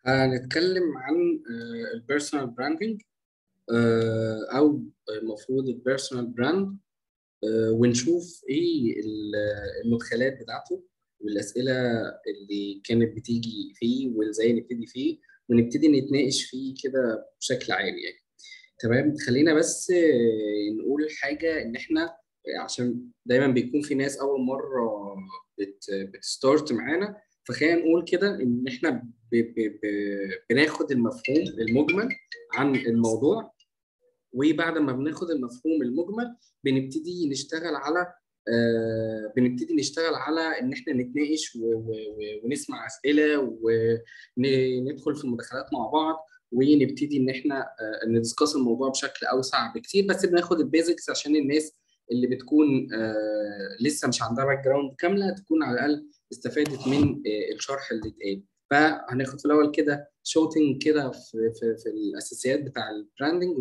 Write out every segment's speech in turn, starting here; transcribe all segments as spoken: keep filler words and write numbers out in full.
هنتكلم عن البيرسونال براندنج او المفروض البيرسونال براند، ونشوف ايه ال- المدخلات بتاعته والاسئله اللي كانت بتيجي فيه وازاي نبتدي فيه، ونبتدي نتناقش فيه كده بشكل عام يعني. تمام، خلينا بس آه، نقول حاجه ان احنا آه، عشان دايما بيكون في ناس اول مره بت بتستارت معانا، فخلينا نقول كده ان احنا ب ب ب بناخد المفهوم المجمل عن الموضوع، وبعد ما بناخد المفهوم المجمل بنبتدي نشتغل على آه بنبتدي نشتغل على ان احنا نتناقش و- و- و- ونسمع اسئله وندخل في المداخلات مع بعض، ونبتدي ان احنا آه ندسكاس الموضوع بشكل اوسع بكتير. بس بناخد البيزكس عشان الناس اللي بتكون آه لسه مش عندها باك جراوند كامله تكون على الاقل استفادت من آه الشرح اللي اتقال. فهناخد في الاول كده شوتنج كده في في في الاساسيات بتاع البراندنج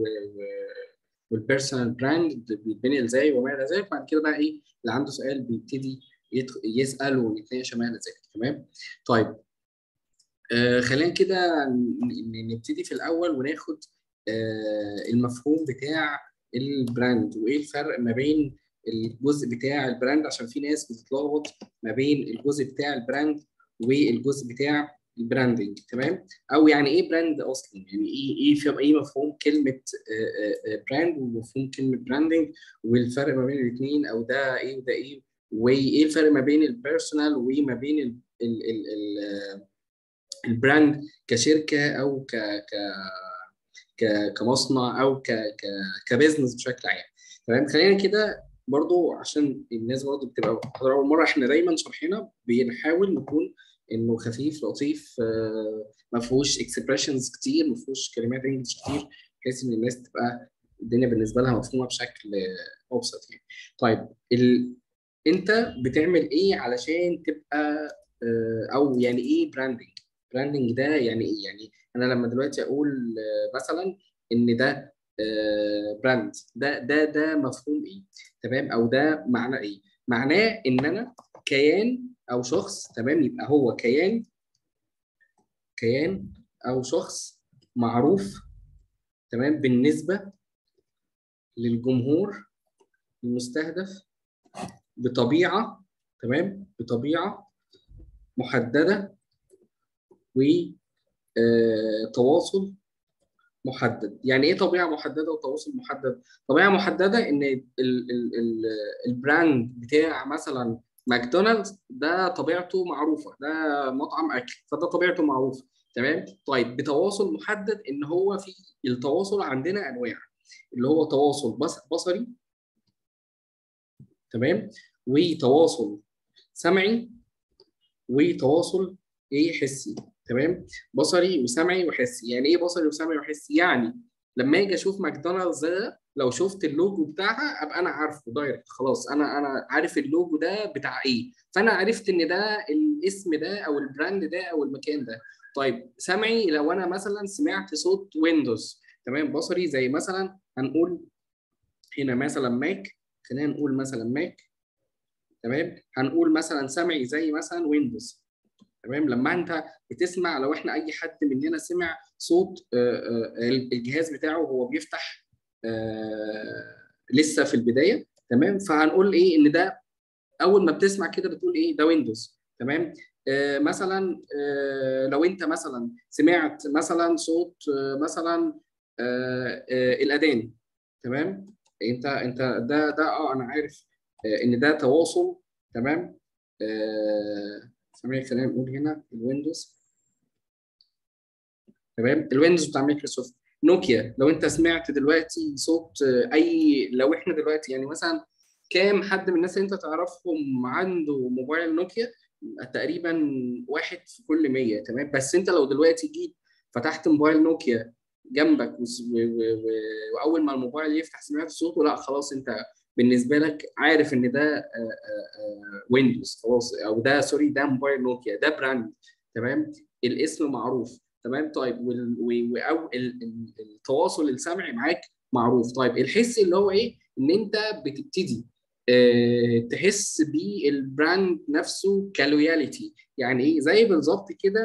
والبيرسونال براند بيتبني ازاي وما الى ذلك. بعد كده بقى ايه اللي عنده سؤال بيبتدي يدخ- يسال ويتناقش ما الى ذلك. تمام. طيب، آه خلينا كده ن- ن- نبتدي في الاول وناخد آه المفهوم بتاع البراند وايه الفرق ما بين الجزء بتاع البراند، عشان في ناس بتتلخبط ما بين الجزء بتاع البراند والجزء بتاع البراندنج. تمام، او يعني ايه براند اصلا، يعني ايه ايه في ايه مفهوم كلمه براند ومفهوم كلمه براندنج، والفرق ما بين الاثنين، او ده ايه وده ايه، وايه الفرق ما بين البيرسونال وما بين ال ال ال ال البراند كشركه او ك ك ك كمصنع او ك ك كبزنس بشكل عام. تمام، خلينا كده برضو عشان الناس برضو بتبقى بتحضر اول مره، احنا دايما شرحنا بنحاول نكون انه خفيف لطيف، آه، ما فيهوش اكسبريشنز كتير، ما فيهوش كلمات انجلش كتير، بحيث ان الناس تبقى الدنيا بالنسبه لها مفهومه بشكل آه، ابسط يعني. طيب، ال... انت بتعمل ايه علشان تبقى آه، او يعني ايه براندنج؟ براندنج ده يعني ايه؟ يعني انا لما دلوقتي اقول آه، مثلا ان ده آه، براند، ده ده ده مفهوم ايه؟ تمام، او ده معناه ايه؟ معناه ان انا كيان او شخص، تمام، يبقى هو كيان كيان او شخص معروف، تمام، بالنسبه للجمهور المستهدف بطبيعه، تمام، بطبيعه محدده وتواصل محدد. يعني ايه طبيعه محدده وتواصل محدد؟ طبيعه محدده ان ال ال ال البراند بتاع مثلا ماكدونالدز ده طبيعته معروفه، ده مطعم اكل، فده طبيعته معروفه. تمام. طيب، بتواصل محدد ان هو في التواصل عندنا انواع، اللي هو تواصل بص بصري، تمام، وتواصل سمعي، وتواصل ايه حسي. تمام، بصري وسمعي وحسي. يعني ايه بصري وسمعي وحسي؟ يعني لما اجي اشوف ماكدونالدز ده، لو شفت اللوجو بتاعها ابقى انا عارفه دايركت، خلاص انا انا عارف اللوجو ده بتاع ايه، فانا عرفت ان ده الاسم ده او البراند ده او المكان ده. طيب، سمعي لو انا مثلا سمعت صوت ويندوز. تمام، بصري زي مثلا هنقول هنا مثلا ماك، خلينا نقول مثلا ماك. تمام، هنقول مثلا سمعي زي مثلا ويندوز. تمام، لما انت بتسمع، لو احنا اي حد مننا سمع صوت آه، آه، الجهاز بتاعه وهو بيفتح آه، لسه في البدايه، تمام، فهنقول ايه؟ ان ده اول ما بتسمع كده بتقول ايه؟ ده ويندوز. تمام. آه مثلا آه لو انت مثلا سمعت مثلا صوت آه مثلا آه آه الاذان، تمام، انت انت ده ده اه انا عارف آه ان ده تواصل. تمام. آه سامعني؟ خلينا نقول هنا الويندوز. تمام، الويندوز بتاع مايكروسوفت. نوكيا، لو انت سمعت دلوقتي صوت آه، اي، لو احنا دلوقتي يعني مثلا كام حد من الناس اللي انت تعرفهم عنده موبايل نوكيا؟ تقريبا واحد في كل مية. تمام، بس انت لو دلوقتي جيت فتحت موبايل نوكيا جنبك وس- و- و- و- واول ما الموبايل يفتح سمعت صوته، لا خلاص انت بالنسبه لك عارف ان ده ويندوز خلاص، او ده سوري ده موبايل نوكيا، ده براند. تمام، الاسم معروف. تمام. طيب، وال... و... و- او ال... ال- التواصل السمعي معاك معروف. طيب، الحس اللي هو ايه؟ ان انت بتبتدي اه تحس بالبراند نفسه كلوياليتي. يعني ايه؟ زي بالظبط كده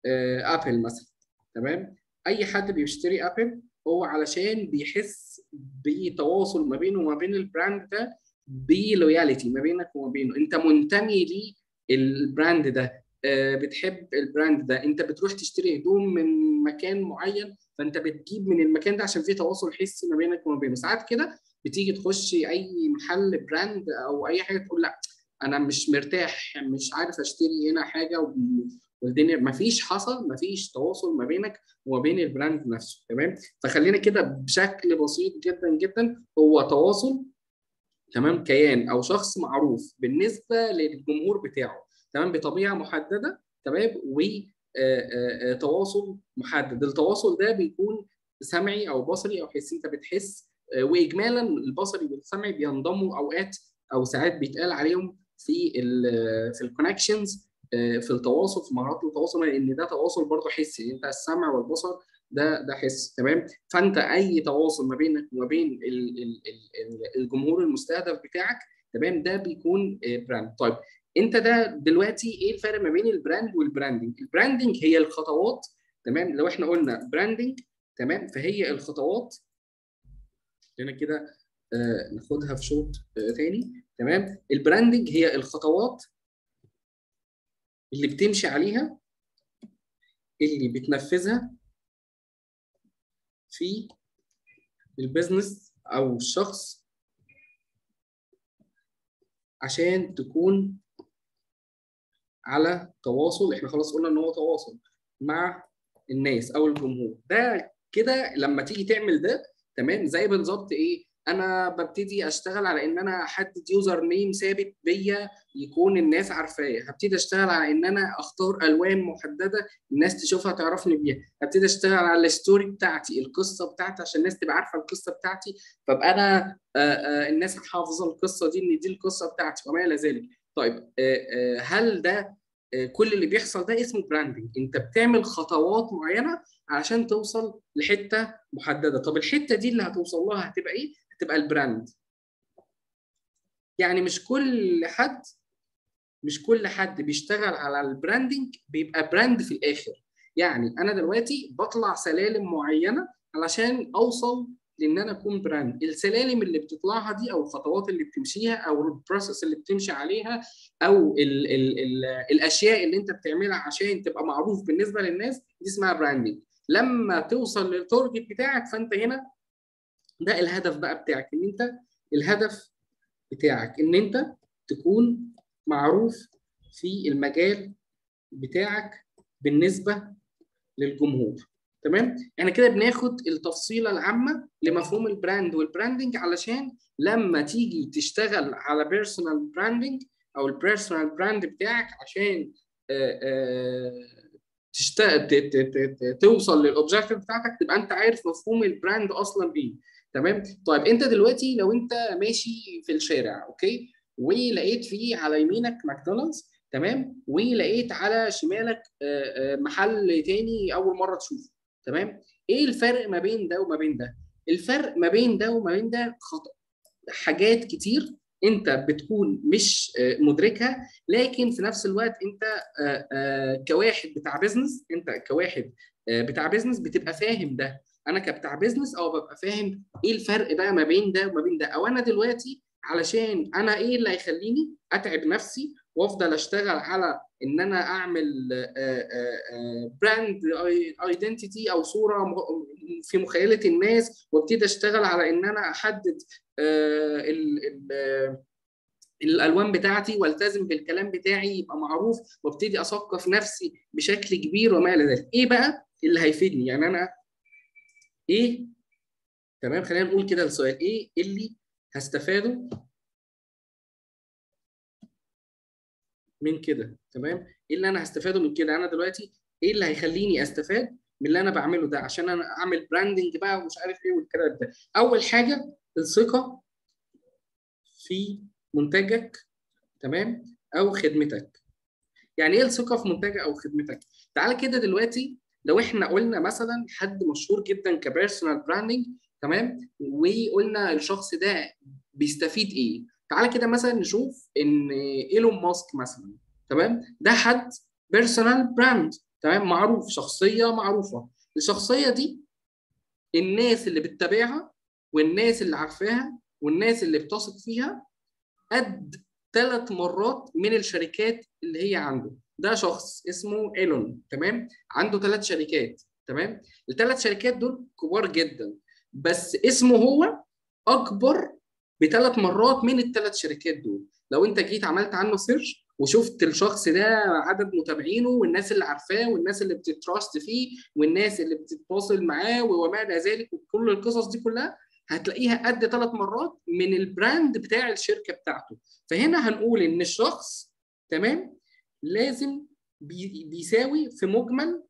ابل مثلا. تمام، اي حد بيشتري ابل هو علشان بيحس بتواصل ما بينه وما بين البراند ده، بلويالتي ما بينك وما بينه، انت منتمي للبراند ده، آه، بتحب البراند ده، انت بتروح تشتري هدوم من مكان معين فانت بتجيب من المكان ده عشان في تواصل حسي ما بينك وما بينه. ساعات كده بتيجي تخش اي محل براند او اي حاجه تقول لا انا مش مرتاح، مش عارف اشتري هنا حاجه، والدنيا مفيش حصل مفيش تواصل ما بينك وما بين البراند نفسه. تمام، فخلينا كده بشكل بسيط جدا جدا، هو تواصل، تمام، كيان او شخص معروف بالنسبه للجمهور بتاعه، تمام، بطبيعه محدده، تمام، وتواصل محدد. التواصل ده بيكون سمعي او بصري او حسي، انت بتحس، آه، واجمالا البصري والسمعي بينضموا اوقات او ساعات بيتقال عليهم في ال في الكونكشنز، في التواصل، في مهارات التواصل، لان ده تواصل برضه حسي، انت السمع والبصر ده ده حس. تمام، فانت اي تواصل ما بينك وما بين ال ال ال الجمهور المستهدف بتاعك، تمام، ده بيكون براند. طيب انت ده دلوقتي ايه الفرق ما بين البراند والبراندنج؟ البراندنج هي الخطوات، تمام، لو احنا قلنا براندنج، تمام، فهي الخطوات هنا كده، آه ناخدها في شوط آه تاني. تمام، البراندنج هي الخطوات اللي بتمشي عليها، اللي بتنفذها في البيزنس او الشخص عشان تكون على تواصل، احنا خلاص قلنا ان هو تواصل مع الناس او الجمهور ده. كده لما تيجي تعمل ده، تمام، زي بالظبط ايه، انا ببتدي اشتغل على ان انا احدد يوزر نيم ثابت بيا يكون الناس عارفاه، هبتدي اشتغل على ان انا اختار الوان محدده الناس تشوفها تعرفني بيها، هبتدي اشتغل على الستوري بتاعتي، القصه بتاعتي، عشان الناس تبقى عارفه القصه بتاعتي، فابقى انا آآ آآ الناس حافظه القصه دي ان دي القصه بتاعتي وما الى ذلك. طيب آآ هل ده كل اللي بيحصل؟ ده اسمه براندنج، انت بتعمل خطوات معينه علشان توصل لحته محدده. طب الحته دي اللي هتوصل لها هتبقى ايه؟ هتبقى البراند. يعني مش كل حد مش كل حد بيشتغل على البراندنج بيبقى براند في الاخر. يعني انا دلوقتي بطلع سلالم معينه علشان اوصل لان انا اكون براند. السلالم اللي بتطلعها دي او الخطوات اللي بتمشيها او البروسيس اللي بتمشي عليها او ال ال ال الاشياء اللي انت بتعملها عشان تبقى معروف بالنسبه للناس، دي اسمها براندنج. لما توصل للتارجت بتاعك فانت هنا ده الهدف بقى بتاعك، ان انت الهدف بتاعك ان انت تكون معروف في المجال بتاعك بالنسبه للجمهور. تمام، احنا كده بناخد التفصيله العامه لمفهوم البراند والبراندنج، علشان لما تيجي تشتغل على بيرسونال براندنج او البيرسونال براند بتاعك عشان آآ آآ تشت... ت... ت... ت... توصل للاوبجيكتيف بتاعتك، تبقى انت عارف مفهوم البراند اصلا ايه. تمام، طيب انت دلوقتي لو انت ماشي في الشارع، اوكي، ولقيت فيه على يمينك ماكدونالدز، تمام، ولقيت على شمالك محل تاني اول مره تشوفه، تمام، ايه الفرق ما بين ده وما بين ده؟ الفرق ما بين ده وما بين ده خطأ. حاجات كتير انت بتكون مش مدركها، لكن في نفس الوقت انت كواحد بتاع بيزنس، انت كواحد بتاع بيزنس بتبقى فاهم ده. انا كبتاع بيزنس او ببقى فاهم ايه الفرق بقى ما بين ده وما بين ده، او انا دلوقتي علشان انا ايه اللي هيخليني اتعب نفسي وافضل اشتغل على ان انا اعمل براند ايدنتيتي او صوره في مخيله الناس، وابتدي اشتغل على ان انا احدد ال ال الالوان بتاعتي والتزم بالكلام بتاعي يبقى معروف، وابتدي اثقف نفسي بشكل كبير وما الى ذلك. ايه بقى اللي هيفيدني؟ يعني انا ايه، تمام، خلينا نقول كده السؤال، ايه اللي هستفاده من كده؟ تمام، ايه اللي انا هستفاده من كده؟ انا دلوقتي ايه اللي هيخليني استفاد من اللي انا بعمله ده عشان انا اعمل براندنج بقى ومش عارف ايه والكلام ده؟ اول حاجه الثقه في منتجك، تمام، او خدمتك. يعني ايه الثقه في منتجك او خدمتك؟ تعال كده دلوقتي لو احنا قلنا مثلا حد مشهور جدا كبيرسونال براندنج، تمام، وقلنا الشخص ده بيستفيد ايه؟ تعال كده مثلا نشوف ان ايلون ماسك مثلا، تمام، ده حد بيرسونال براند، تمام، معروف، شخصيه معروفه. الشخصيه دي الناس اللي بتتابعها والناس اللي عارفاها والناس اللي بتثق فيها قد ثلاث مرات من الشركات اللي هي عنده. ده شخص اسمه ايلون، تمام، عنده ثلاث شركات، تمام. الثلاث شركات دول كبار جدا، بس اسمه هو اكبر بثلاث مرات من الثلاث شركات دول. لو انت جيت عملت عنه سيرش وشفت الشخص ده عدد متابعينه والناس اللي عارفاه والناس اللي بتتراست فيه والناس اللي بتتواصل معاه وما الى ذلك وكل القصص دي كلها، هتلاقيها قد ثلاث مرات من البراند بتاع الشركه بتاعته. فهنا هنقول ان الشخص، تمام، لازم بي بيساوي في مجمل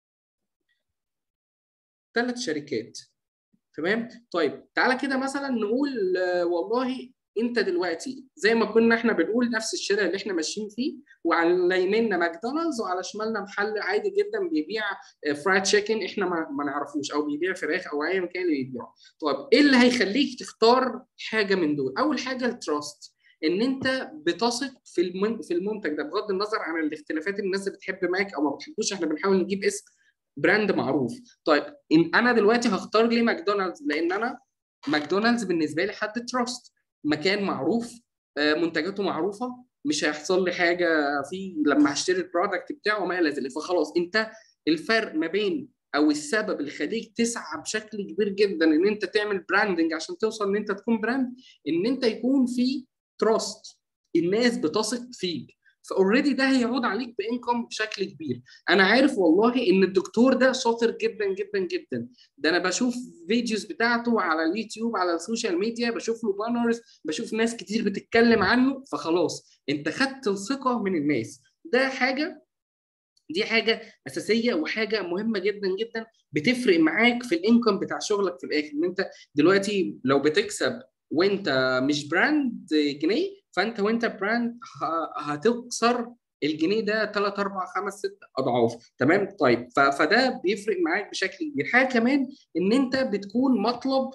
ثلاث شركات. تمام. طيب تعالى كده مثلا نقول آه والله انت دلوقتي زي ما كنا احنا بنقول نفس الشارع اللي احنا ماشيين فيه، وعلى يميننا ماكدونالدز وعلى شمالنا محل عادي جدا بيبيع فرايد تشيكن احنا ما, ما نعرفوش، او بيبيع فراخ او ايا كان اللي بيبيعه. طب ايه اللي هيخليك تختار حاجه من دول؟ اول حاجه التراست، ان انت بتثق في المن... في المنتج ده بغض النظر عن الاختلافات. الناس اللي بتحب ماك او ما بتحبوش، احنا بنحاول نجيب اسم براند معروف. طيب إن انا دلوقتي هختار ليه ماكدونالدز؟ لان انا ماكدونالدز بالنسبه لي حد تراست، مكان معروف، منتجاته معروفه، مش هيحصل لي حاجه فيه لما هشتري البرودكت بتاعه وما الى ذلك. فخلاص انت الفرق ما بين او السبب اللي يخليك تسعى بشكل كبير جدا ان انت تعمل براندنج عشان توصل ان انت تكون براند، ان انت يكون في تراست، الناس بتثق فيك. فاوريدي ده هيعود عليك بانكم بشكل كبير. انا عارف والله ان الدكتور ده شاطر جدا جدا جدا، ده انا بشوف فيديوز بتاعته على اليوتيوب على السوشيال ميديا، بشوف له بانرز، بشوف ناس كتير بتتكلم عنه، فخلاص انت خدت الثقه من الناس. ده حاجه، دي حاجه اساسيه وحاجه مهمه جدا جدا بتفرق معاك في الانكم بتاع شغلك في الاخر. ان انت دلوقتي لو بتكسب وانت مش براند جنيه، فانت وانت براند هتكسر الجنيه ده ثلاث اربع خمس ست اضعاف. تمام. طيب فده بيفرق معاك بشكل كبير. حاجه كمان ان انت بتكون مطلب،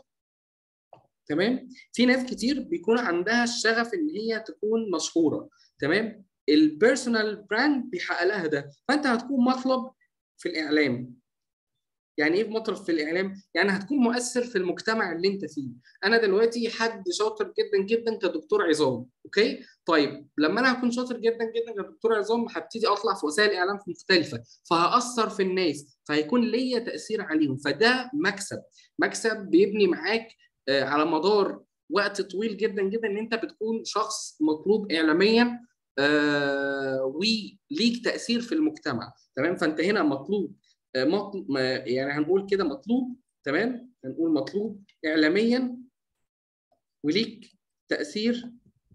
تمام. في ناس كتير بيكون عندها الشغف ان هي تكون مشهوره، تمام. البيرسونال براند بيحقق لها ده، فانت هتكون مطلب في الاعلام. يعني ايه مطرف في الاعلام؟ يعني هتكون مؤثر في المجتمع اللي انت فيه. انا دلوقتي حد شاطر جدا جدا كدكتور عظام، اوكي. طيب لما انا هكون شاطر جدا جدا كدكتور عظام هبتدي اطلع في وسائل اعلام مختلفه، فهاثر في الناس، فهيكون ليا تاثير عليهم. فده مكسب، مكسب بيبني معاك آه على مدار وقت طويل جدا جدا ان انت بتكون شخص مطلوب اعلاميا آه وليك تاثير في المجتمع. تمام. فانت هنا مطلوب، مطلوب يعني هنقول كده مطلوب، تمام، هنقول مطلوب اعلاميا وليك تاثير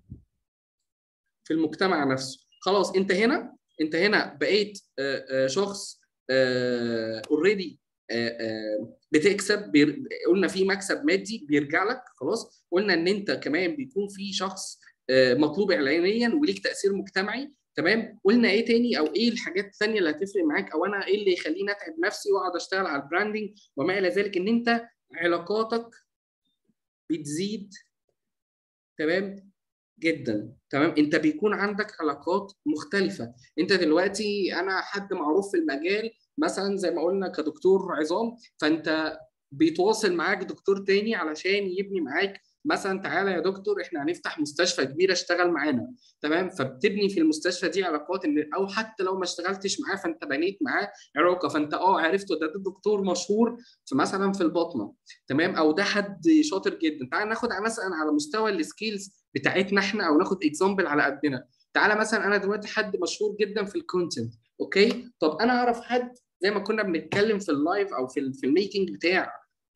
في المجتمع نفسه. خلاص انت هنا، انت هنا بقيت شخص اوريدي بتكسب. قلنا في مكسب مادي بيرجع لك، خلاص. قلنا ان انت كمان بيكون في شخص مطلوب اعلانيا وليك تاثير مجتمعي. تمام. قلنا ايه تاني؟ او ايه الحاجات الثانيه اللي هتفرق معاك، او انا ايه اللي يخليني اتعب نفسي واقعد اشتغل على البراندنج وما الى ذلك؟ ان انت علاقاتك بتزيد، تمام جدا. تمام. انت بيكون عندك علاقات مختلفه. انت دلوقتي انا حد معروف في المجال مثلا زي ما قلنا كدكتور عظام، فانت بيتواصل معاك دكتور تاني علشان يبني معاك مثلا تعالى يا دكتور احنا هنفتح مستشفى كبيره اشتغل معانا. تمام. فبتبني في المستشفى دي علاقات، ان او حتى لو ما اشتغلتش معاه فانت بنيت معاه علاقه، فانت اه عرفته ده, ده دكتور مشهور في مثلا في الباطنه، تمام، او ده حد شاطر جدا. تعالى ناخد مثلا على مستوى السكيلز بتاعتنا احنا، او ناخد اكزامبل على قدنا. تعالى مثلا انا دلوقتي حد مشهور جدا في الكونتنت، اوكي. طب انا اعرف حد زي ما كنا بنتكلم في اللايف او في في الميتنج بتاع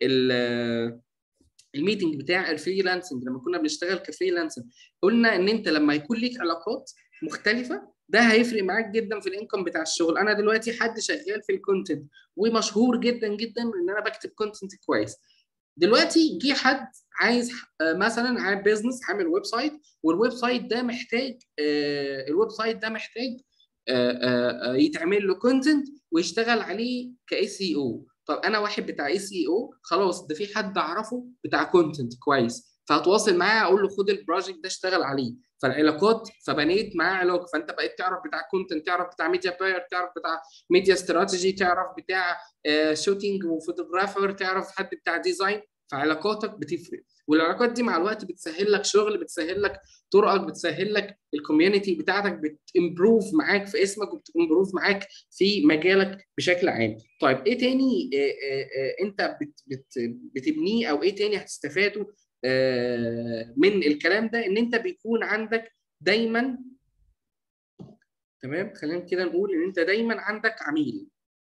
الميتنج بتاع الفريلانسنج، لما كنا بنشتغل كفريلانسنج، قلنا ان انت لما يكون ليك علاقات مختلفه ده هيفرق معاك جدا في الانكم بتاع الشغل. انا دلوقتي حد شغال في الكونتنت ومشهور جدا جدا ان انا بكتب كونتنت كويس. دلوقتي جه حد عايز مثلا عامل بيزنس، عامل ويب سايت، والويب سايت ده محتاج الويب سايت ده محتاج يتعمل له كونتنت ويشتغل عليه كاس اي او. طب انا واحد بتاع اس اي او، خلاص ده في حد اعرفه بتاع كونتنت كويس، فهتواصل معاه اقول له خد البروجكت ده اشتغل عليه. فالعلاقات، فبنيت معاه علاقه، فانت بقيت تعرف بتاع كونتنت، تعرف بتاع ميديا باير، تعرف بتاع ميديا استراتيجي، تعرف بتاع شوتينج وفوتوغرافر، تعرف حد بتاع ديزاين. فعلاقاتك بتفرق، والعلاقات دي مع الوقت بتسهل لك شغل، بتسهل لك طرقك، بتسهل لك الكوميونتي بتاعتك، بتمبروف معاك في اسمك وبتمبروف معاك في مجالك بشكل عام. طيب ايه تاني آه آه آه انت بت بت بتبنيه، او ايه تاني هتستفاده آه من الكلام ده؟ ان انت بيكون عندك دايما، تمام، خلينا كده نقول ان انت دايما عندك عميل.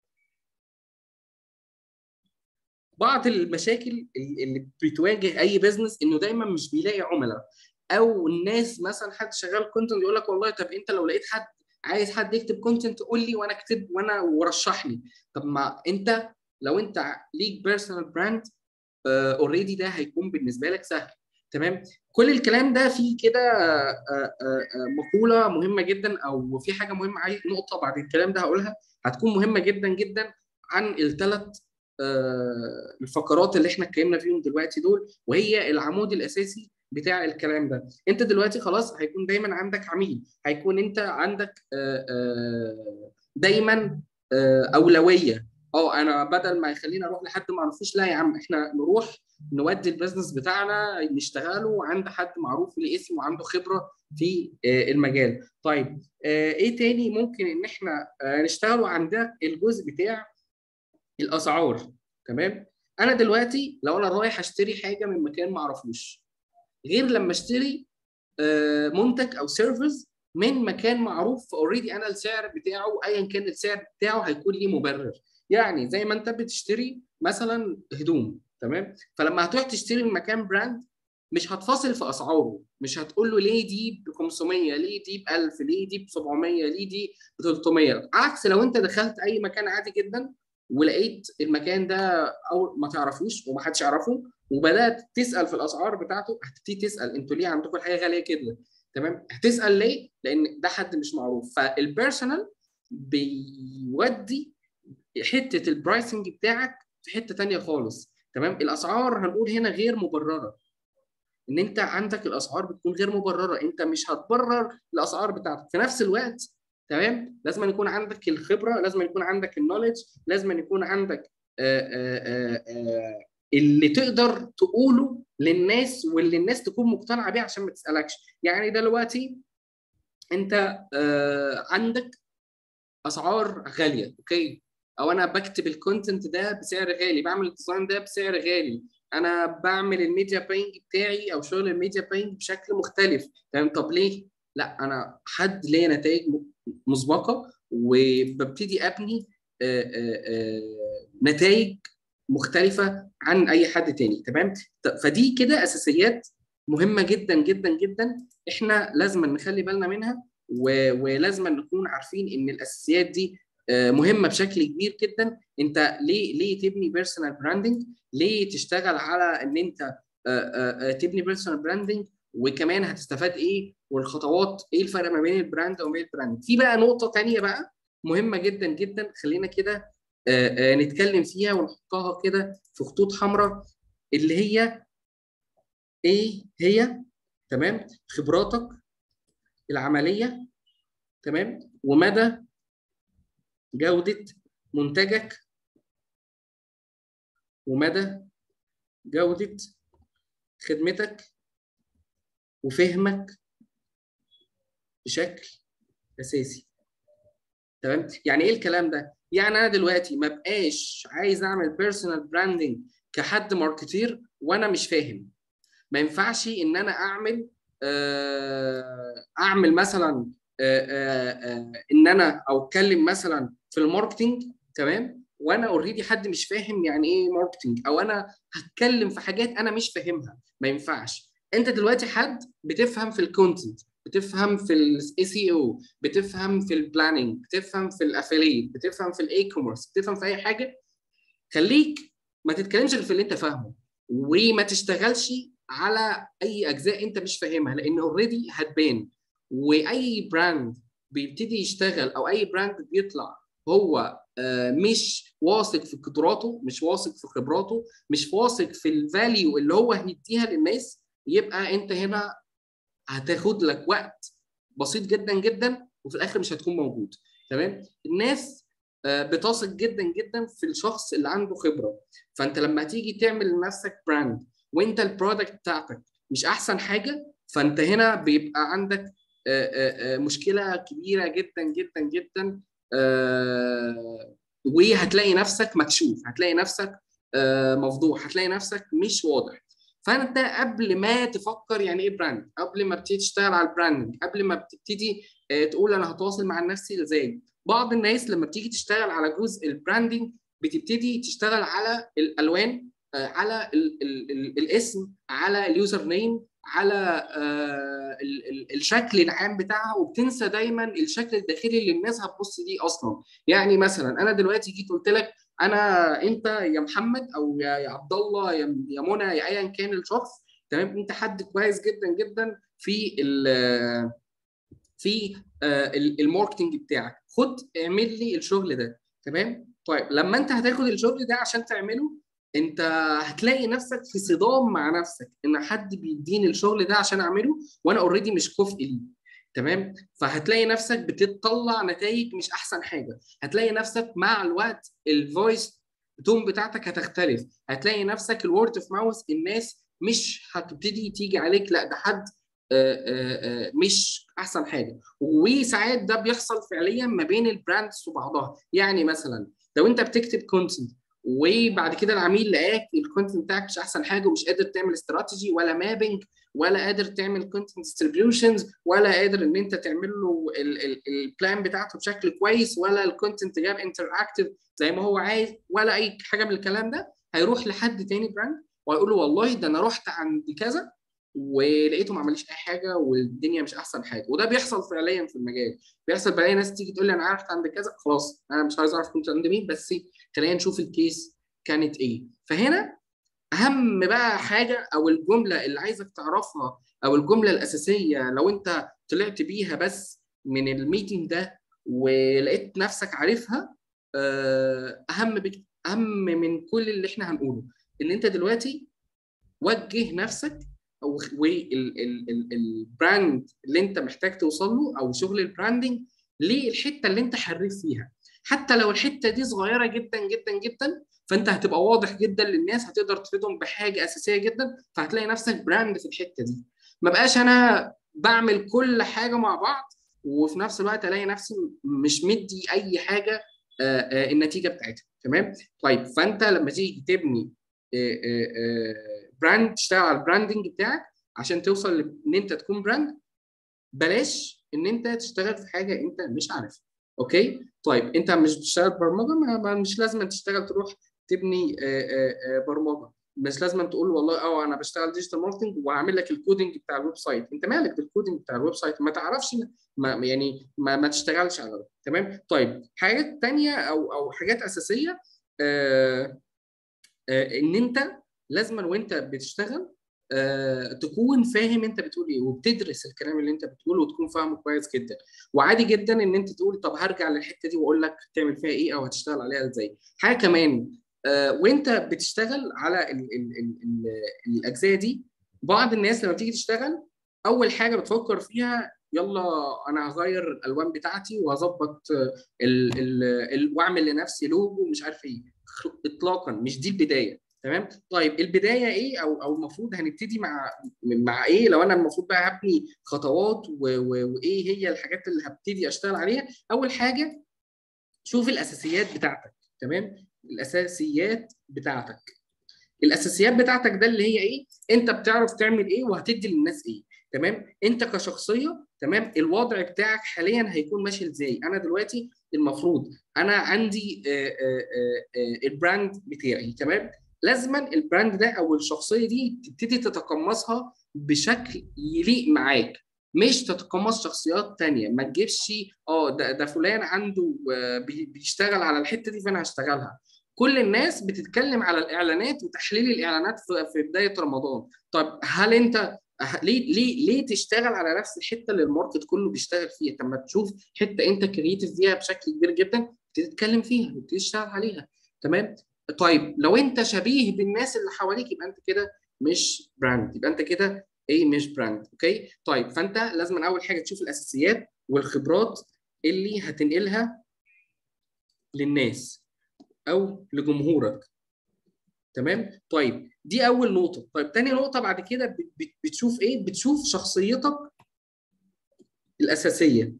بعض المشاكل اللي بتواجه اي بزنس انه دايما مش بيلاقي عملاء، او الناس مثلا حد شغال كونتنت يقول لك والله طب انت لو لقيت حد عايز حد يكتب كونتنت قول لي وانا اكتب وانا ورشح لي. طب ما انت لو انت ليك بيرسونال براند اوريدي ده هيكون بالنسبه لك سهل. تمام. كل الكلام ده فيه كده آه، آه، مقوله مهمه جدا، او في حاجه مهمه، عايز نقطه بعد الكلام ده هقولها هتكون مهمه جدا جدا عن الثلاث الفقرات اللي احنا اتكلمنا فيهم دلوقتي دول، وهي العمود الاساسي بتاع الكلام ده. انت دلوقتي خلاص هيكون دايما عندك عميل، هيكون انت عندك آه، آه، دايما آه، اولويه. اه انا بدل ما يخليني اروح لحد ما اعرفوش، لا يا عم احنا نروح نودي البيزنس بتاعنا نشتغله عند حد معروف ليه اسم وعنده خبره في آه، المجال. طيب آه، ايه تاني ممكن ان احنا آه، نشتغله عندنا؟ الجزء بتاع الاسعار. تمام. انا دلوقتي لو انا رايح اشتري حاجه من مكان ما اعرفوش، غير لما اشتري آه، منتج او سيرفيس من مكان معروف، فاوريدي انا السعر بتاعه ايا كان السعر بتاعه هيكون ليه مبرر. يعني زي ما انت بتشتري مثلا هدوم، تمام، فلما هتروح تشتري من مكان براند مش هتفاصل في اسعاره، مش هتقول له ليه دي ب خمسمية، ليه دي ب ألف، ليه دي ب سبعمية، ليه دي ب تلتمية. عكس لو انت دخلت اي مكان عادي جدا ولقيت المكان ده او ما تعرفوش ومحدش يعرفه، وبدات تسال في الاسعار بتاعته، هتبتدي تسال انتوا ليه عندكم الحاجه غاليه كده؟ تمام. هتسال ليه؟ لان ده حد مش معروف. فالبيرسونال بيودي حته البرايسنج بتاعك في حته ثانيه خالص. تمام. الاسعار هنقول هنا غير مبرره، ان انت عندك الاسعار بتكون غير مبرره، انت مش هتبرر الاسعار بتاعتك في نفس الوقت. تمام. لازم يكون عندك الخبره، لازم يكون عندك النولج، لازم يكون عندك آآ آآ آآ اللي تقدر تقوله للناس واللي الناس تكون مقتنعه بيه عشان ما تسالكش. يعني دلوقتي انت عندك اسعار غاليه، اوكي، او انا بكتب الكونتنت ده بسعر غالي، بعمل الديزاين ده بسعر غالي، انا بعمل الميديا باينج بتاعي او شغل الميديا باينج بشكل مختلف. تمام. طب ليه؟ لا انا حد ليه نتائج مسبقه وببتدي ابني نتائج مختلفه عن اي حد تاني. تمام. فدي كده اساسيات مهمه جدا جدا جدا، احنا لازم نخلي بالنا منها، ولازم نكون عارفين ان الاساسيات دي مهمه بشكل كبير جدا. انت ليه ليه تبني بيرسونال براندنج؟ ليه تشتغل على ان انت تبني بيرسونال براندنج؟ وكمان هتستفاد ايه؟ والخطوات ايه الفرق ما بين البراند وما بين البراند؟ في بقى نقطه ثانيه بقى مهمه جدا جدا، خلينا كده نتكلم فيها ونحطها كده في خطوط حمراء، اللي هي ايه هي؟ تمام. خبراتك العمليه، تمام، ومدى جودة منتجك، ومدى جودة خدمتك، وفهمك بشكل أساسي. تمام. يعني إيه الكلام ده؟ يعني أنا دلوقتي ما بقاش عايز أعمل بيرسونال براندنج كحد ماركتير وأنا مش فاهم. ما ينفعش إن أنا أعمل أعمل مثلا إن أنا أو أتكلم مثلا في الماركتينج، تمام، وانا اوريدي حد مش فاهم يعني ايه ماركتنج، او انا هتكلم في حاجات انا مش فاهمها. ما ينفعش. انت دلوقتي حد بتفهم في الكونتنت، بتفهم في الاي سي او، بتفهم في البلاننج، بتفهم في الافيليت، بتفهم في الاي كوميرس، بتفهم في اي حاجه. خليك ما تتكلمش في اللي انت فاهمه، وما تشتغلش على اي اجزاء انت مش فاهمها، لان اوريدي هتبان. واي براند بيبتدي يشتغل او اي براند بيطلع هو مش واثق في قدراته، مش واثق في خبراته، مش واثق في الفاليو اللي هو هيديها للناس، يبقى انت هنا هتاخد لك وقت بسيط جدا جدا وفي الاخر مش هتكون موجود. تمام. الناس بتثق جدا جدا في الشخص اللي عنده خبره. فانت لما تيجي تعمل لنفسك براند وانت البرودكت بتاعتك مش احسن حاجه، فانت هنا بيبقى عندك مشكله كبيره جدا جدا جدا، وهتلاقي نفسك مكشوف، هتلاقي نفسك مفضوح، هتلاقي نفسك مش واضح. فانت قبل ما تفكر يعني ايه براند، قبل ما بتبتدي تشتغل على البراندنج، قبل ما بتبتدي تقول اانا هتواصل مع نفسي ازاي، بعض الناس لما بتيجي تشتغل على جزء البراندنج بتبتدي تشتغل على الالوان، على ال ال ال الاسم، على اليوزر نيم، على ال ال الشكل العام بتاعها، وبتنسى دايما الشكل الداخلي اللي الناس هتبص ليه اصلا. يعني مثلا انا دلوقتي جيت قلت لك انا انت يا محمد او يا يا عبد الله يا يا منى يا ايا كان الشخص، تمام، انت حد كويس جدا جدا في ال في الماركتنج بتاعك، خد اعمل لي الشغل ده. تمام. طيب لما انت هتاخد الشغل ده عشان تعمله، انت هتلاقي نفسك في صدام مع نفسك ان حد بيديني الشغل ده عشان اعمله وانا اوريدي مش كفء ليه. تمام. فهتلاقي نفسك بتطلع نتائج مش احسن حاجه، هتلاقي نفسك مع الوقت الفويس تون بتاعتك هتختلف، هتلاقي نفسك الورد اوف ماوث الناس مش هتبتدي تيجي عليك، لا ده حد مش احسن حاجه. وساعات ده بيحصل فعليا ما بين البراندز وبعضها. يعني مثلا لو انت بتكتب كونتنت وبعد كده العميل لقاك الكونتنت بتاعك مش احسن حاجه ومش قادر تعمل استراتيجي ولا مابنج ولا قادر تعمل كونتنت ديستريبيوشنز ولا قادر ان انت تعمل له البلان بتاعته بشكل كويس ولا الكونتنت جاب انتراكتيف زي ما هو عايز ولا اي حاجه من الكلام ده، هيروح لحد تاني براند وهيقول له والله ده انا رحت عند كذا ولقيته ما عمليش اي حاجه والدنيا مش احسن حاجه. وده بيحصل فعليا في المجال، بيحصل بلاقي ناس تيجي تقول لي انا عرفت عند كذا، خلاص انا مش عايز اعرف كنت عند مين، بس خلينا نشوف الكيس كانت ايه. فهنا اهم بقى حاجه او الجمله اللي عايزك تعرفها او الجمله الاساسيه لو انت طلعت بيها بس من الميتنج ده ولقيت نفسك عارفها، اهم بك اهم من كل اللي احنا هنقوله، ان انت دلوقتي وجه نفسك او والبراند اللي انت محتاج توصل له او شغل البراندنج للحته اللي انت حريف فيها. حتى لو الحته دي صغيره جدا جدا جدا فانت هتبقى واضح جدا للناس، هتقدر تفيدهم بحاجه اساسيه جدا، فهتلاقي نفسك براند في الحته دي. ما بقاش انا بعمل كل حاجه مع بعض وفي نفس الوقت الاقي نفسي مش مدي اي حاجه النتيجه بتاعتها. تمام. طيب فانت لما تيجي تبني براند، تشتغل على البراندنج بتاعك عشان توصل ان انت تكون براند، بلاش ان انت تشتغل في حاجه انت مش عارفها. اوكي. طيب انت مش بتشتغل برمجه، ما مش لازم تشتغل تروح تبني برمجه، مش لازم تقول والله اه انا بشتغل ديجيتال ماركتنج وهعمل لك الكودنج بتاع الويب سايت. انت مالك بالكودنج بتاع الويب سايت؟ ما تعرفش، ما يعني ما, ما تشتغلش على ده. تمام. طيب حاجات تانية او او حاجات اساسيه، آه آه ان انت لازما وانت بتشتغل آه، تكون فاهم انت بتقول ايه وبتدرس الكلام اللي انت بتقوله وتكون فاهمه كويس جدا. وعادي جدا ان انت تقول طب هرجع للحته دي واقول لك تعمل فيها ايه او هتشتغل عليها ازاي. حاجه كمان آه، وانت بتشتغل على ال ال ال ال الاجزاء دي، بعض الناس لما بتيجي تشتغل اول حاجه بتفكر فيها يلا انا هغير الالوان بتاعتي وهظبط ال ال ال واعمل لنفسي لوجو مش عارف ايه. اطلاقا مش دي البدايه. تمام. طيب البدايه ايه او او المفروض هنبتدي مع مع ايه لو انا المفروض بقى هبني خطوات وايه هي الحاجات اللي هبتدي اشتغل عليها؟ اول حاجه شوف الاساسيات بتاعتك. تمام. الاساسيات بتاعتك الاساسيات بتاعتك ده اللي هي ايه؟ انت بتعرف تعمل ايه وهتدي للناس ايه. تمام. انت كشخصيه، تمام، الوضع بتاعك حاليا هيكون ماشي ازاي؟ انا دلوقتي المفروض انا عندي آآ آآ البراند بتاعي، تمام، لازما البراند ده او الشخصيه دي تبتدي تتقمصها بشكل يليق معاك، مش تتقمص شخصيات تانية. ما تجيبش اه ده ده فلان عنده بيشتغل على الحته دي فانا هشتغلها. كل الناس بتتكلم على الاعلانات وتحليل الاعلانات في بدايه رمضان. طب هل انت ليه ليه ليه تشتغل على نفس الحته اللي الماركت كله بيشتغل فيها؟ طب ما تشوف حته انت كرييتيف فيها بشكل كبير جدا تتكلم فيها وتشتغل عليها. تمام. طيب لو انت شبيه بالناس اللي حواليك يبقى انت كده مش براند، يبقى انت كده ايه مش براند. اوكي طيب، فانت لازم اول حاجه تشوف الاساسيات والخبرات اللي هتنقلها للناس او لجمهورك. تمام طيب، دي اول نقطه. طيب تاني نقطه بعد كده بت- بت- بتشوف ايه؟ بتشوف شخصيتك الاساسيه.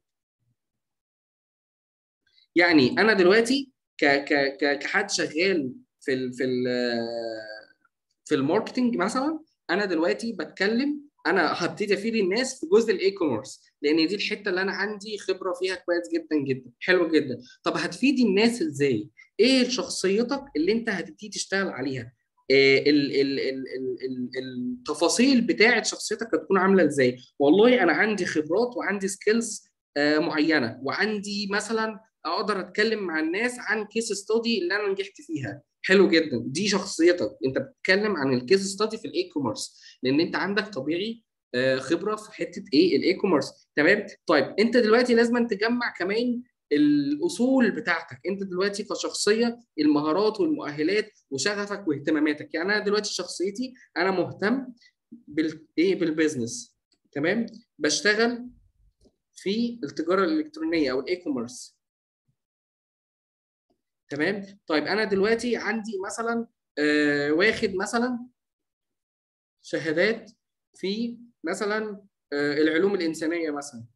يعني انا دلوقتي ك ك ك كحد شغال في ال في ال في الماركتنج مثلا، انا دلوقتي بتكلم، انا هبتدي افيد الناس في جزء الاي كوميرس، لان دي الحته اللي انا عندي خبره فيها كويس جدا جدا. حلو جدا. طب هتفيد الناس ازاي؟ ايه شخصيتك اللي انت هتبتدي تشتغل عليها؟ إيه ال ال ال ال ال التفاصيل بتاعه شخصيتك هتكون عامله ازاي؟ والله انا عندي خبرات وعندي سكيلز آه معينه، وعندي مثلا اقدر اتكلم مع الناس عن كيس ستادي اللي انا نجحت فيها. حلو جدا، دي شخصيتك. انت بتتكلم عن الكيس ستادي في الاي كوميرس، لان انت عندك طبيعي آه، خبره في حته ايه الاي كوميرس. تمام طيب، انت دلوقتي لازم تجمع كمان الاصول بتاعتك. انت دلوقتي كشخصيه، المهارات والمؤهلات وشغفك واهتماماتك. يعني انا دلوقتي شخصيتي انا مهتم بال ايه بالبيزنس. تمام، بشتغل في التجاره الالكترونيه او الاي كوميرس. تمام طيب، انا دلوقتي عندي مثلا آه واخد مثلا شهادات في مثلا آه العلوم الانسانيه مثلا.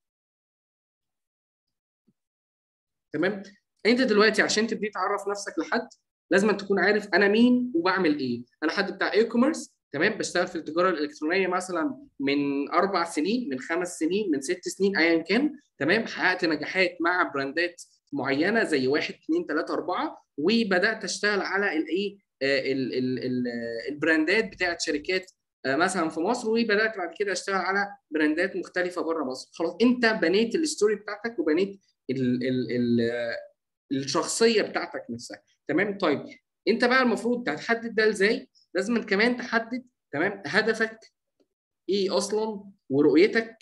تمام، انت دلوقتي عشان تبتدي تعرف نفسك لحد، لازم تكون عارف انا مين وبعمل ايه. انا حد بتاع اي كوميرس، تمام، بشتغل في التجاره الالكترونيه مثلا من اربع سنين، من خمس سنين، من ست سنين، ايا كان. تمام، حققت نجاحات مع براندات معينه زي واحد اثنين ثلاثه اربعه، وبدات اشتغل على الايه آه، ال- ال- ال- البراندات بتاعت شركات آه، مثلا في مصر، وبدات بعد كده اشتغل على براندات مختلفه بره مصر. خلاص، انت بنيت الستوري بتاعتك وبنيت ال ال ال الشخصيه بتاعتك نفسها. تمام طيب، انت بقى المفروض هتحدد ده ازاي؟ لازم كمان تحدد تمام هدفك ايه اصلا، ورؤيتك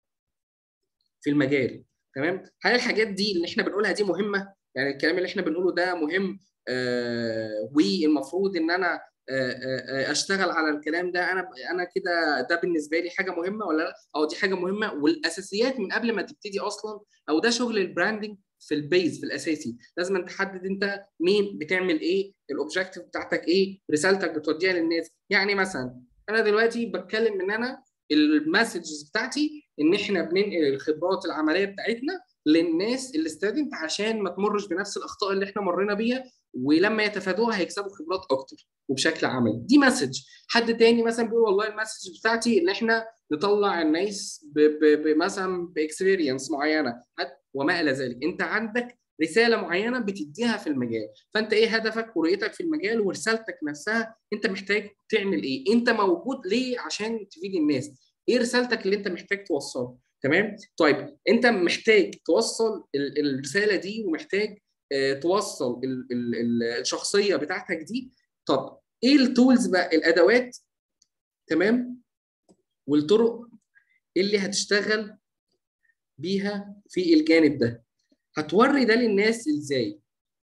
في المجال. تمام، هل الحاجات دي اللي احنا بنقولها دي مهمه؟ يعني الكلام اللي احنا بنقوله ده مهم آه والمفروض ان انا آه آه اشتغل على الكلام ده، انا انا كده ده بالنسبه لي حاجه مهمه ولا لا؟ او دي حاجه مهمه والاساسيات من قبل ما تبتدي اصلا، او ده شغل البراندنج في البيز في الاساسي. لازم أن تحدد انت مين، بتعمل ايه، الاوبجيكتيف بتاعتك ايه، رسالتك بتوديها للناس. يعني مثلا انا دلوقتي بتكلم ان انا المسجز بتاعتي ان احنا بننقل الخبرات العمليه بتاعتنا للناس الستودنت، عشان ما تمرش بنفس الاخطاء اللي احنا مرينا بيها، ولما يتفادوها هيكسبوا خبرات اكتر وبشكل عملي. دي مسج. حد تاني مثلا بيقول والله المسج بتاعتي ان احنا نطلع الناس مثلا باكسبيرينس معينه وما الى ذلك. انت عندك رساله معينه بتديها في المجال، فانت ايه هدفك ورؤيتك في المجال ورسالتك نفسها؟ انت محتاج تعمل ايه؟ انت موجود ليه عشان تفيد الناس؟ ايه رسالتك اللي انت محتاج توصلها؟ تمام طيب، انت محتاج توصل الرساله دي، ومحتاج اه توصل ال ال ال الشخصيه بتاعتك دي. طب ايه التولز بقى، الادوات تمام والطرق اللي هتشتغل بيها في الجانب ده؟ هتوري ده للناس ازاي؟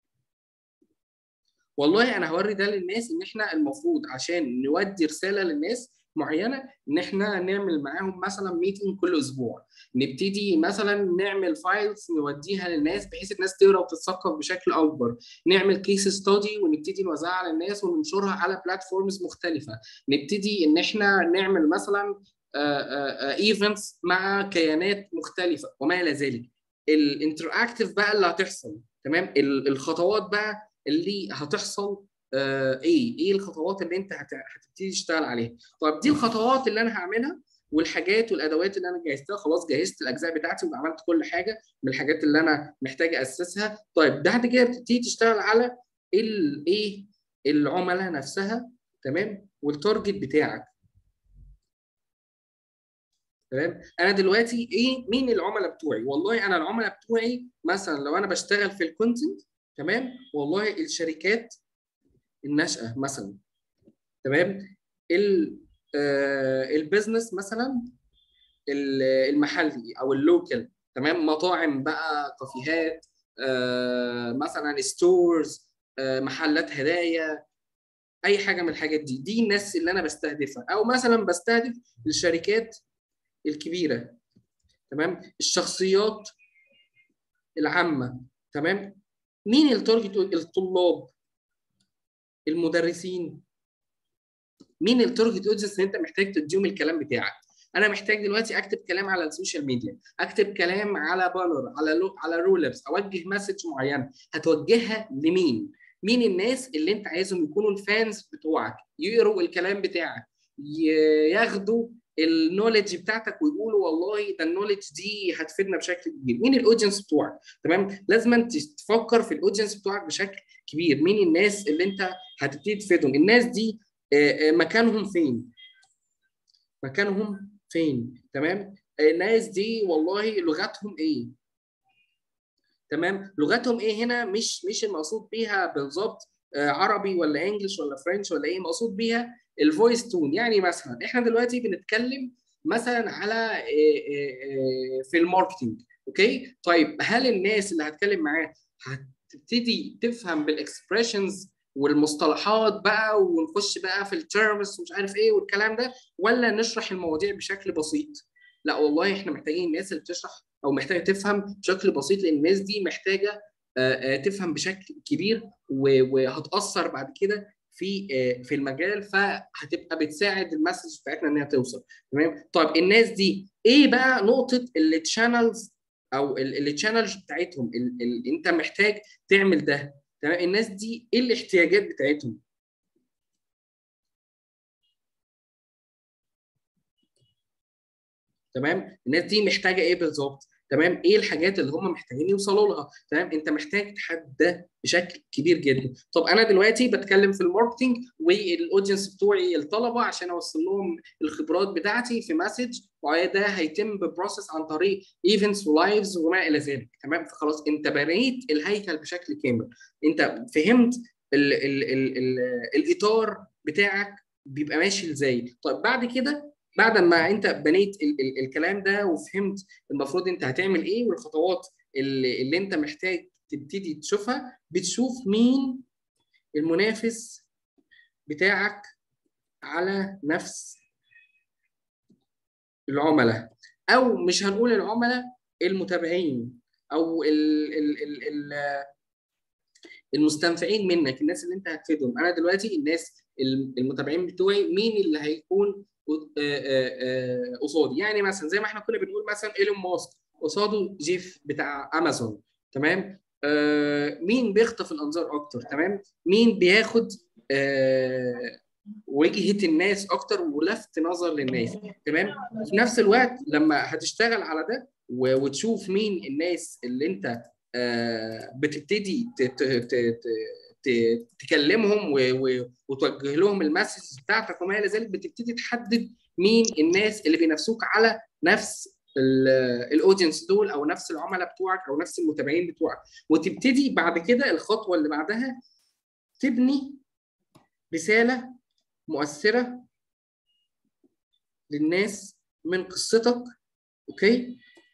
والله انا هوري ده للناس ان احنا المفروض عشان نودي رساله للناس معينه، ان احنا نعمل معاهم مثلا ميتنج كل اسبوع، نبتدي مثلا نعمل فايلز نوديها للناس بحيث الناس تقرا وتتثقف بشكل اكبر، نعمل كيس ستادي ونبتدي نوزعها على الناس وننشرها على بلاتفورمز مختلفه، نبتدي ان احنا نعمل مثلا ايفنتس مع كيانات مختلفه وما الى ذلك. الانتراكتيف بقى اللي هتحصل، تمام، الخطوات بقى اللي هتحصل آه ايه ايه الخطوات اللي انت هت... هتبتدي تشتغل عليها. طب دي الخطوات اللي انا هعملها والحاجات والادوات اللي انا جهزتها. خلاص جهزت الاجزاء بتاعتي وعملت كل حاجه من الحاجات اللي انا محتاج اسسها. طيب بعد كده بتبتدي تشتغل على الايه العملاء نفسها، تمام، والتارجت بتاعك. تمام، انا دلوقتي ايه مين العملاء بتوعي؟ والله انا العملاء بتوعي مثلا لو انا بشتغل في الكونتنت، تمام، والله الشركات الناشئه مثلا. تمام، ال آه البيزنس مثلا المحلي او اللوكال. تمام، مطاعم بقى، كافيهات، آه مثلا ستورز، آه محلات هدايا، اي حاجه من الحاجات دي، دي الناس اللي انا بستهدفها. او مثلا بستهدف الشركات الكبيره، تمام، الشخصيات العامه، تمام. مين التارجت؟ الطلاب، المدرسين. مين التارجت اودينس اللي انت محتاج تديهم الكلام بتاعك؟ انا محتاج دلوقتي اكتب كلام على السوشيال ميديا، اكتب كلام على بانر، على لو على رولبس، اوجه مسج معينه، هتوجهها لمين؟ مين الناس اللي انت عايزهم يكونوا الفانز بتوعك، يقروا الكلام بتاعك، ياخدوا النولج بتاعتك ويقولوا والله ده النولج دي هتفيدنا بشكل كبير. مين الاودينس بتوعك؟ تمام، لازم تفكر في الاودينس بتوعك بشكل كبير. مين الناس اللي انت هتبتدي تفيدهم؟ الناس دي مكانهم فين؟ مكانهم فين؟ تمام؟ الناس دي والله لغتهم ايه؟ تمام؟ لغتهم ايه هنا مش مش المقصود بيها بالظبط عربي ولا انجلش ولا فرنش ولا ايه، مقصود بيها الفويس تون. يعني مثلا احنا دلوقتي بنتكلم مثلا على في الماركتنج، اوكي؟ طيب هل الناس اللي هتكلم معاه هتبتدي تفهم بالاكسبريشنز والمصطلحات بقى، ونخش بقى في التيرمز ومش عارف ايه والكلام ده، ولا نشرح المواضيع بشكل بسيط؟ لا والله احنا محتاجين الناس اللي بتشرح او محتاجه تفهم بشكل بسيط، لان الناس دي محتاجه تفهم بشكل كبير وهتاثر بعد كده في في المجال، فهتبقى بتساعد المسج بتاعتنا انها توصل. تمام؟ طيب الناس دي ايه بقى نقطه التشانلز او التشانلز بتاعتهم؟ ال ال انت محتاج تعمل ده. تمام؟ الناس دي ايه الاحتياجات بتاعتهم؟ تمام؟ الناس دي محتاجه ايه بالظبط؟ تمام؟ ايه الحاجات اللي هم محتاجين يوصلوا لها؟ تمام؟ انت محتاج تحدد ده بشكل كبير جدا. طب انا دلوقتي بتكلم في الماركتنج والاودينس بتوعي الطلبه عشان اوصل لهم الخبرات بتاعتي في مسج، وده هيتم ببروسس عن طريق ايفنتس ولايفز وما الى ذلك. تمام؟ فخلاص انت بنيت الهيكل بشكل كامل، انت فهمت ال ال ال ال الاطار بتاعك بيبقى ماشي ازاي. طيب بعد كده، بعد ما انت بنيت ال ال الكلام ده وفهمت المفروض انت هتعمل ايه والخطوات اللي, اللي انت محتاج تبتدي تشوفها، بتشوف مين المنافس بتاعك على نفس العملاء، او مش هنقول العملاء، المتابعين او ال ال ال ال المستنفعين منك، الناس اللي انت هتفيدهم. انا دلوقتي الناس المتابعين بتوعي مين اللي هيكون قصادي؟ يعني مثلا زي ما احنا كنا بنقول مثلا ايلون ماسك قصاده جيف بتاع امازون. تمام؟ آه مين بيخطف الانظار اكتر؟ تمام؟ مين بياخد آه وجهة الناس اكتر ولفت نظر للناس؟ تمام؟ وفي نفس الوقت لما هتشتغل على ده وتشوف مين الناس اللي انت آه بتبتدي تكلمهم وتوجه لهم المسج بتاعتك وما الى ذلك، بتبتدي تحدد مين الناس اللي بينافسوك على نفس الاودينس دول، او نفس العملاء بتوعك، او نفس المتابعين بتوعك. وتبتدي بعد كده الخطوه اللي بعدها تبني رساله مؤثره للناس من قصتك، اوكي؟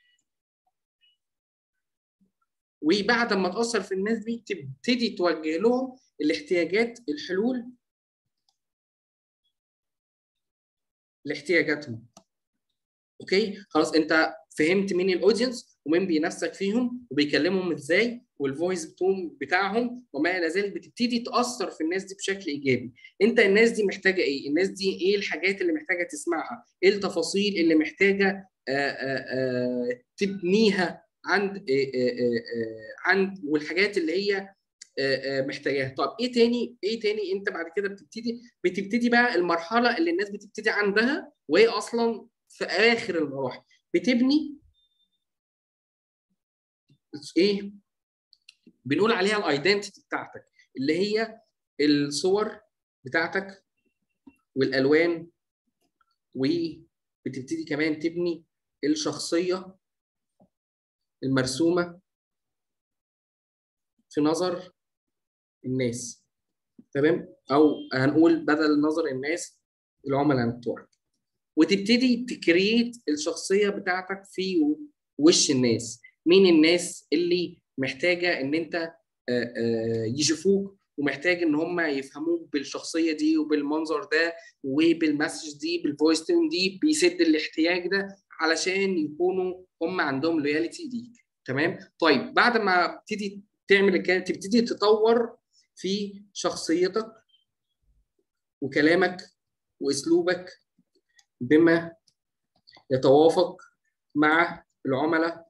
وبعد ما تاثر في الناس دي تبتدي توجه لهم الاحتياجات، الحلول لاحتياجاتهم. اوكي؟ خلاص انت فهمت مين الاودينس ومين بينافسك فيهم وبيكلمهم ازاي والفويس تون بتاعهم وما الى ذلك، بتبتدي تاثر في الناس دي بشكل ايجابي. انت الناس دي محتاجه ايه؟ الناس دي ايه الحاجات اللي محتاجه تسمعها؟ ايه التفاصيل اللي محتاجه آآ آآ تبنيها عند آآ آآ عند والحاجات اللي هي محتاجاها. طب ايه تاني؟ ايه تاني انت بعد كده بتبتدي بتبتدي بقى المرحله اللي الناس بتبتدي عندها، وهي اصلا في اخر المراحل بتبني ايه بنقول عليها الايدنتيتي بتاعتك، اللي هي الصور بتاعتك والالوان، وبتبتدي كمان تبني الشخصيه المرسومه في نظر الناس. تمام؟ او هنقول بدل نظر الناس العملاء بتوعك، وتبتدي تكريت الشخصيه بتاعتك في وش الناس. مين الناس اللي محتاجه ان انت يشوفوك ومحتاج ان هم يفهموك بالشخصيه دي وبالمنظر ده وبالمسج دي بالفويس تون دي، بيسد الاحتياج ده علشان يكونوا هم عندهم لويالتي ليك. تمام. طيب بعد ما تبتدي تعمل كده، تبتدي تطور في شخصيتك وكلامك واسلوبك بما يتوافق مع العملاء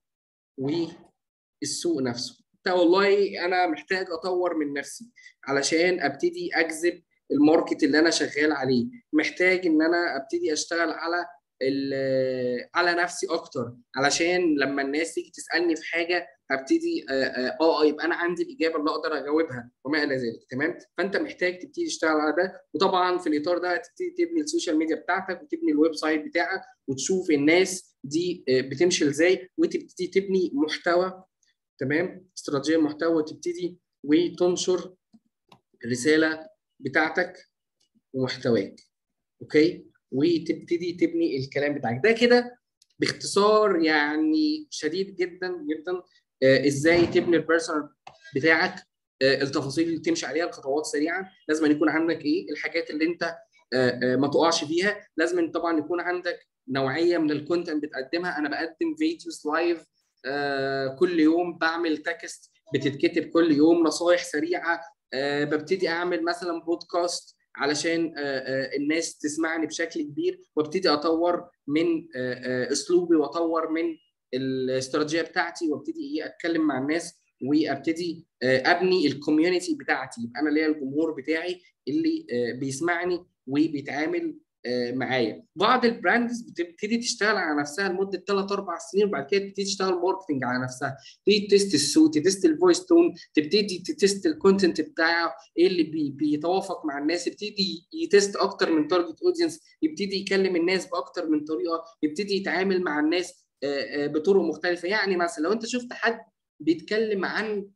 والسوق نفسه. انت والله انا محتاج اطور من نفسي علشان ابتدي اجذب الماركت اللي انا شغال عليه، محتاج ان انا ابتدي اشتغل على على نفسي اكتر علشان لما الناس تيجي تسالني في حاجه ابتدي اه, آه يبقى انا عندي الاجابه اللي اقدر اجاوبها وما الى ذلك. تمام. فانت محتاج تبتدي تشتغل على ده، وطبعا في الاطار ده تبتدي تبني السوشيال ميديا بتاعتك وتبني الويب سايت بتاعك وتشوف الناس دي بتمشي ازاي وتبتدي تبني محتوى. تمام. استراتيجيه محتوى، وتبتدي وتنشر الرساله بتاعتك ومحتواك. اوكي. وتبتدي تبني الكلام بتاعك ده كده باختصار يعني شديد جدا جدا. آه ازاي تبني البيرسونال بتاعك، آه التفاصيل اللي تمشي عليها، الخطوات سريعا. لازم أن يكون عندك ايه الحاجات اللي انت آه آه ما تقعش فيها. لازم طبعا يكون عندك نوعيه من الكونتنت بتقدمها. انا بقدم فيديوز لايف آه كل يوم، بعمل تكست بتتكتب كل يوم، نصايح سريعه. آه ببتدي اعمل مثلا بودكاست علشان الناس تسمعني بشكل كبير، وابتدي اطور من اسلوبي واطور من الاستراتيجيه بتاعتي، وابتدي ايه اتكلم مع الناس وابتدي ابني الكوميونتي بتاعتي، يبقى انا ليا الجمهور بتاعي اللي بيسمعني وبيتعامل معايا. بعض البراندز بتبتدي تشتغل على نفسها لمده ثلاث اربع سنين، وبعد كده تبتدي تشتغل ماركتنج على نفسها، تبتدي تست السوق، تست الفويس تون، تبتدي تست الكونتنت بتاعه ايه اللي بي بيتوافق مع الناس، يبتدي يتست اكتر من تارجت اودينس، يبتدي يكلم الناس باكتر من طريقه، يبتدي يتعامل مع الناس بطرق مختلفه. يعني مثلا لو انت شفت حد بيتكلم عن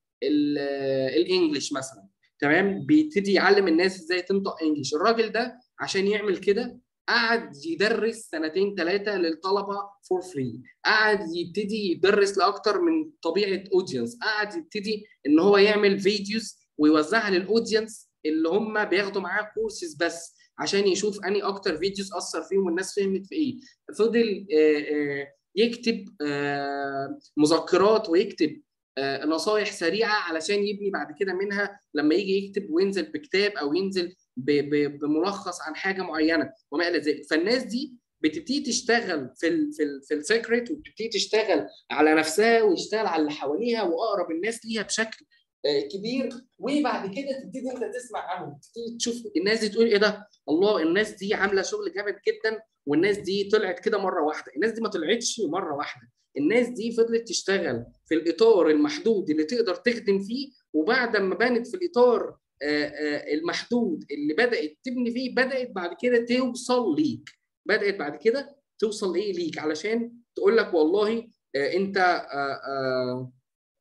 الانجليش مثلا، تمام، بيبتدي يعلم الناس ازاي تنطق انجليش. الراجل ده عشان يعمل كده قعد يدرس سنتين ثلاثه للطلبه فور فري، قعد يبتدي يدرس لاكتر من طبيعه اودينس، قعد يبتدي ان هو يعمل فيديوز ويوزعها للاودينس اللي هم بياخدوا معاه كورسز بس عشان يشوف اني اكتر فيديوز اثر فيهم والناس فهمت في ايه. فضل يكتب مذكرات ويكتب نصايح سريعه علشان يبني بعد كده منها لما يجي يكتب وينزل بكتاب او ينزل بملخص عن حاجه معينه وما الى ذلك. فالناس دي بتبتدي تشتغل في ال في ال في السيكريت، وبتبتدي تشتغل على نفسها ويشتغل على اللي حواليها واقرب الناس ليها بشكل كبير. وبعد كده تبتدي انت تسمع عنهم، تبتدي تشوف الناس دي تقول ايه ده، الله الناس دي عامله شغل جامد جدا، والناس دي طلعت كده مره واحده. الناس دي ما طلعتش مره واحده، الناس دي فضلت تشتغل في الاطار المحدود اللي تقدر تخدم فيه، وبعد ما بانت في الاطار المحدود اللي بدات تبني فيه، بدات بعد كده توصل ليك، بدات بعد كده توصل ايه ليك علشان تقول لك والله انت آآ آآ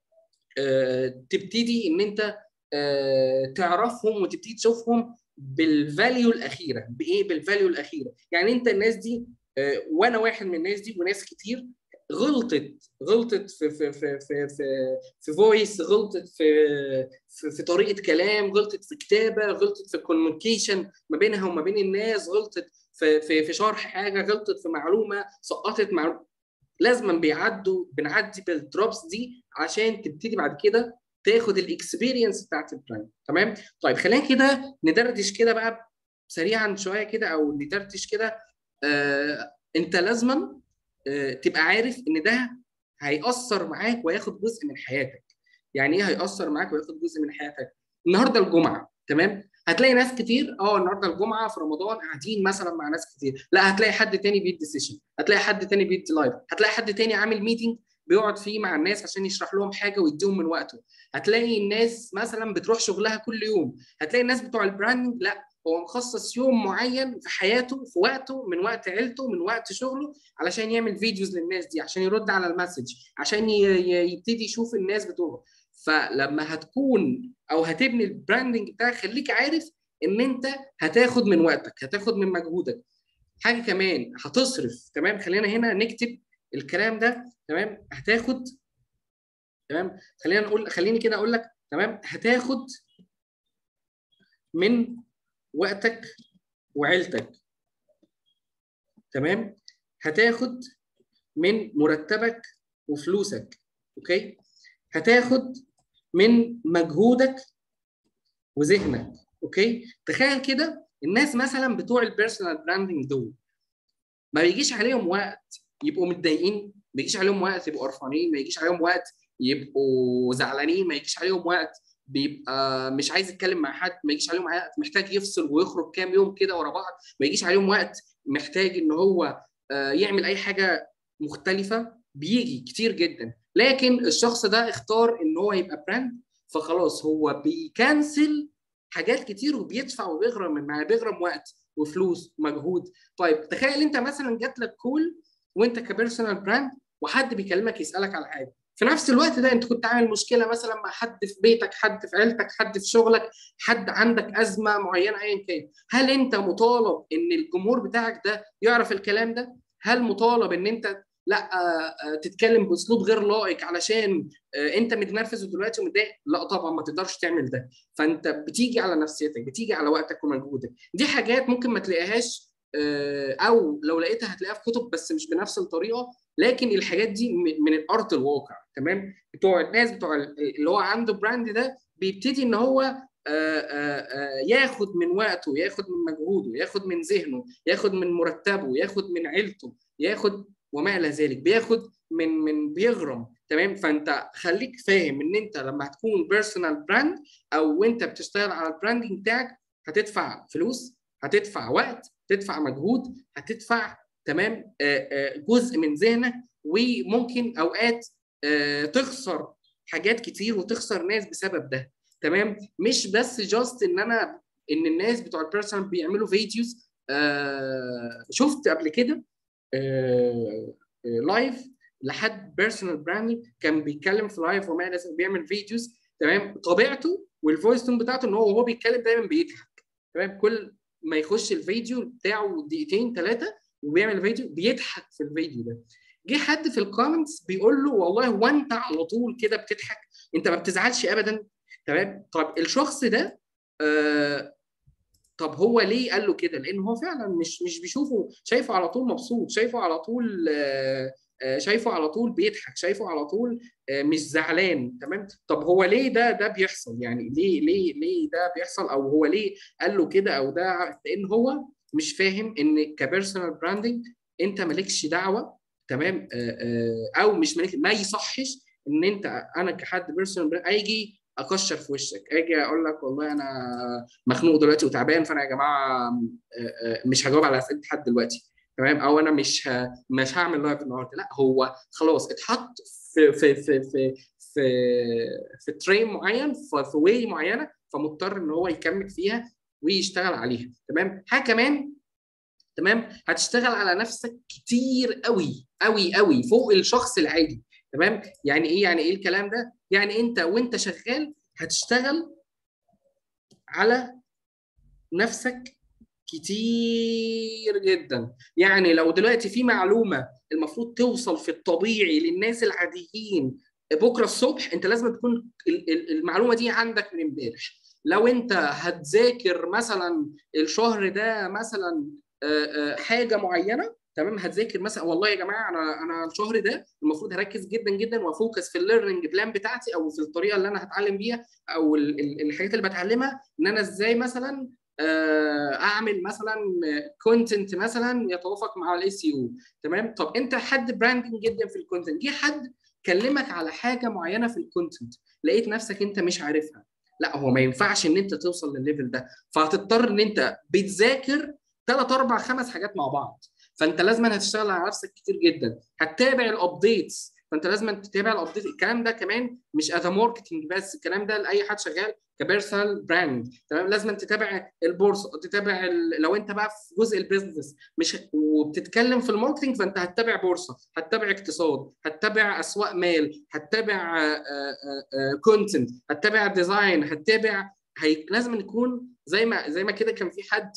تبتدي ان انت تعرفهم وتبتدي تشوفهم بالفاليو الاخيره. بايه؟ بالفاليو الاخيره. يعني انت الناس دي وانا واحد من الناس دي وناس كتير غلطت غلطت في في في في في, في فويس، غلطت في, في في طريقه كلام، غلطت في كتابه، غلطت في الكوميونيكيشن ما بينها وما بين الناس، غلطت في في في شرح حاجه، غلطت في معلومه، سقطت معلومه. لازم بيعدوا بنعدي بالدروبس دي عشان تبتدي بعد كده تاخد الاكسبيرينس بتاعت البراند. تمام. طيب خلينا كده ندردش كده بقى سريعا شويه كده، او ندردش كده. آه انت لازما آه تبقى عارف ان ده هيأثر معاك وياخد جزء من حياتك. يعني ايه هيأثر معاك وياخد جزء من حياتك؟ النهارده الجمعه، تمام، هتلاقي ناس كتير اه النهارده الجمعه في رمضان قاعدين مثلا مع ناس كتير، لا هتلاقي حد تاني بيدي سيشن، هتلاقي حد تاني بيدي لايف، هتلاقي حد تاني عامل ميتنج بيقعد فيه مع الناس عشان يشرح لهم حاجه ويديهم من وقته، هتلاقي الناس مثلا بتروح شغلها كل يوم، هتلاقي الناس بتوع البراندنج لا هو مخصص يوم معين في حياته، في وقته، من وقت عيلته، من وقت شغله، علشان يعمل فيديوز للناس دي، عشان يرد على المسج، عشان يبتدي يشوف الناس بتوعه. فلما هتكون او هتبني البراندنج بتاعك خليك عارف ان انت هتاخد من وقتك، هتاخد من مجهودك. حاجه كمان هتصرف. تمام. خلينا هنا نكتب الكلام ده. تمام. هتاخد. تمام. خلينا نقول خليني كده اقول لك. تمام. هتاخد من وقتك وعيلتك، تمام؟ هتاخد من مرتبك وفلوسك، اوكي؟ هتاخد من مجهودك وذهنك، اوكي؟ تخيل كده الناس مثلا بتوع البيرسونال براندنج دول ما بيجيش عليهم وقت يبقوا متضايقين، ما بيجيش عليهم وقت يبقوا قرفانين، ما يجيش عليهم وقت يبقوا زعلانين، ما يجيش عليهم وقت بيبقى مش عايز يتكلم مع حد، ما يجيش عليهم وقت محتاج يفصل ويخرج كام يوم كده ورا بعض، ما يجيش عليهم وقت محتاج ان هو يعمل اي حاجه مختلفه. بيجي كتير جدا، لكن الشخص ده اختار ان هو يبقى براند، فخلاص هو بيكنسل حاجات كتير وبيدفع وبيغرم من معاه، بيغرم وقت وفلوس ومجهود. طيب تخيل انت مثلا جات لك كول وانت كبيرسونال براند وحد بيكلمك يسالك على حاجه، في نفس الوقت ده انت كنت عامل مشكله مثلا مع حد في بيتك، حد في عيلتك، حد في شغلك، حد عندك ازمه معينه ايا كان، هل انت مطالب ان الجمهور بتاعك ده يعرف الكلام ده؟ هل مطالب ان انت لا تتكلم باسلوب غير لائق علشان انت متنرفز دلوقتي ومتضايق؟ لا طبعا ما تقدرش تعمل ده. فانت بتيجي على نفسيتك، بتيجي على وقتك ومجهودك. دي حاجات ممكن ما تلاقيهاش، او لو لقيتها هتلاقيها في كتب بس مش بنفس الطريقه، لكن الحاجات دي من الارض الواقع، تمام؟ بتوع الناس بتوع اللي هو عنده براند ده بيبتدي ان هو آآ آآ ياخد من وقته، ياخد من مجهوده، ياخد من ذهنه، ياخد من مرتبه، ياخد من عيلته، ياخد وما الى ذلك، بياخد من من بيغرم، تمام؟ فانت خليك فاهم ان انت لما هتكون بيرسونال براند او انت بتشتغل على البراندنج بتاعك هتدفع فلوس، هتدفع وقت، تدفع مجهود، هتدفع، تمام؟ جزء من ذهنك، وممكن اوقات تخسر حاجات كتير وتخسر ناس بسبب ده، تمام؟ مش بس جاست ان انا ان الناس بتوع البيرسونال بيعملوا فيديوز. آه شفت قبل كده آه لايف لحد بيرسونال براندنج كان بيتكلم في لايف وما بيعمل فيديوز، تمام؟ طبيعته والفويس تون بتاعته ان هو وهو بيتكلم دايما بيضحك، تمام؟ كل ما يخش الفيديو بتاعه دقيقتين ثلاثه وبيعمل فيديو بيضحك في الفيديو ده. جه حد في الكومنتس بيقول له والله هو انت على طول كده بتضحك؟ انت ما بتزعلش ابدا؟ تمام؟ طب الشخص ده آه طب هو ليه قال له كده؟ لان هو فعلا مش مش بيشوفه، شايفه على طول مبسوط، شايفه على طول آه شايفه على طول بيضحك، شايفه على طول آه مش زعلان، تمام؟ طب هو ليه ده ده بيحصل؟ يعني ليه ليه ليه ده بيحصل؟ او هو ليه قال له كده او ده؟ لان هو مش فاهم ان كبيرسونال براندنج انت مالكش دعوه، تمام؟ آه آه او مش مالك، ما يصحش ان انت انا كحد بيرسونال براند اجي اكشر في وشك، اجي اقول لك والله انا مخنوق دلوقتي وتعبان، فانا يا جماعه مش هجاوب على اسئله حد دلوقتي، تمام؟ او انا مش ه... مش هعمل لايف النهارده. لا، هو خلاص اتحط في في في في في في ترين معين، في, في واي معينه، فمضطر ان هو يكمل فيها ويشتغل عليها، تمام؟ حاجه كمان، تمام؟ هتشتغل على نفسك كتير قوي قوي قوي فوق الشخص العادي، تمام؟ يعني ايه؟ يعني ايه الكلام ده؟ يعني انت وانت شغال هتشتغل على نفسك كتير جدا. يعني لو دلوقتي في معلومه المفروض توصل في الطبيعي للناس العاديين بكره الصبح، انت لازم تكون المعلومه دي عندك من امبارح. لو انت هتذاكر مثلا الشهر ده مثلا حاجه معينه، تمام؟ هتذاكر مثلا والله يا جماعه انا انا الشهر ده المفروض هركز جدا جدا وافوكس في الليرنينج بلان بتاعتي او في الطريقه اللي انا هتعلم بيها او الحاجات اللي بتعلمها، ان انا ازاي مثلا اعمل مثلا كونتنت مثلا يتوافق مع الاي سي او، تمام؟ طب انت حد براندنج جدا في الكونتنت، جه حد كلمك على حاجه معينه في الكونتنت لقيت نفسك انت مش عارفها، لا هو ما ينفعش ان انت توصل للليفل ده، فهتضطر ان انت بتذاكر ثلاث اربع خمس حاجات مع بعض. فانت لازم هتشتغل على نفسك كتير جدا، هتتابع الابديتس، فانت لازم تتابع الابديت. الكلام ده كمان مش از ماركتنج بس، الكلام ده لاي حد شغال كبيرسونال براند، تمام؟ لازم تتابع البورصه، تتابع لو انت بقى في جزء البيزنس مش وبتتكلم في الماركتنج، فانت هتتابع بورصه، هتتابع اقتصاد، هتتابع اسواق مال، هتتابع كونتنت، هتتابع ديزاين، هتتابع هي... لازم نكون زي ما زي ما كده. كان في حد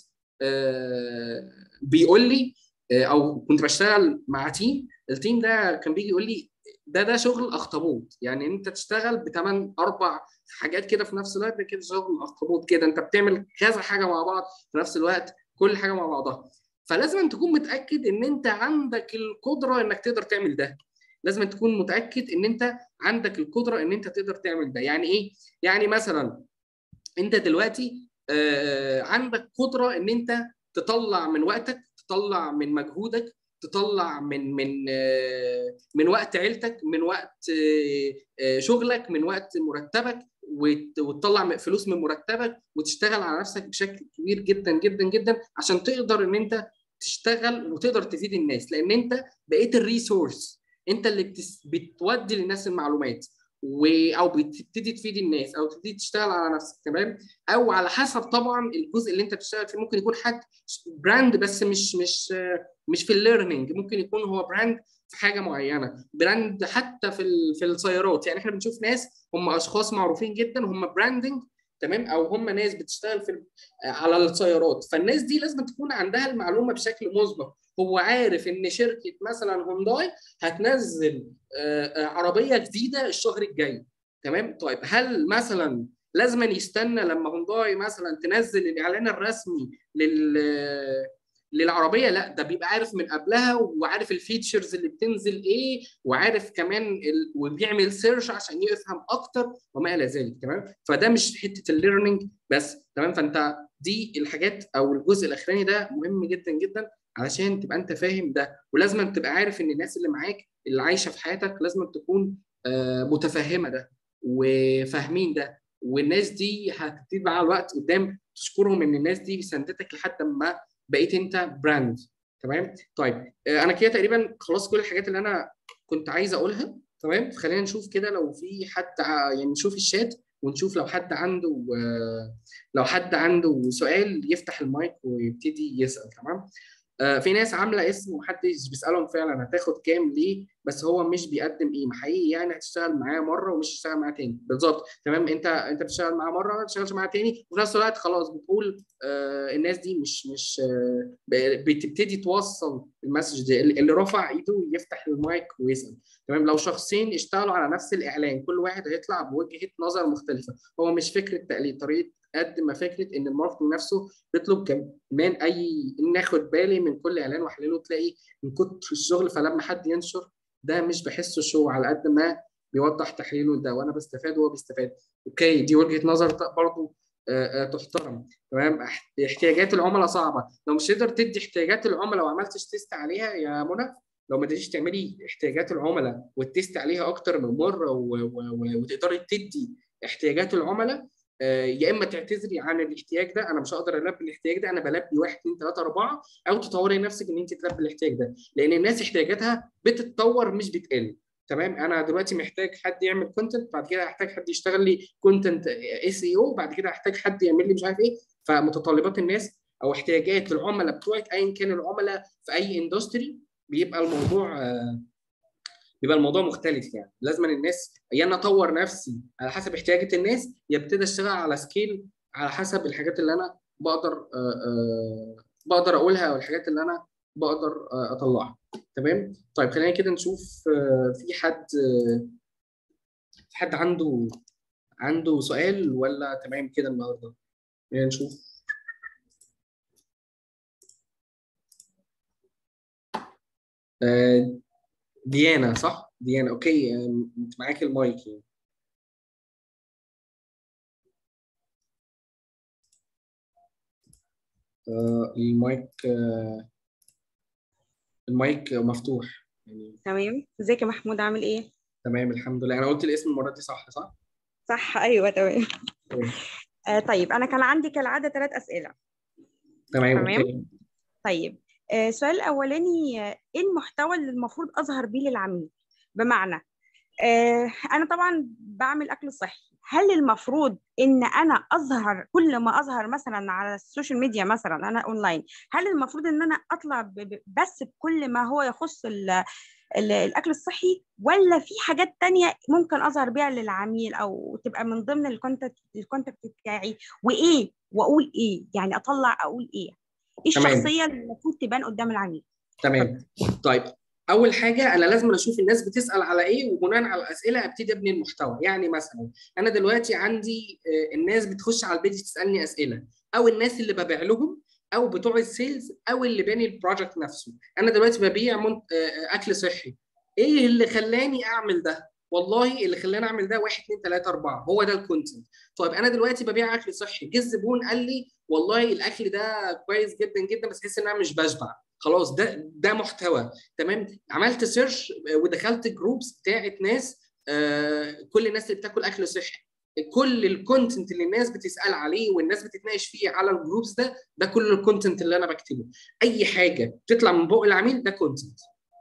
بيقول لي او كنت بشتغل مع تيم، التيم ده كان بيجي يقول لي ده ده شغل اخطبوط، يعني انت تشتغل بثمان اربع حاجات كده في نفس الوقت، ده كده شغل اخطبوط كده، انت بتعمل كذا حاجه مع بعض في نفس الوقت، كل حاجه مع بعضها. فلازم أن تكون متاكد ان انت عندك القدره انك تقدر تعمل ده، لازم تكون متاكد ان انت عندك القدره ان انت تقدر تعمل ده. يعني ايه؟ يعني مثلا انت دلوقتي آه، عندك قدره ان انت تطلع من وقتك، تطلع من مجهودك، تطلع من من آه، من وقت عيلتك، من وقت آه، آه، شغلك، من وقت مرتبك، وت- وتطلع فلوس من مرتبك وتشتغل على نفسك بشكل كبير جدا جدا جدا عشان تقدر ان انت تشتغل وتقدر تفيد الناس، لان انت بقيت الريسورس، انت اللي بتس... بتودي للناس المعلومات و... او بتبتدي تفيد الناس او تبتدي تشتغل على نفسك. تمام؟ او على حسب طبعا الجزء اللي انت بتشتغل فيه، ممكن يكون حد براند بس مش مش مش في الليرنينج، ممكن يكون هو براند في حاجه معينه، براند حتى في ال... في السيارات. يعني احنا بنشوف ناس هم اشخاص معروفين جدا هم براندنج، تمام، او هم ناس بتشتغل في على السيارات، فالناس دي لازم تكون عندها المعلومه بشكل مسبق. هو عارف ان شركه مثلا هونداي هتنزل عربيه جديده الشهر الجاي، تمام؟ طيب هل مثلا لازم يستنى لما هونداي مثلا تنزل الاعلان الرسمي لل للعربيه؟ لا، ده بيبقى عارف من قبلها وعارف الفيتشرز اللي بتنزل ايه، وعارف كمان ال... وبيعمل سيرش عشان يفهم اكتر وما الى ذلك. تمام؟ فده مش حته الليرنينج بس، تمام؟ فانت دي الحاجات او الجزء الاخراني ده مهم جدا جدا علشان تبقى انت فاهم ده، ولازم تبقى عارف ان الناس اللي معاك اللي عايشه في حياتك لازم تكون متفهمه ده وفاهمين ده، والناس دي هتبتدي مع الوقت قدام تشكرهم ان الناس دي ساندتك لحد ما بقيت انت براند. تمام؟ طيب انا كده تقريبا خلاص كل الحاجات اللي انا كنت عايز اقولها. تمام؟ خلينا نشوف كده لو في حد، يعني نشوف الشات ونشوف لو حد عنده لو حد عنده سؤال يفتح المايك ويبتدي يسأل. تمام؟ في ناس عامله اسم ومحدش بيسالهم فعلا هتاخد كام ليه، بس هو مش بيقدم قيمه حقيقي، يعني هتشتغل معاه مره ومش هتشتغل معاه تاني. بالظبط، تمام، انت انت بتشتغل معاه مره ما تشتغلش معاه تاني، وفي نفس الوقت خلاص بتقول آه الناس دي مش مش آه بتبتدي توصل المسج دي. اللي رفع ايده يفتح المايك ويسال. تمام؟ لو شخصين اشتغلوا على نفس الاعلان كل واحد هيطلع بوجهه نظر مختلفه، هو مش فكره تقليد طريقه قد ما فكره ان الماركتنج نفسه بيطلب كمان اي ناخد بالي من كل اعلان واحلله، تلاقي من كتر الشغل فلما حد ينشر ده مش بحسه شو على قد ما بيوضح تحليله ده، وانا بستفاد وهو بيستفاد. اوكي، دي وجهه نظر برضو آه آه تحترم. تمام؟ احتياجات العملاء صعبه، لو مش تقدر تدي احتياجات العملاء وعملتش تيست عليها يا منى، لو ما تقدريش تعملي احتياجات العملاء والتيست عليها اكتر من مره وتقدري تدي احتياجات العملاء، يا اما تعتذري عن الاحتياج ده، انا مش هقدر البي الاحتياج ده، انا بلبي واحد اثنين ثلاثه اربعه، او تطوري نفسك ان انت تلبي الاحتياج ده، لان الناس احتياجاتها بتتطور مش بتقل. تمام؟ انا دلوقتي محتاج حد يعمل كونتنت، بعد كده هحتاج حد يشتغل لي كونتنت اس اي او، بعد كده هحتاج حد يعمل لي مش عارف ايه. فمتطلبات الناس او احتياجات العملاء بتوعك ايا كان العملاء في اي اندستري بيبقى الموضوع آه بيبقى الموضوع مختلف. يعني لازم الناس يا انا اطور نفسي على حسب احتياجات الناس، يا ابتدي اشتغل على سكيل على حسب الحاجات اللي انا بقدر آآ آآ بقدر اقولها او الحاجات اللي انا بقدر اطلعها. تمام؟ طيب خلينا كده نشوف في حد في حد عنده عنده سؤال ولا تمام كده النهارده؟ خلينا نشوف. ديانا، صح؟ ديانا، اوكي، انت معاك المايك يعني. آه المايك آه المايك مفتوح يعني. تمام. ازيك يا محمود، عامل ايه؟ تمام الحمد لله. انا قلت الاسم المره دي صح صح؟ صح، ايوه تمام. أوه. آه طيب انا كان عندي كالعاده ثلاث اسئله. تمام تمام. اوكي. طيب آه السؤال الاولاني، آه، ايه المحتوى اللي المفروض اظهر بيه للعميل؟ بمعنى آه انا طبعا بعمل اكل صحي، هل المفروض ان انا اظهر كل ما اظهر مثلا على السوشيال ميديا، مثلا انا اونلاين، هل المفروض ان انا اطلع ب- ب- بس بكل ما هو يخص ال الاكل الصحي، ولا في حاجات تانية ممكن اظهر بيها للعميل او تبقى من ضمن الكونتاكت الكونتاكت بتاعي؟ وايه واقول ايه؟ يعني اطلع اقول ايه؟ ايه تمام الشخصيه اللي المفروض تبان قدام العميل؟ اتفضل. تمام. طيب اول حاجه انا لازم اشوف الناس بتسال على ايه، وبناء على الاسئله ابتدي ابني المحتوى. يعني مثلا انا دلوقتي عندي الناس بتخش على البيج تسالني اسئله، او الناس اللي ببيع لهم، او بتوع السيلز، او اللي باني البروجكت نفسه. انا دلوقتي ببيع منت... اكل صحي. ايه اللي خلاني اعمل ده؟ والله اللي خلاني اعمل ده واحد اتنين تلاته اربعه، هو ده الكونتنت. طيب انا دلوقتي ببيع اكل صحي، جه الزبون قال لي والله الاكل ده كويس جدا جدا بس حاسس ان انا مش بشبع. خلاص ده ده محتوى. تمام. عملت سيرش ودخلت جروبس بتاعت ناس، آه كل الناس اللي بتاكل اكل صحي، كل الكونتنت اللي الناس بتسال عليه والناس بتتناقش فيه على الجروبس ده، ده كل الكونتنت اللي انا بكتبه. اي حاجه بتطلع من بق العميل ده كونتنت.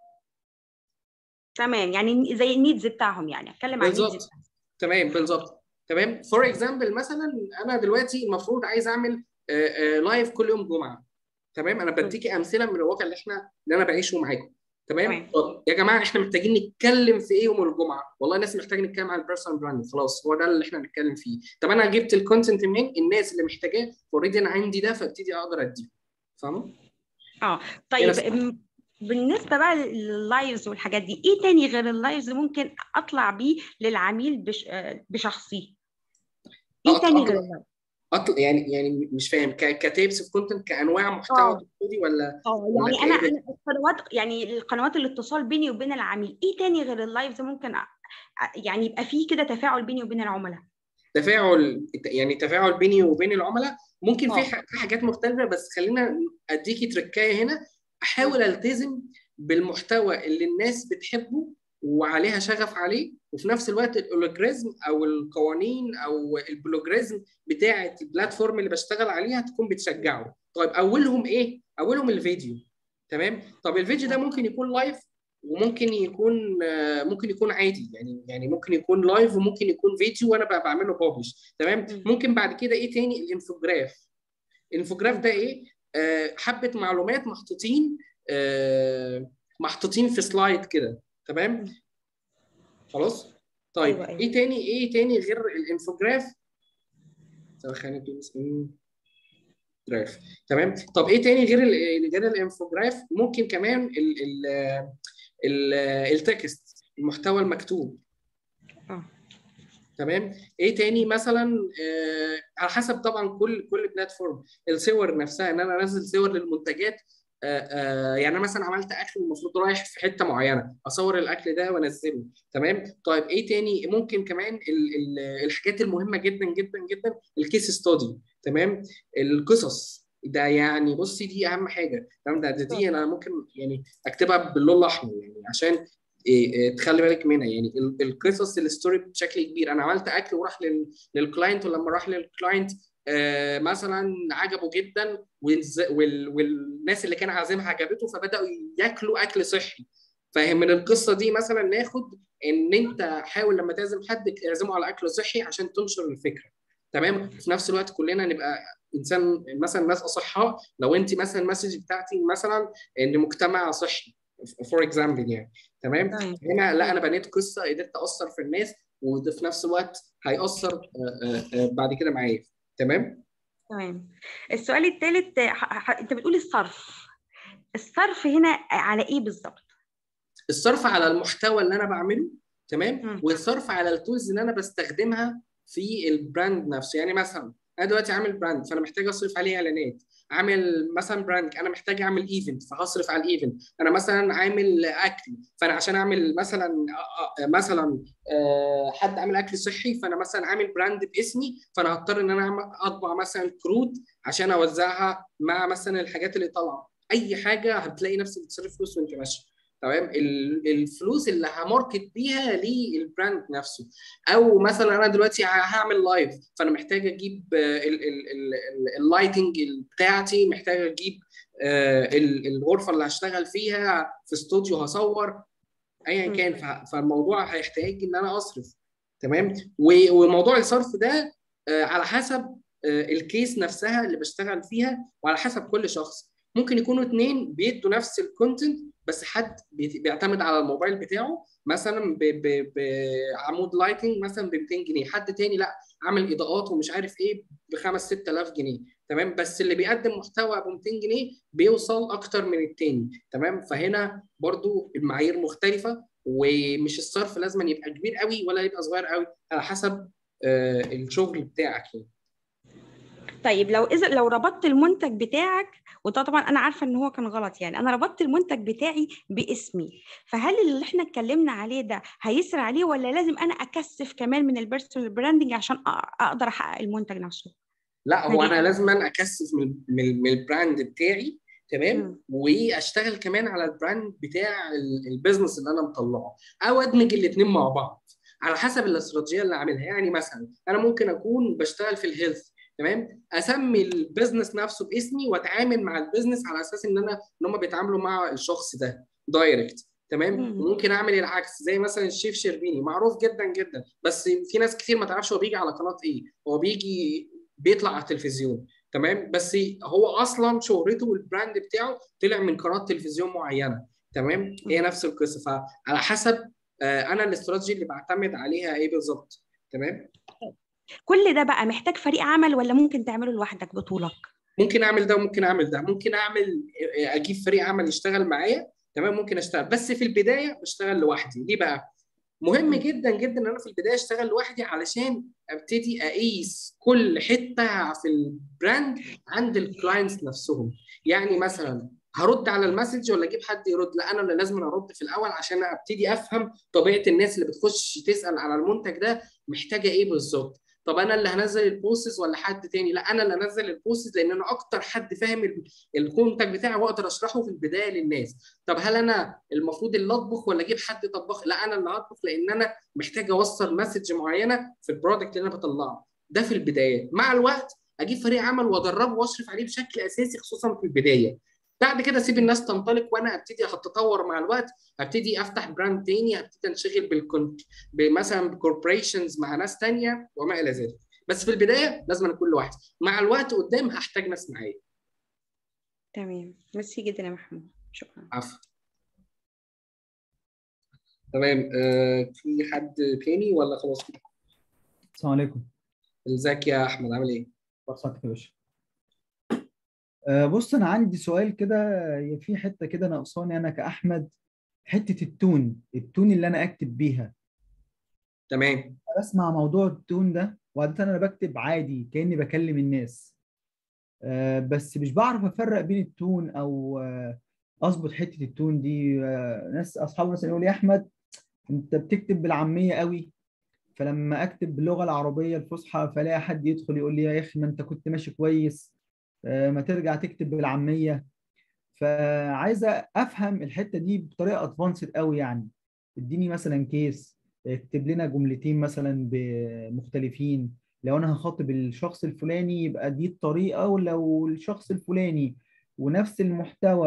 تمام، يعني زي النيدز بتاعهم، يعني اتكلم عن النيدز بالظبط. بتاعهم. تمام بالظبط. تمام. فور اكزامبل مثلا انا دلوقتي المفروض عايز اعمل لايف كل يوم جمعه. تمام. انا بديكي امثله من الواقع اللي احنا اللي انا بعيشه معاكم. تمام. تمام. طب يا جماعه احنا محتاجين نتكلم في ايه يوم الجمعه؟ والله الناس محتاجه نتكلم عن البيرسونال براند. خلاص هو ده اللي احنا هنتكلم فيه. طب انا جبت الكونتنت منين؟ الناس اللي محتاجاه اوريدي انا عندي ده، فابتدي اقدر اديه. فاهمه؟ اه طيب، بالنسبه بقى لللايفز والحاجات دي، ايه تاني غير اللايفز ممكن اطلع بيه للعميل بش... بشخصي؟ ايه تاني غير اللايف؟ أطل... يعني يعني مش فاهم كتيبس في كونتنت، كانواع محتوى اه تقصدي ولا اه ولا يعني انا كايه؟ انا القنوات، يعني القنوات الاتصال بيني وبين العميل، ايه تاني غير اللايفز ممكن أ... يعني يبقى فيه كده تفاعل بيني وبين العملاء؟ تفاعل، يعني تفاعل بيني وبين العملاء ممكن في اه في حاجات مختلفه، بس خلينا اديكي تركايه هنا. احاول التزم بالمحتوى اللي الناس بتحبه وعليها شغف عليه، وفي نفس الوقت الالجوريزم او القوانين او البلوجريزم بتاعه البلاتفورم اللي بشتغل عليها تكون بتشجعه. طيب اولهم ايه؟ اولهم الفيديو. تمام. طب الفيديو ده ممكن يكون لايف، وممكن يكون ممكن يكون عادي، يعني يعني ممكن يكون لايف وممكن يكون فيديو وانا بقى بعمله ببلش. تمام. ممكن بعد كده ايه تاني؟ الانفوجراف. الانفوجراف ده ايه؟ آه حبه معلومات محطوطين، آه محطوطين في سلايد كده. تمام. خلاص. طيب ايوه ايوه ايه تاني؟ ايه تاني غير الانفوجراف؟ خلينا جراف. تمام. طب ايه تاني غير ال غير الانفوجراف؟ ممكن كمان ال ال ال التكست، المحتوى المكتوب. اه تمام. ايه تاني مثلا؟ آه على حسب طبعا كل كل بلاتفورم. الصور نفسها، ان انا انزل صور للمنتجات. آه آه يعني انا مثلا عملت اكل المفروض رايح في حته معينه، اصور الاكل ده وانزله. تمام. طيب ايه تاني؟ ممكن كمان ال ال الحاجات المهمه جدا جدا جدا، الكيس ستودي. تمام. القصص ده يعني بصي دي اهم حاجه. تمام. ده, ده دي انا ممكن يعني اكتبها باللون الاحمر، يعني عشان إيه إيه تخلي بالك منها. يعني القصص الستوري بشكل كبير. انا عملت اكل وراح للكلاينت، ولما راح للكلاينت آه مثلا عجبه جدا، وال والناس اللي كان عازمها عجبته، فبداوا ياكلوا اكل صحي. فاهم؟ من القصه دي مثلا ناخد ان انت حاول لما تعزم حد اعزمه على اكل صحي عشان تنشر الفكره. تمام. في نفس الوقت كلنا نبقى انسان مثلا ناس اصحاء. لو انت مثلا المسج بتاعتي مثلا ان مجتمع صحي فور اكزامبل يعني. تمام. هنا لا، انا بنيت قصه قدرت اثر في الناس، وده في نفس الوقت هيأثر بعد كده معايا. تمام. تمام. السؤال الثالث، انت بتقول الصرف. الصرف هنا على ايه بالظبط؟ الصرف على المحتوى اللي انا بعمله. تمام. مم. والصرف على التولز اللي انا بستخدمها في البراند نفسه. يعني مثلا انا دلوقتي عامل براند، فانا محتاج اصرف عليه اعلانات. عامل مثلا براند، انا محتاج اعمل ايفنت، فهصرف على الايفنت. انا مثلا عامل اكل، فانا عشان اعمل مثلا مثلا حد عامل اكل صحي، فانا مثلا عامل براند باسمي، فانا هضطر ان انا اطبع مثلا كروت عشان اوزعها مع مثلا الحاجات اللي طالعه. اي حاجه هتلاقي نفسك بتصرف فلوس وانت ماشي. تمام. الفلوس اللي هماركت بيها للبراند نفسه. او مثلا انا دلوقتي هعمل لايف، فانا محتاج اجيب اللايتنج بتاعتي، محتاج اجيب الغرفه اللي هشتغل فيها في استوديو هصور، ايا كان. فالموضوع هيحتاج ان انا اصرف. تمام. وموضوع الصرف ده على حسب الكيس نفسها اللي بشتغل فيها، وعلى حسب كل شخص. ممكن يكونوا اتنين بيدوا نفس الكونتنت بس حد بيعتمد على الموبايل بتاعه مثلا بعمود لايتنج مثلا ب مئتين جنيه، حد تاني لا عامل اضاءات ومش عارف ايه ب خمسة ستة آلاف جنيه. تمام، بس اللي بيقدم محتوى ب مئتين جنيه بيوصل اكتر من التاني. تمام، فهنا برضو المعايير مختلفه، ومش الصرف لازم يبقى كبير قوي ولا يبقى صغير قوي، على حسب آه الشغل بتاعك يعني. طيب لو اذا لو ربطت المنتج بتاعك، وده طبعا انا عارفه ان هو كان غلط، يعني انا ربطت المنتج بتاعي باسمي، فهل اللي احنا اتكلمنا عليه ده هيسرع عليه، ولا لازم انا اكثف كمان من البيرسونال براندنج عشان اقدر احقق المنتج نفسه؟ لا، هو نجاح. انا لازم أنا اكثف من من من البراند بتاعي. تمام، مم. واشتغل كمان على البراند بتاع ال- البيزنس اللي انا مطلعه، او ادمج الاثنين مع بعض على حسب الاستراتيجيه اللي عاملها. يعني مثلا انا ممكن اكون بشتغل في الهيلث، تمام، اسمي البيزنس نفسه باسمي واتعامل مع البيزنس على اساس ان انا ان هم بيتعاملوا مع الشخص ده دايركت. تمام، مم. وممكن اعمل العكس زي مثلا الشيف شربيني معروف جدا جدا، بس في ناس كتير ما تعرفش هو بيجي على قناه ايه. هو بيجي بيطلع على التلفزيون. تمام، بس هو اصلا شهرته والبراند بتاعه طلع من قناه تلفزيون معينه. تمام، هي مم. نفس القصه، فعلى حسب آه، انا الاستراتيجي اللي بعتمد عليها ايه بالظبط. تمام، كل ده بقى محتاج فريق عمل، ولا ممكن تعمله لوحدك بطولك؟ ممكن اعمل ده وممكن اعمل ده، ممكن اعمل آه، اجيب فريق عمل يشتغل معايا. تمام، ممكن اشتغل، بس في البدايه بشتغل لوحدي. ليه بقى؟ مهم مم. جدا جدا ان انا في البدايه اشتغل لوحدي علشان ابتدي اقيس كل حته في البراند عند الكلاينتس نفسهم. يعني مثلا هرد على المسج ولا اجيب حد يرد؟ لا، انا اللي لازم ارد في الاول عشان ابتدي افهم طبيعه الناس اللي بتخش تسال على المنتج ده محتاجه ايه بالظبط. طب انا اللي هنزل البوستس ولا حد تاني؟ لا، انا اللي هنزل البوستس لان انا اكتر حد فاهم ال- المنتج بتاعي واقدر اشرحه في البدايه للناس. طب هل انا المفروض اللي اطبخ ولا اجيب حد طباخ؟ لا، انا اللي هطبخ لان انا محتاج اوصل مسج معينه في البرودكت اللي انا بطلعه. ده في البدايه. مع الوقت اجيب فريق عمل وادربه واشرف عليه بشكل اساسي خصوصا في البدايه. بعد كده اسيب الناس تنطلق وانا ابتدي اتطور مع الوقت، هبتدي افتح براند تاني، هبتدي انشغل بالكونت مثلا بكوربريشنز مع ناس تانيه وما الى ذلك. بس في البدايه لازم انا كل واحد، مع الوقت قدام هحتاج ناس معايا. تمام، ميرسي جدا يا محمود، شكرا. عفوا. تمام، آه في حد تاني ولا خلاص كده؟ السلام عليكم. ازيك يا احمد، عامل ايه؟ فرصتك يا باشا. أه بص انا عندي سؤال كده، هي في حته كده ناقصاني انا كاحمد، حته التون التون اللي انا اكتب بيها. تمام. أنا بسمع موضوع التون ده وعاده انا بكتب عادي كاني بكلم الناس، أه بس مش بعرف افرق بين التون او أه اظبط حته التون دي. أه ناس اصحابي مثلا يقولوا لي يا احمد انت بتكتب بالعاميه قوي، فلما اكتب باللغه العربيه الفصحى فلاقي حد يدخل يقول لي يا اخي ما انت كنت ماشي كويس، أه ما ترجع تكتب بالعاميه. فعايزه افهم الحته دي بطريقه ادفانسد قوي يعني. اديني مثلا كيس، اكتب لنا جملتين مثلا مختلفين، لو انا هخاطب الشخص الفلاني يبقى دي الطريقه، ولو الشخص الفلاني ونفس المحتوى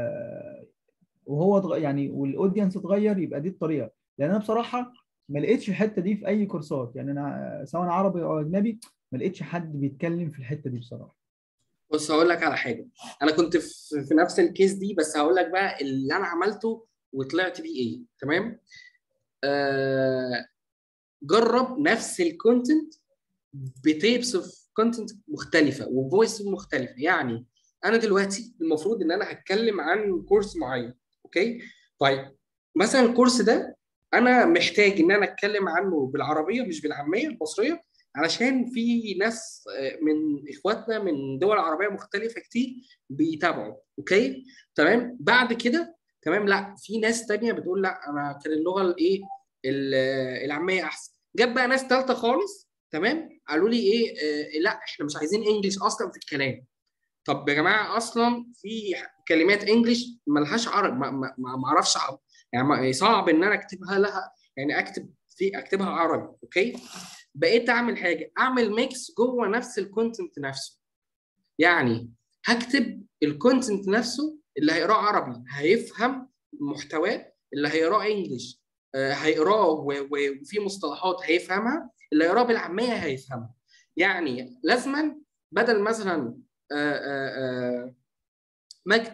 وهو اتغ- يعني والاودينس اتغير يبقى دي الطريقه. لان انا بصراحه ما لقيتش الحته دي في اي كورسات، يعني انا سواء عربي او اجنبي ما لقيتش حد بيتكلم في الحته دي بصراحه. بص هقول لك على حاجه، انا كنت في في نفس الكيس دي، بس هقول لك بقى اللي انا عملته وطلعت بيه ايه. تمام، آه جرب نفس الكونتنت بتيبس اوف كونتنت مختلفه وفويس مختلفه. يعني انا دلوقتي المفروض ان انا هتكلم عن كورس معين. اوكي، طيب مثلا الكورس ده انا محتاج ان انا اتكلم عنه بالعربيه مش بالعاميه المصريه، علشان في ناس آه، من اخواتنا من دول عربيه مختلفه كتير بيتابعوا. اوكي، تمام. بعد كده تمام، لا في ناس تانية بتقول لا انا كان اللغه الايه ال- العاميه احسن. جاب بقى ناس ثالثه خالص، تمام، قالوا لي ايه، آه لا احنا مش عايزين انجلش اصلا في الكلام. طب يا جماعه اصلا في كلمات انجلش ملهاش عربي، ما, ما, ما ما اعرفش عربي، يعني ما- صعب ان انا اكتبها لها، يعني اكتب في اكتبها عربي. اوكي، بقيت اعمل حاجه، اعمل ميكس جوه نفس الكونتنت نفسه. يعني هكتب الكونتنت نفسه، اللي هيقراه عربي هيفهم محتواه، اللي هيقراه انجلش آه، هيقراه و- و- وفي مصطلحات هيفهمها، اللي هيقراه بالعاميه هيفهمها. يعني لازما بدل مثلا آه، آه، آه، ما اكتب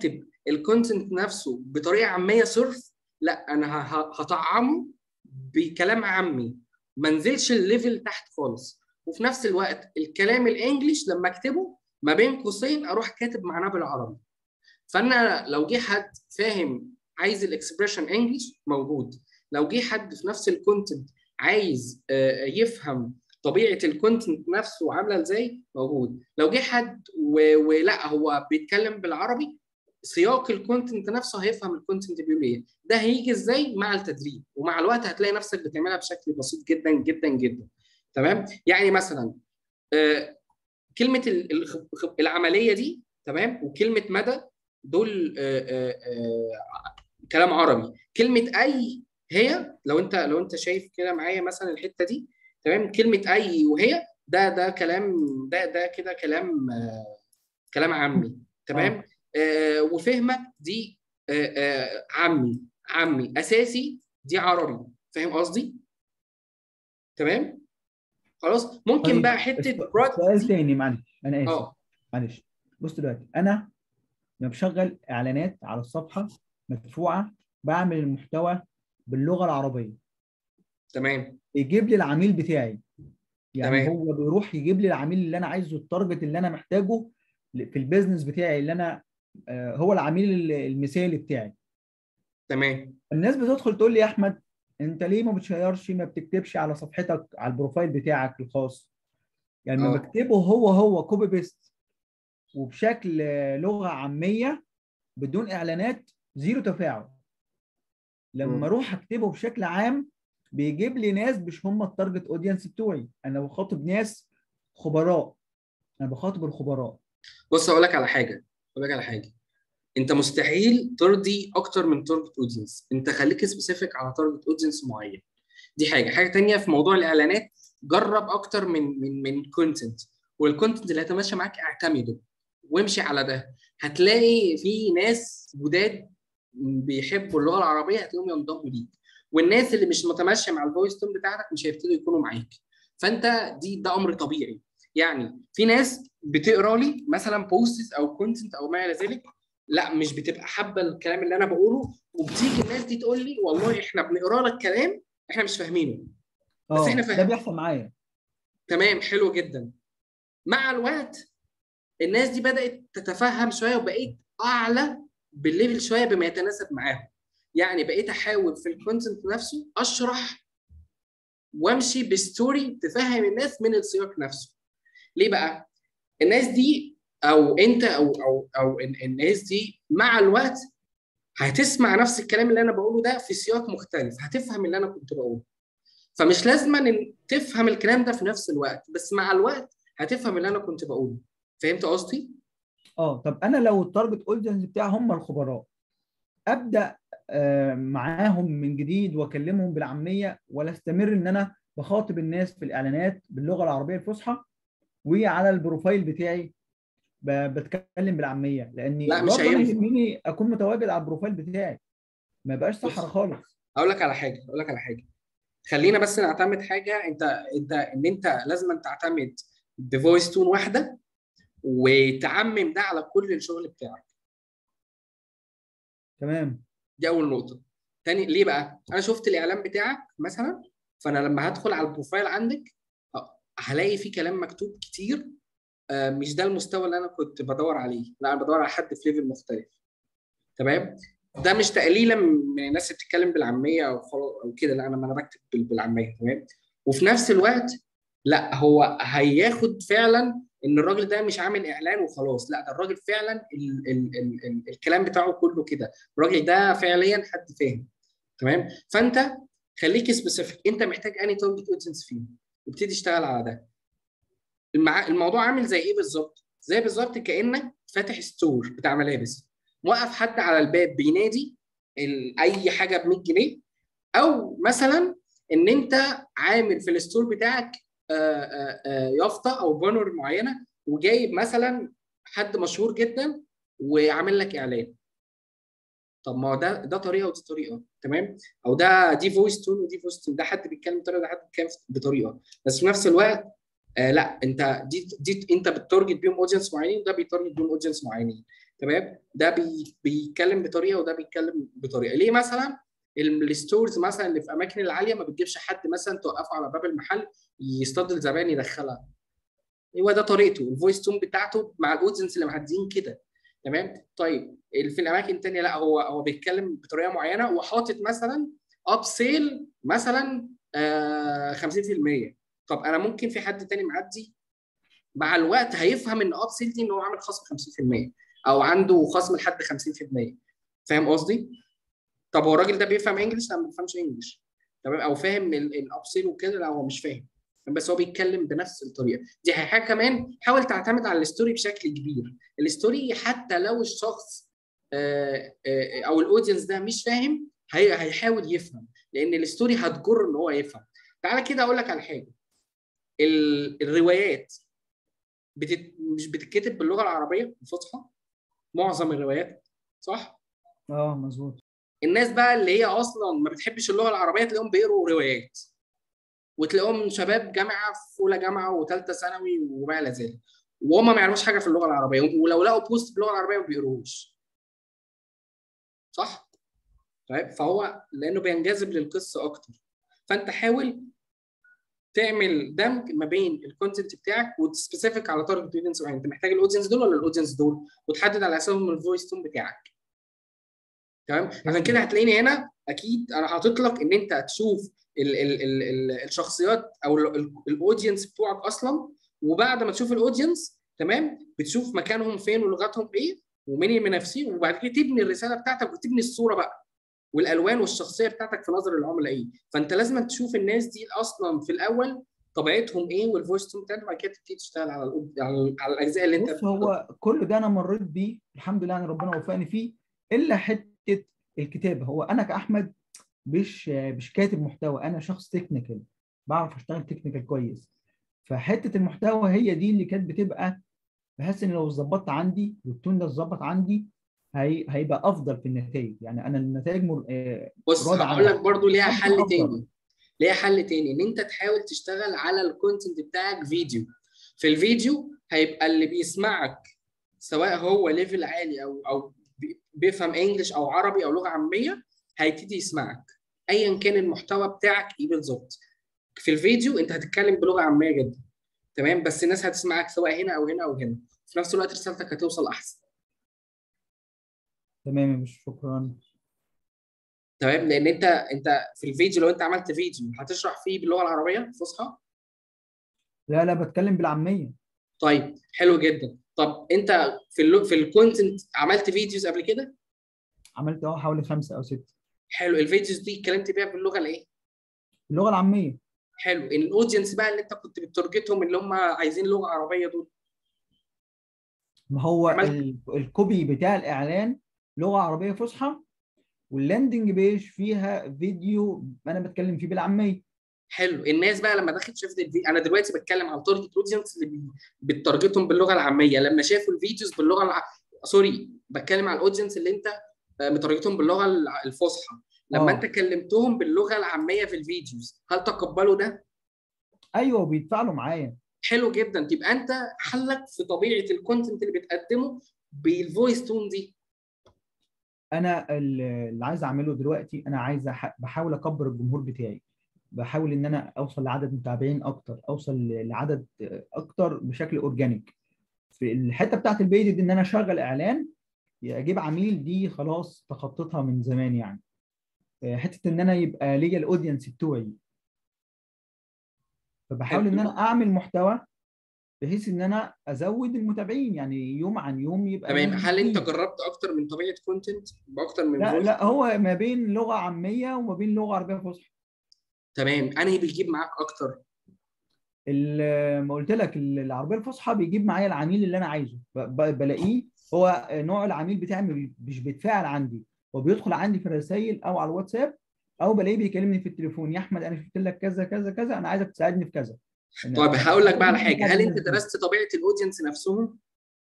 الكونتنت نفسه بطريقه عاميه صرف، لا انا هطعمه بكلام عامي، ما انزلش الليفل تحت خالص. وفي نفس الوقت الكلام الانجليش لما اكتبه ما بين قوسين اروح كاتب معناه بالعربي. فانا لو جه حد فاهم عايز الاكسبريشن انجلش موجود، لو جه حد في نفس الكونتنت عايز يفهم طبيعه الكونتنت نفسه عامله ازاي موجود، لو جه حد ولا هو بيتكلم بالعربي سياق الكونتنت نفسه هيفهم الكونتنت بيقول ايه. ده هيجي ازاي؟ مع التدريب، ومع الوقت هتلاقي نفسك بتعملها بشكل بسيط جدا جدا جدا. تمام؟ يعني مثلا كلمه العمليه دي، تمام، وكلمه مدى دول آآ آآ كلام عربي. كلمه اي هي، لو انت لو انت شايف كده معايا مثلا الحته دي، تمام، كلمه اي وهي ده ده كلام، ده ده كده كلام كلام عامي. تمام. آه وفهمك دي آه آه عامي عامي اساسي دي عربي. فاهم قصدي؟ تمام. خلاص. ممكن طيب بقى حته سؤال دي. تاني، معلش انا اسف، اه معلش. بص دلوقتي انا لما بشغل اعلانات على الصفحه مدفوعه، بعمل المحتوى باللغه العربيه، تمام يجيب لي العميل بتاعي. يعني تمام هو بيروح يجيب لي العميل اللي انا عايزه، التارجت اللي انا محتاجه في البيزنس بتاعي، اللي انا آه، هو العميل المثالي بتاعي. تمام الناس بتدخل تقول لي يا احمد، انت ليه ما بتشيرش، ما بتكتبش على صفحتك على البروفايل بتاعك الخاص؟ يعني ما اه بكتبه هو هو كوبي بيست وبشكل لغه عاميه بدون اعلانات، زيرو تفاعل. لما اروح اكتبه بشكل عام بيجيب لي ناس مش هم التارجت اودينس بتوعي. انا بخاطب ناس خبراء، انا بخاطب الخبراء. بص اقول لك على حاجه، اقول لك على حاجه انت مستحيل ترضي اكتر من تارجت اودينس. انت خليك سبيسيفيك على تارجت اودينس معين. دي حاجه. حاجه تانية في موضوع الاعلانات، جرب اكتر من من من كونتنت، والكونتنت اللي هيتماشى معاك اعتمده وامشي على ده. هتلاقي في ناس جداد بيحبوا اللغه العربيه هتلاقيهم ينضموا ليك، والناس اللي مش متماشيه مع الفويس تون بتاعتك مش هيبتدوا يكونوا معاك. فانت دي ده امر طبيعي. يعني في ناس بتقرا لي مثلا بوستس او كونتنت او ما الى ذلك، لا مش بتبقى حابه الكلام اللي انا بقوله، وبتيجي الناس دي تقول لي والله احنا بنقرا لك كلام احنا مش فاهمينه بس احنا اه ده فاهم. بيحصل معايا. تمام، حلو جدا. مع الوقت الناس دي بدات تتفهم شويه، وبقيت اعلى بالليفل شويه بما يتناسب معاهم. يعني بقيت احاول في الكونتنت نفسه اشرح وامشي بستوري تفهم الناس من السياق نفسه. ليه بقى؟ الناس دي او انت او او او الناس دي مع الوقت هتسمع نفس الكلام اللي انا بقوله ده في سياق مختلف، هتفهم اللي انا كنت بقوله. فمش لازم ان تفهم الكلام ده في نفس الوقت، بس مع الوقت هتفهم اللي انا كنت بقوله. فهمت قصدي؟ اه طب انا لو التارجت اودينس بتاعي هم الخبراء، ابدا آه معاهم من جديد واكلمهم بالعاميه، ولا استمر ان انا بخاطب الناس في الاعلانات باللغه العربيه الفصحى، وعلى البروفايل بتاعي بتكلم بالعاميه؟ لاني لا مش برضه انا هينفع. يهمني اكون متواجد على البروفايل بتاعي، ما يبقاش صحراء بص خالص. اقول لك على حاجه، اقول لك على حاجه خلينا بس نعتمد حاجه. انت انت ان انت لازم تعتمد بفويس تون واحده وتعمم ده على كل الشغل بتاعك. تمام. دي اول نقطه. تاني ليه بقى؟ انا شفت الاعلان بتاعك مثلا، فانا لما هدخل على البروفايل عندك هلاقي فيه كلام مكتوب كتير مش ده المستوى اللي انا كنت بدور عليه، لا انا بدور على حد في ليفل مختلف. تمام. ده مش تقليلا من الناس اللي بتتكلم بالعاميه او او كده، لا انا ما انا بكتب بالعاميه. تمام. وفي نفس الوقت لا هو هياخد فعلا ان الراجل ده مش عامل اعلان وخلاص، لا ده الراجل فعلا ال ال ال ال الكلام بتاعه كله كده، الراجل ده فعليا حد فاهم. تمام. فانت خليك سبيسيفيك، انت محتاج اني تارجت اودينس فيه وابتدي اشتغل على ده. المع... الموضوع عامل زي ايه بالظبط؟ زي بالظبط كانك فاتح ستور بتاع ملابس، موقف حد على الباب بينادي ال... اي حاجه ب مية جنيه، او مثلا ان انت عامل في الستور بتاعك آآ آآ يافطه او بانر معينه، وجايب مثلا حد مشهور جدا وعامل لك اعلان. طب ما هو ده ده طريقه ودي طريقه. تمام. او ده دي فويس تون ودي فويس تون، ده حد بيتكلم بطريقه ده حد بيتكلم بطريقه، بس في نفس الوقت آه لا انت دي دي انت بتارجت بيهم اودينس معينين، وده بيتارجت بيهم اودينس معينين. تمام؟ ده بي بيتكلم بطريقه وده بيتكلم بطريقه. ليه مثلا الستورز مثلا اللي في اماكن العاليه ما بتجيبش حد مثلا توقفه على باب المحل يصطاد الزبائن يدخلها؟ هو ده طريقته، الفويس تون بتاعته مع الاودينس اللي معديين كده. تمام؟ طيب في الاماكن الثانيه لا، هو هو بيتكلم بطريقه معينه وحاطط مثلا اب سيل مثلا آه خمسين في المية. طب انا ممكن في حد تاني معدي مع الوقت هيفهم ان اب سيل دي ان هو عامل خصم خمسين في المية او عنده خصم لحد خمسين في المية. فاهم قصدي؟ طب هو الراجل ده بيفهم انجلش؟ لا ما بيفهمش انجلش. تمام؟ او فاهم الاب سيل وكده؟ لا هو مش فاهم. بس هو بيتكلم بنفس الطريقه دي. حاجه كمان، حاول تعتمد على الستوري بشكل كبير. الستوري حتى لو الشخص آه، آه، او الاودينس ده مش فاهم هي- هيحاول يفهم، لان الستوري هتجر ان هو يفهم. تعالى كده اقول لك على حاجه. ال- الروايات بتت... مش بتتكتب باللغه العربيه الفصحى؟ معظم الروايات، صح؟ اه مظبوط. الناس بقى اللي هي اصلا ما بتحبش اللغه العربيه تلاقيهم بيقروا روايات، وتلاقيهم شباب جامعه في اولى جامعه وثالثه ثانوي وما الى ذلك، وهم ما يعرفوش حاجه في اللغه العربيه، ولو لقوا بوست باللغه العربيه ما بيقروش. صح؟ طيب فهو لانه بينجذب للقصه اكتر. فانت حاول تعمل دمج ما بين الكونتنت بتاعك وتسبيسيفيك على تارجت اودينس معين. انت محتاج الاودينس دول ولا الاودينس دول، وتحدد على اساسهم الفويس تون بتاعك. تمام؟ عشان كده هتلاقيني هنا اكيد انا حاطط لك ان انت تشوف ال ال ال ال الشخصيات او الاودينس بتوعك اصلا، وبعد ما تشوف الاودينس تمام بتشوف مكانهم فين ولغتهم ايه ومين المنافسين، وبعد كده تبني الرساله بتاعتك وتبني الصوره بقى والالوان والشخصيه بتاعتك في نظر العملاء ايه. فانت لازم تشوف الناس دي اصلا في الاول طبيعتهم ايه والفويس تون بتاعتهم، بعد كده تبتدي تشتغل على الأود- على على الاجزاء اللي انت بص، بتختارها. هو كل ده انا مريت بيه الحمد لله، يعني ربنا وفقني فيه، الا حته الكتابه. هو انا كاحمد مش مش كاتب محتوى، انا شخص تكنيكال، بعرف اشتغل تكنيكال كويس. فحته المحتوى هي دي اللي كانت بتبقى، بحس ان لو ظبطت عندي والتون ده اتظبط عندي هي هيبقى افضل في النتائج. يعني انا النتائج مر... آه، بص راضي هقول عنها، لك برضو ليها حابب تكون حل افضل. تاني. ليها حل تاني ان انت تحاول تشتغل على الكونتنت بتاعك فيديو. في الفيديو هيبقى اللي بيسمعك سواء هو ليفل عالي او او بي- بيفهم انجلش او عربي او لغه عاميه هيبتدي يسمعك ايا كان المحتوى بتاعك ايه بالظبط. في الفيديو انت هتتكلم بلغه عاميه جدا، تمام؟ بس الناس هتسمعك سواء هنا او هنا او هنا، في نفس الوقت رسالتك هتوصل احسن. تمام، مش شكرا. تمام؟ لان انت انت في الفيديو لو انت عملت فيديو هتشرح فيه باللغه العربيه الفصحى. لا لا، بتكلم بالعاميه. طيب حلو جدا. طب انت في ال في الكونتنت عملت فيديوز قبل كده؟ عملت اه حوالي خمسه او سته. حلو. الفيديوز دي اتكلمت بيها باللغه الايه؟ اللغه العاميه. حلو. الاودينس بقى اللي انت كنت بتارجتهم اللي هم عايزين لغه عربيه دول ما هو عملت؟ ال- الكوبي بتاع الاعلان لغه عربيه فصحى، واللاندنج بيج فيها فيديو انا بتكلم فيه بالعاميه. حلو. الناس بقى لما دخلت شافت الفيديو، انا دلوقتي بتكلم عن تارجت اودينس اللي بي- بتارجتهم باللغه العاميه، لما شافوا الفيديوز باللغه الع... سوري بتكلم عن الاودينس اللي انت آه، متارجتهم باللغه الع- الفصحى، لما انت اه كلمتهم باللغه العاميه في الفيديوز هل تقبلوا ده؟ ايوه، بيتفاعلوا معايا. حلو جدا. تبقى انت حلك في طبيعه الكونتنت اللي بتقدمه بالفويس تون دي. انا ال- اللي عايز اعمله دلوقتي، انا عايز أح- بحاول اكبر الجمهور بتاعي، بحاول ان انا اوصل لعدد متابعين اكتر، اوصل ل- لعدد اكتر بشكل اورجانيك. في الحته بتاعت البيج دي ان انا اشغل اعلان اجيب عميل، دي خلاص تخطيتها من زمان يعني. حته ان انا يبقى ليا الاودينس بتوعي، فبحاول ان حلو. انا اعمل محتوى بحيث ان انا ازود المتابعين، يعني يوم عن يوم يبقى تمام. الناس هل انت بتزيد. جربت اكتر من طبيعه كونتنت باكتر من لا فويس؟ لا، هو ما بين لغه عاميه وما بين لغه عربيه فصحى. تمام. انهي بيجيب معاك اكتر؟ ال- ما قلت لك ال- العربيه الفصحى بيجيب معايا العميل اللي انا عايزه، ب- ب- بلاقيه هو نوع العميل بتاعي ما بي- مش بيتفاعل عندي، هو بيدخل عندي في الرسائل او على الواتساب، او بلاقيه بيكلمني في التليفون: يا احمد انا شفت لك كذا كذا كذا، انا عايزك تساعدني في كذا. طيب انا هقول لك بقى على بحب حاجه. اساعد هل انت الناس دي. درست طبيعه الاودينس نفسهم؟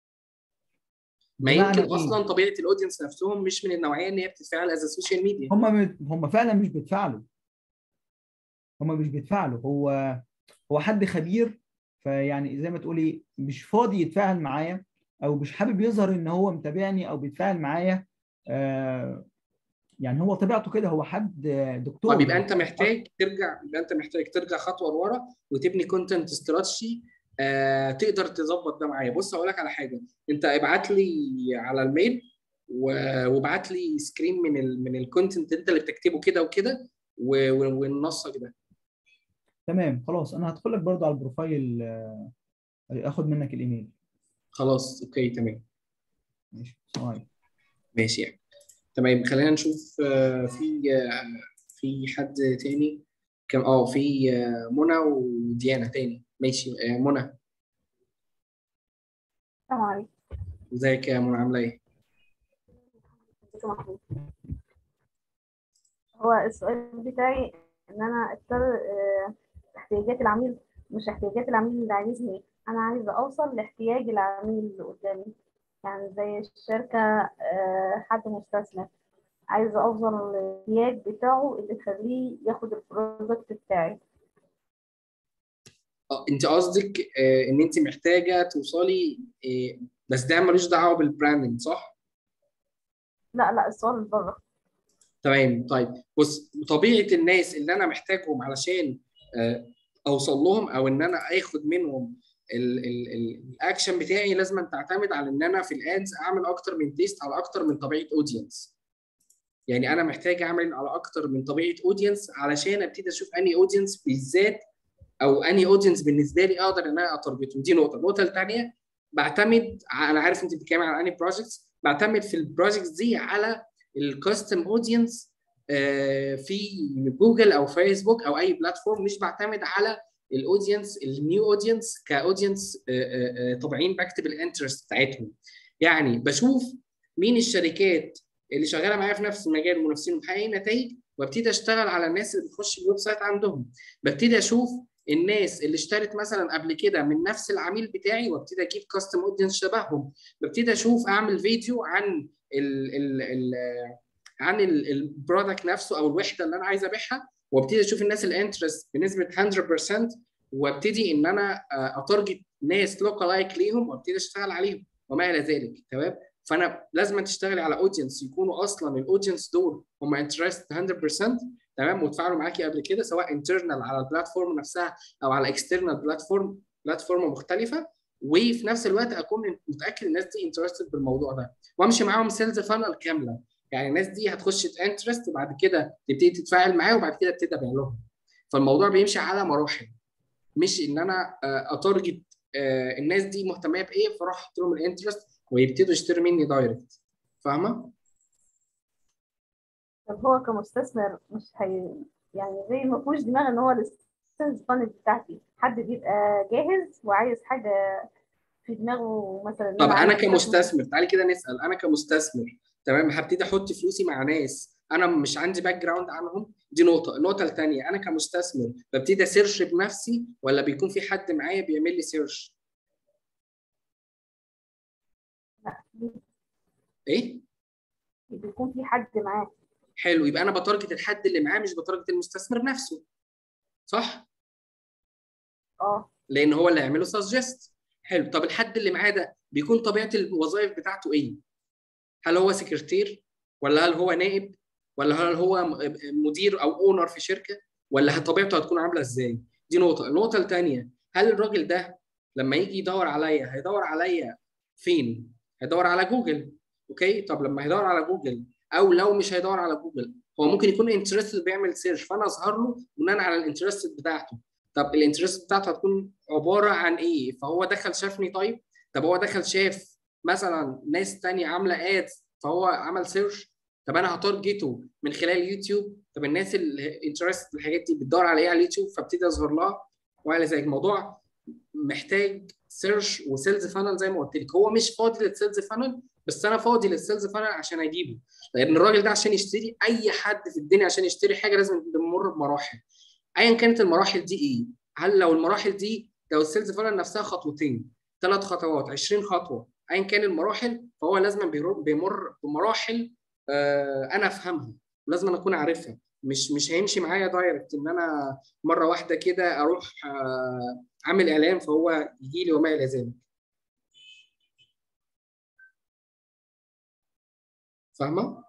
ما بمعنى يمكن ايه؟ اصلا طبيعه الاودينس نفسهم مش من النوعيه ان هي بتتفاعل از السوشيال ميديا. هم هم فعلا مش بيتفاعلوا، هم مش بيتفاعلوا. هو هو حد خبير، فيعني زي ما تقولي مش فاضي يتفاعل معايا، او مش حابب يظهر ان هو متابعني او بيتفاعل معايا. آه يعني هو طبيعته كده، هو حد طيب دكتور يبقى هو انت محتاج ترجع يبقى انت محتاج ترجع خطوه لورا وتبني كونتنت استراتيجي آه تقدر تظبط ده معايا. بص هقول لك على حاجه، انت ابعت لي على الميل وابعت لي سكرين من ال من الكونتنت انت اللي بتكتبه كده وكده وننسق ده. تمام خلاص، انا هدخل لك برضو على البروفايل، آه، اخد منك الايميل. خلاص اوكي تمام. ماشي سلام. ماشي يعني. تمام خلينا نشوف آه في آه في حد تاني كم اه في آه منى وديانا تاني. ماشي آه منى. السلام عليكم. ازيك يا منى عامله ايه؟ ازيك يا محمود؟ هو السؤال بتاعي ان انا اختار آه، احتياجات العميل، مش احتياجات العميل اللي عايزني، انا عايزه اوصل لاحتياج العميل اللي قدامي. يعني زي الشركه، آه، حد مستثمر، عايزه اوصل للاحتياج بتاعه اللي يخليه ياخد البرودكت بتاعي. اه انت قصدك آه ان انت محتاجه توصلي آه بس ده ملوش دعوه بالبراندنج صح؟ لا لا، السؤال اللي بره. تمام طيب بص، طبيعه الناس اللي انا محتاجهم علشان آه اوصل لهم او ان انا اخد منهم الاكشن بتاعي لازم تعتمد على ان انا في الادز اعمل اكتر من تيست على اكتر من طبيعه اودينس. يعني انا محتاج اعمل على اكتر من طبيعه اودينس علشان ابتدي اشوف انهي اودينس بالذات او انهي اودينس بالنسبه لي اقدر ان انا اتارجته. دي نقطه. النقطه الثانيه بعتمد، انا عارف انت بتتكلم عن انهي بروجكتس، بعتمد في البروجكتس دي على الكاستم اودينس في جوجل او فيسبوك او اي بلاتفورم، مش بعتمد على الاودينس النيو اودينس كاودينس طبيعيين بكتب الانترست بتاعتهم. يعني بشوف مين الشركات اللي شغاله معايا في نفس المجال المنافسين ومحققين نتائج وابتدي اشتغل على الناس اللي بتخش الويب سايت عندهم. ببتدي اشوف الناس اللي اشترت مثلا قبل كده من نفس العميل بتاعي وابتدي اجيب كاستم اودينس شبههم. ببتدي اشوف اعمل فيديو عن ال ال ال عن البرودكت نفسه او الوحده اللي انا عايز ابيعها، وابتدي اشوف الناس الانترست بنسبه مية بالمية، وابتدي ان انا اتارجت ناس لوكالايك ليهم وابتدي اشتغل عليهم وما الى ذلك. تمام. فانا لازم تشتغلي على اودينس يكونوا اصلا الاودينس دول هم انترست مية بالمية تمام، واتفاعلوا معاكي قبل كده سواء انترنال على البلاتفورم نفسها او على اكسترنال بلاتفورم بلاتفورم مختلفه، وفي نفس الوقت اكون متاكد الناس دي انترستد بالموضوع ده وامشي معاهم سيلز فانل كامله. يعني الناس دي هتخش تانترست وبعد كده تبتدي تتفاعل معايا وبعد كده ابتدي ابيع لهم. فالموضوع بيمشي على مراحل، مش ان انا اتارجت الناس دي مهتمه بايه فاروح احط لهم الانترست ويبتدوا يشتروا مني دايركت. فاهمه؟ طب هو كمستثمر مش هي يعني زي ما فيهوش دماغ ان هو السيلز فانل بتاعتي، حد بيبقى جاهز وعايز حاجه في دماغه، مثلا ان طب انا انا عايز استثمر. كمستثمر تعالي كده نسال، انا كمستثمر تمام هبتدي احط فلوسي مع ناس انا مش عندي باك جراوند عنهم. دي نقطه. النقطه الثانيه، انا كمستثمر ببتدي اسيرش بنفسي ولا بيكون في حد معايا بيعمل لي سيرش؟ ايه؟ بيكون في حد معاه. حلو، يبقى انا بتارجت الحد اللي معاه مش بتارجت المستثمر نفسه. صح؟ اه لان هو اللي هيعمله سجست. حلو. طب الحد اللي معاه ده بيكون طبيعه الوظائف بتاعته ايه؟ هل هو سكرتير ولا هل هو نائب ولا هل هو مدير او اونر في شركه ولا طبيعته هتكون عامله ازاي؟ دي نقطه. النقطه الثانيه، هل الراجل ده لما يجي يدور عليا هيدور عليا فين؟ هيدور على جوجل. اوكي. طب لما هيدور على جوجل او لو مش هيدور على جوجل هو ممكن يكون انترستد بيعمل سيرش فانا اظهر له بناء على الانترست بتاعته. طب الانترست بتاعته هتكون عباره عن ايه؟ فهو دخل شافني. طيب طب هو دخل شاف مثلا ناس تانية عامله ادز فهو عمل سيرش. طب انا هتارجته من خلال اليوتيوب. طب الناس اللي انترست بالحاجات دي بتدور على ايه على اليوتيوب فابتدي اظهر لها وعلى زي الموضوع محتاج سيرش وسيلز فانل. زي ما قلت لك هو مش فاضي للسيلز فانل بس انا فاضي للسيلز فانل عشان اجيبه. لان الراجل ده عشان يشتري، اي حد في الدنيا عشان يشتري حاجه لازم يمر بمراحل ايا كانت المراحل دي ايه. هل لو المراحل دي لو السيلز فانل نفسها خطوتين ثلاث خطوات عشرين خطوه ايا كان المراحل فهو لازم بيمر بمراحل آه انا افهمها ولازم اكون عارفها. مش مش هيمشي معايا دايركت ان انا مره واحده كده اروح آه اعمل اعلان فهو يجي لي وما الى ذلك. فاهمه؟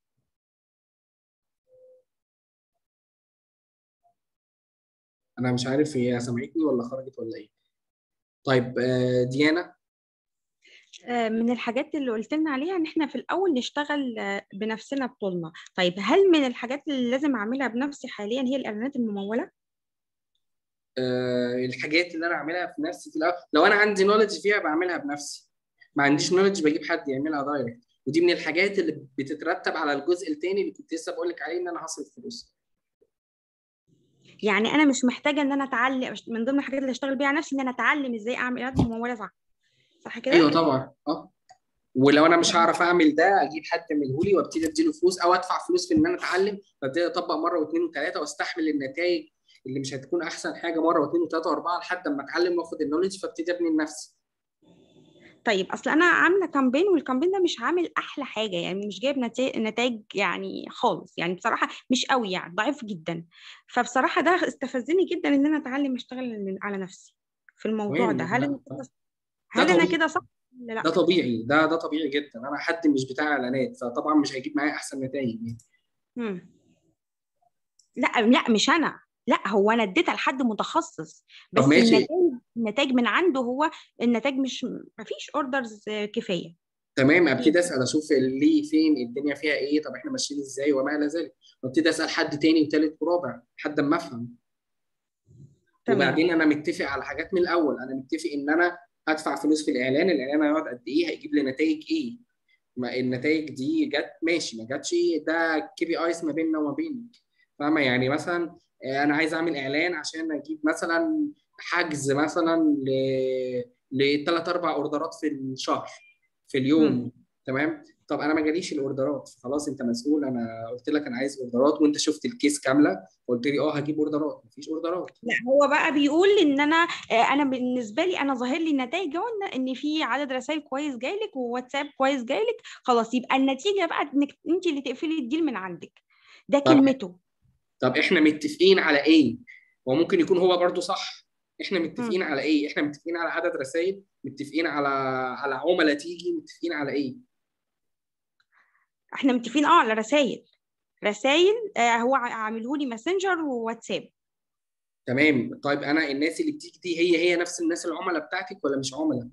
انا مش عارف هي سمعتني ولا خرجت ولا ايه. طيب آه، ديانا. آه، من الحاجات اللي قلت لنا عليها ان احنا في الاول نشتغل آه، بنفسنا بطولنا. طيب هل من الحاجات اللي لازم اعملها بنفسي حاليا هي الاعلانات الممولة؟ آه، الحاجات اللي انا اعملها في نفسي في الاول، لو انا عندي نولج فيها بعملها بنفسي، ما عنديش نولج بجيب حد يعملها دايركت. ودي من الحاجات اللي بتترتب على الجزء الثاني اللي كنت لسه بقول لك عليه، ان انا هصرف فلوس. يعني انا مش محتاجة ان انا اتعلم، من ضمن الحاجات اللي اشتغل بيها نفسي ان انا اتعلم ازاي اعمل اعلانات ممولة، صح؟ صح ايوه كده؟ طبعا اه. ولو انا مش هعرف اعمل ده اجيب حد يعمله لي وابتدي اديله فلوس، او ادفع فلوس في ان انا اتعلم وابتدي اطبق مره واثنين وثلاثه واستحمل النتائج اللي مش هتكون احسن حاجه مره واثنين وثلاثه واربعه لحد ما اتعلم واخد النولج فابتدي ابني لنفسي. طيب اصل انا عامله كامبين، والكامبين ده مش عامل احلى حاجه، يعني مش جايب نتائج يعني خالص، يعني بصراحه مش قوي، يعني ضعيف جدا. فبصراحه ده استفزني جدا ان انا اتعلم اشتغل على نفسي في الموضوع ده. تمام. هل انا لا كده ده هل انا طبيعي، كده صح ولا ده لا؟ طبيعي، ده ده طبيعي جدا. انا حد مش بتاع اعلانات فطبعا مش هيجيب معايا احسن نتائج يعني. مم. لا لا مش انا، لا هو انا اديتها لحد متخصص، طب بس ماشي. النتائج النتائج من عنده هو، النتائج مش، مفيش اوردرز كفايه. تمام، ابتدي اسال اشوف ليه فين الدنيا فيها ايه، طب احنا ماشيين ازاي وما الى ذلك، وابتدي اسال حد تاني وتالت ورابع لحد ما افهم. تمام. وبعدين انا متفق على حاجات من الاول، انا متفق ان انا هدفع فلوس في الاعلان، الاعلان هيقعد قد ايه، هيجيب لي نتائج ايه. ما النتائج دي جت ماشي، ما جاتش ده كي بي ايز ما بيننا وما بينك. فاهمه؟ يعني مثلا آه، انا عايز اعمل اعلان عشان اجيب مثلا حجز مثلا ل لثلاث اربع اوردرات في الشهر في مم. اليوم. تمام. طب انا ما جاليش الاوردرات، خلاص انت مسؤول، انا قلت لك انا عايز اوردرات وانت شفت الكيس كامله وقلت لي اه هجيب اوردرات، مفيش اوردرات. لا هو بقى بيقول ان انا آه، انا بالنسبه لي انا ظاهر لي النتائج اهو، ان إن في عدد رسائل كويس جايلك وواتساب كويس جايلك، خلاص يبقى النتيجه بقى انك انت اللي تقفلي الديل من عندك. ده طب كلمته. طب احنا متفقين على ايه؟ هو ممكن يكون هو برضو صح. احنا مم. متفقين على ايه؟ احنا متفقين على عدد رسائل، متفقين على على عملاء تيجي، متفقين على ايه؟ احنا متفقين اه على رسائل، رسائل آه هو عامله لي ماسنجر وواتساب. تمام. طيب انا الناس اللي بتيجي دي هي هي نفس الناس العملاء بتاعتك ولا مش عملاء؟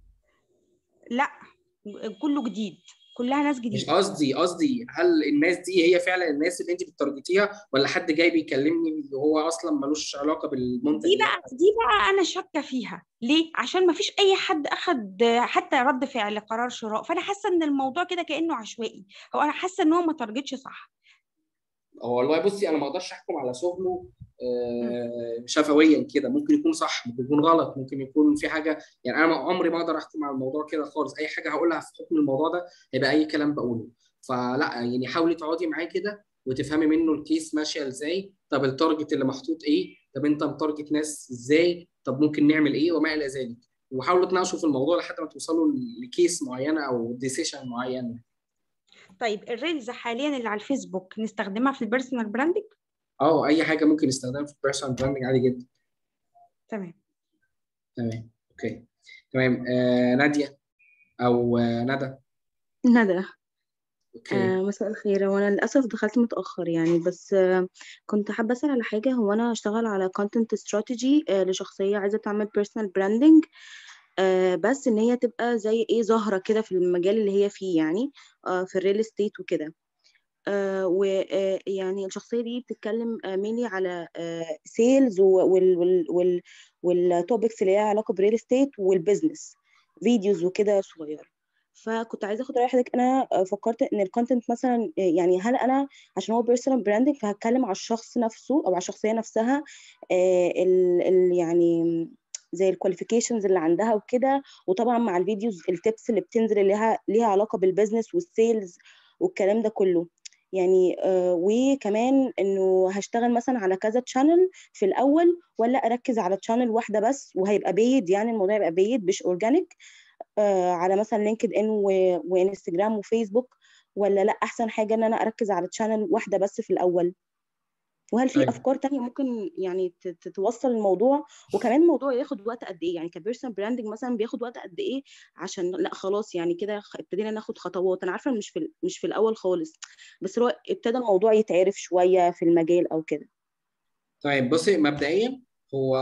لا كله جديد، كلها ناس مش جديده. قصدي، قصدي هل الناس دي هي فعلا الناس اللي انت بتتارجتيها ولا حد جاي بيكلمني وهو اصلا ملوش علاقه بالمنتج دي اللي بقى انا. دي بقى انا شاكه فيها ليه، عشان ما فيش اي حد اخد حتى رد فعل قرار شراء، فانا حاسه ان الموضوع كده كانه عشوائي، هو انا حاسه ان هو ما تارجتش صح. هو والله بصي انا ما اقدرش احكم على شغله مم. آه، شفويا كده، ممكن يكون صح ممكن يكون غلط ممكن يكون في حاجه، يعني انا عمري ما اقدر احكم على الموضوع كده خالص. اي حاجه هقولها في حكم الموضوع ده هيبقى اي كلام بقوله. فلا يعني حاولي تقعدي معاه كده وتفهمي منه الكيس ماشيه ازاي، طب التارجت اللي محطوط ايه، طب انت متارجت ناس ازاي، طب ممكن نعمل ايه وما الى ذلك. وحاولوا تناقشوا في الموضوع لحد ما توصلوا لكيس معينه او ديسيشن معين. طيب الريلز حاليا اللي على الفيسبوك نستخدمها في البيرسونال براندنج؟ اه اي حاجه ممكن استخدامها في البيرسونال براندنج عادي جدا. تمام. تمام اوكي. تمام آه ناديه او آه ندى. ندى. اوكي. آه مساء الخير، وانا للاسف دخلت متاخر يعني، بس آه كنت حابه اسال على حاجه. هو انا اشتغل على content strategy آه لشخصيه عايزه تعمل personal branding، آه بس ان هي تبقى زي ايه ظاهره كده في المجال اللي هي فيه، يعني آه في الريل استيت وكده. آه ويعني الشخصيه دي بتتكلم آه مينلي على آه سيلز وال وال وال والتوبكس اللي ليها علاقه بريل استيت والبيزنس، فيديوز وكده صغيره. فكنت عايزه اخد راي حضرتك. انا فكرت ان الكونتنت مثلا، يعني هل انا عشان هو بيرسونال براندنج فهتكلم على الشخص نفسه او على الشخصيه نفسها، آه، ال ال يعني زي الكواليفيكيشنز اللي عندها وكده، وطبعا مع الفيديوز التبس اللي بتنزل اللي ليها ليها علاقه بالبيزنس والسيلز والكلام ده كله يعني. آه وكمان انه هشتغل مثلا على كذا تشانل في الاول، ولا اركز على تشانل واحده بس وهيبقى بيد، يعني الموضوع يبقى بيد مش اورجانيك، آه على مثلا لينكد ان و- وانستجرام وفيسبوك، ولا لا احسن حاجه ان انا اركز على تشانل واحده بس في الاول. وهل في طيب افكار تانية ممكن يعني ت- تتوصل الموضوع؟ وكمان الموضوع ياخد وقت قد ايه؟ يعني كبيرسونال براندنج مثلا بياخد وقت قد ايه عشان لا خلاص يعني كده خ- ابتدينا ناخد خطوات؟ انا عارفه مش في ال- مش في الاول خالص، بس هو ابتدى الموضوع يتعرف شويه في المجال او كده. طيب بصي مبدئيا، هو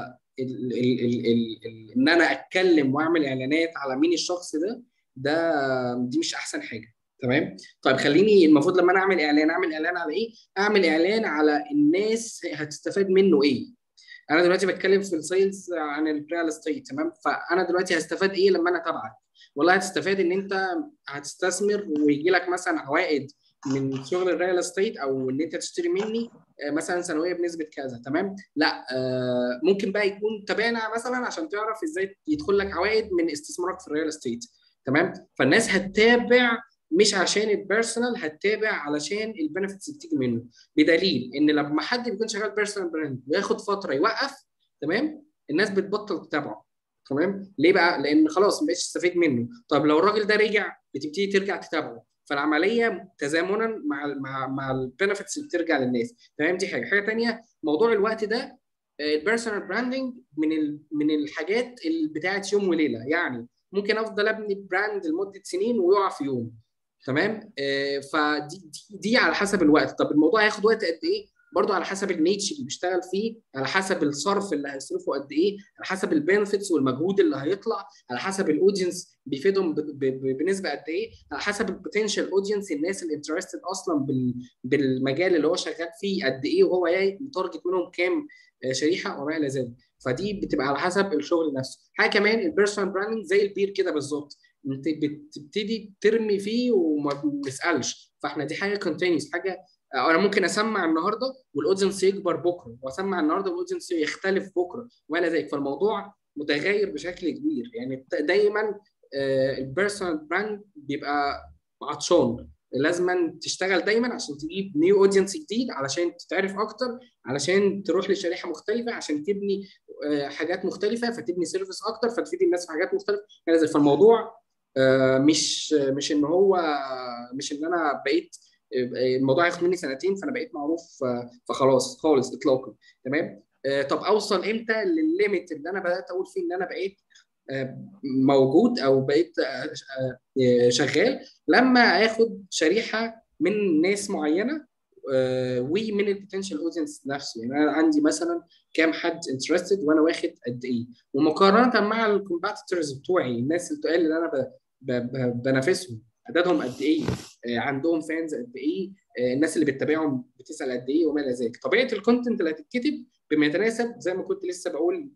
ال ال ال ال ال ان انا اتكلم واعمل اعلانات على مين الشخص ده، ده دي مش احسن حاجه. تمام. طيب خليني، المفروض لما انا اعمل اعلان، اعمل اعلان على ايه؟ اعمل اعلان على الناس هتستفاد منه ايه. انا دلوقتي بتكلم في السيلز عن الريال استيت، تمام؟ فانا دلوقتي هستفاد ايه لما انا اتابعك؟ والله هتستفاد ان انت هتستثمر ويجي لك مثلا عوائد من شغل الريال استيت، او ان انت تشتري مني آه، مثلا سنويه بنسبه كذا. تمام. لا آه، ممكن بقى يكون تابعنا مثلا عشان تعرف ازاي يدخل لك عوائد من استثمارك في الريال استيت. تمام. فالناس هتتابع مش عشان البيرسونال، هتتابع علشان البنفيتس بتيجي منه. بدليل ان لما حد بيكون شغال بيرسونال براند وياخد فتره يوقف، تمام، الناس بتبطل تتابعه. تمام. ليه بقى؟ لان خلاص ما بقتش تستفيد منه. طب لو الراجل ده رجع، بتبتدي ترجع تتابعه. فالعمليه تزامنا مع ال مع مع البنفيتس اللي بترجع للناس. تمام. دي حاجه حاجه ثانيه. موضوع الوقت ده، البيرسونال براندنج من ال من الحاجات اللي بتاعت يوم وليله. يعني ممكن افضل ابني براند لمده سنين ويقع في يوم. تمام. آه، فدي دي, دي على حسب الوقت. طب الموضوع هياخد وقت قد ايه؟ برضه على حسب النيتش اللي بيشتغل فيه، على حسب الصرف اللي هيصرفه قد ايه، على حسب البنفيتس والمجهود اللي هيطلع، على حسب الاودينس بيفيدهم ب- ب- بنسبه قد ايه، على حسب البوتنشال اودينس، الناس اللي انترستد اصلا بال- بالمجال اللي هو شغال فيه قد ايه، وهو يتارجت منهم كام آه، شريحه وما الى ذلك. فدي بتبقى على حسب الشغل نفسه. حاجه كمان، البيرسونال براندنج زي البير كده بالظبط، انت بتبتدي ترمي فيه وما بنسالش. فاحنا دي حاجه كونتينيوس، حاجه انا ممكن اسمع النهارده والاودينس يكبر بكره، واسمع النهارده والاودينس يختلف بكره وما الى ذلك. فالموضوع متغير بشكل كبير. يعني دايما البيرسونال براند بيبقى عطشان، لازم تشتغل دايما عشان تجيب نيو اودينس جديد، علشان تتعرف اكتر، علشان تروح لشريحه مختلفه، عشان تبني آه، حاجات مختلفه، فتبني سيرفيس اكتر، فتفيد الناس في حاجات مختلفه. يعني فالموضوع آه، مش مش ان هو مش ان انا بقيت آه، الموضوع هياخد مني سنتين فانا بقيت معروف آه، فخلاص خالص اطلاقا. تمام. آه، طب اوصل امتى للليميت اللي انا بدات اقول فيه ان انا بقيت آه، موجود او بقيت آه، آه، شغال؟ لما اخد شريحه من ناس معينه آه، ومن البوتنشال اودينس نفسه. يعني انا عندي مثلا كام حد انترستد وانا واخد قد ايه، ومقارنه مع الكومباتيتورز بتوعي، الناس اللي اللي انا ب- ب- ب- بنافسهم، عددهم قد ايه، آه، عندهم فانز قد ايه، آه، الناس اللي بتتابعهم بتسال قد ايه وما الى ذلك. طبيعه الكونتنت اللي هتتكتب بما يتناسب، زي ما كنت لسه بقول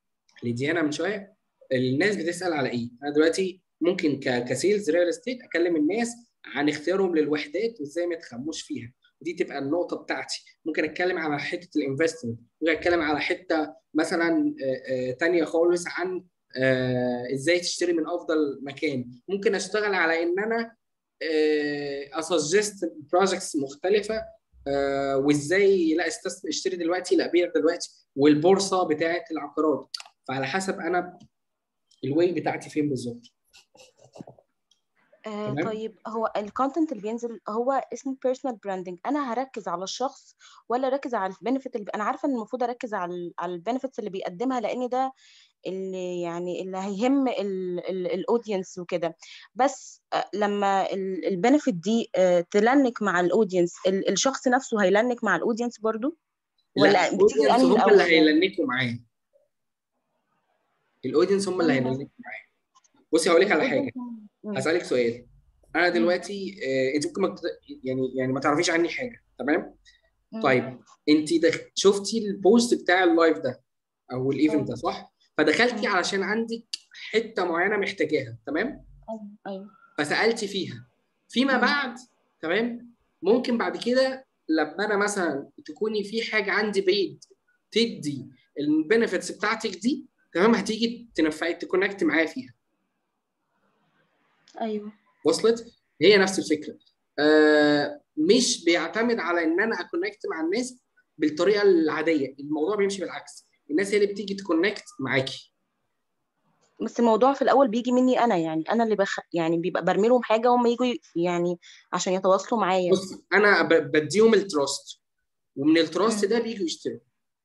لديانا من شويه، الناس بتسال على ايه. انا دلوقتي ممكن ك- كسيلز ريال استيت اكلم الناس عن اختيارهم للوحدات وازاي ما يتخموش فيها، ودي تبقى النقطه بتاعتي. ممكن اتكلم على حته الانفستمنت، ممكن اتكلم على حته مثلا آه، آه، تانية خالص عن آه، ازاي تشتري من افضل مكان. ممكن اشتغل على ان انا اسجست بروجكتس مختلفه، آه، وازاي لا استثمر، اشتري دلوقتي لا بيع دلوقتي، والبورصه بتاعه العقارات. فعلى حسب انا الواي بتاعتي فين بالظبط. آه تمام. طيب، هو الكونتنت اللي بينزل هو اسمه بيرسونال براندنج، انا هركز على الشخص ولا اركز على البنفيت؟ اللي انا عارفه ان المفروض اركز على على البنفيتس اللي بيقدمها، لان ده اللي يعني اللي هيهم الاودينس وكده. بس آه، لما البنفيت دي آه، تلنك مع الاودينس، الشخص نفسه هيلنك مع الاودينس برضو، لا، ولا بتيجي الاودينس انهي هم اللي الاول يعني؟ هيلنكوا معاه. الاودينس هم اللي انهي هيلنكوا معاه. بصي هقول لك على الاودينس؟ حاجه، هسالك سؤال. انا مم. دلوقتي آه، انت ممكن ما تت- يعني يعني ما تعرفيش عني حاجه. تمام. مم. طيب انت دخ... شفتي البوست بتاع اللايف ده او الايفنت ده، ايوه. صح؟ فدخلتي مم. علشان عندك حته معينه محتاجاها. تمام. ايوه ايوه. فسالتي فيها فيما مم. بعد. تمام. ممكن بعد كده لما انا مثلا تكوني في حاجه عندي بعيد تدي البنفيتس بتاعتك دي، تمام، هتيجي تنفعي تكونكت معايا فيها. ايوه. وصلت؟ هي نفس الفكره. آه مش بيعتمد على ان انا اكونكت مع الناس بالطريقه العاديه، الموضوع بيمشي بالعكس، الناس هي اللي بتيجي تكونكت معاكي. بس الموضوع في الاول بيجي مني انا، يعني انا اللي بخ... يعني بيبقى برمي لهم حاجه، هم يجوا ي- يعني عشان يتواصلوا معايا. بص انا ب- بديهم التراست، ومن التراست مم. ده بييجوا يشتروا.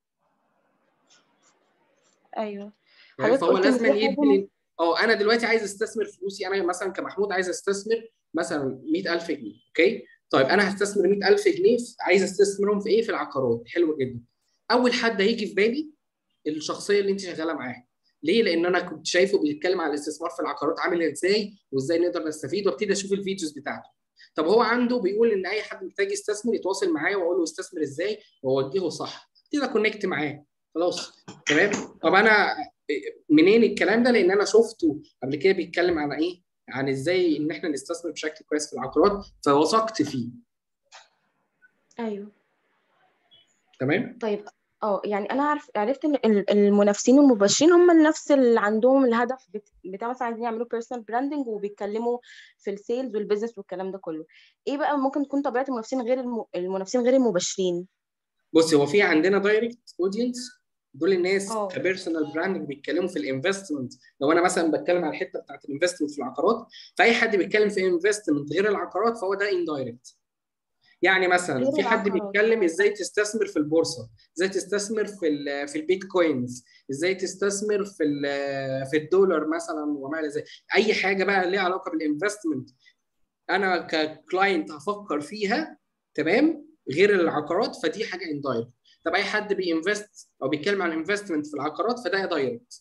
ايوه تمام؟ حضرتك فهو قلت ان لازم دي حاجه يدي م... لل- اه انا دلوقتي عايز استثمر فلوسي، انا مثلا كمحمود عايز استثمر مثلا مئة ألف جنيه. اوكي، طيب انا هستثمر مئة ألف جنيه في... عايز استثمرهم في ايه؟ في العقارات. حلو جدا. اول حد هيجي في بالي الشخصيه اللي انت شغاله معاها. ليه؟ لان انا كنت شايفه بيتكلم على الاستثمار في العقارات عامل ازاي وازاي نقدر نستفيد، وابتدي اشوف الفيديوز بتاعته. طب هو عنده بيقول ان اي حد محتاج يستثمر يتواصل معايا واقول له استثمر ازاي واوجهه صح، ابتدي اكونكت معاه. خلاص تمام. طب انا منين الكلام ده؟ لان انا شفته قبل كده بيتكلم عن ايه؟ عن ازاي ان احنا نستثمر بشكل كويس في العقارات، فوثقت فيه. ايوه تمام. طيب. اه يعني انا عارف عرفت ان ال- المنافسين والمباشرين هم نفس اللي عندهم الهدف بت- بتاع مثلا عايزين يعملوا بيرسونال براندنج وبيتكلموا في السيلز والبيزنس والكلام ده كله. ايه بقى ممكن تكون طبيعه المنافسين غير الم... المنافسين غير المباشرين؟ بص، هو في عندنا دايركت اودينس، دول الناس اه كبيرسونال براندنج بيتكلموا في الانفستمنت. لو انا مثلا بتكلم على الحته بتاعت الانفستمنت في العقارات، فاي حد بيتكلم في انفستمنت غير العقارات فهو ده اندايركت. يعني مثلا غير في حد العقارات بيتكلم اه. ازاي تستثمر في البورصه، ازاي تستثمر في ال في البيتكوينز، ازاي تستثمر في ال- في الدولار مثلا وما الى ذلك. اي حاجه بقى ليها علاقه بالانفستمنت انا ككلاينت هفكر فيها، تمام، غير العقارات، فدي حاجه اندايركت. طب اي حد بينفست او بيتكلم عن انفستمنت في العقارات فده دايركت.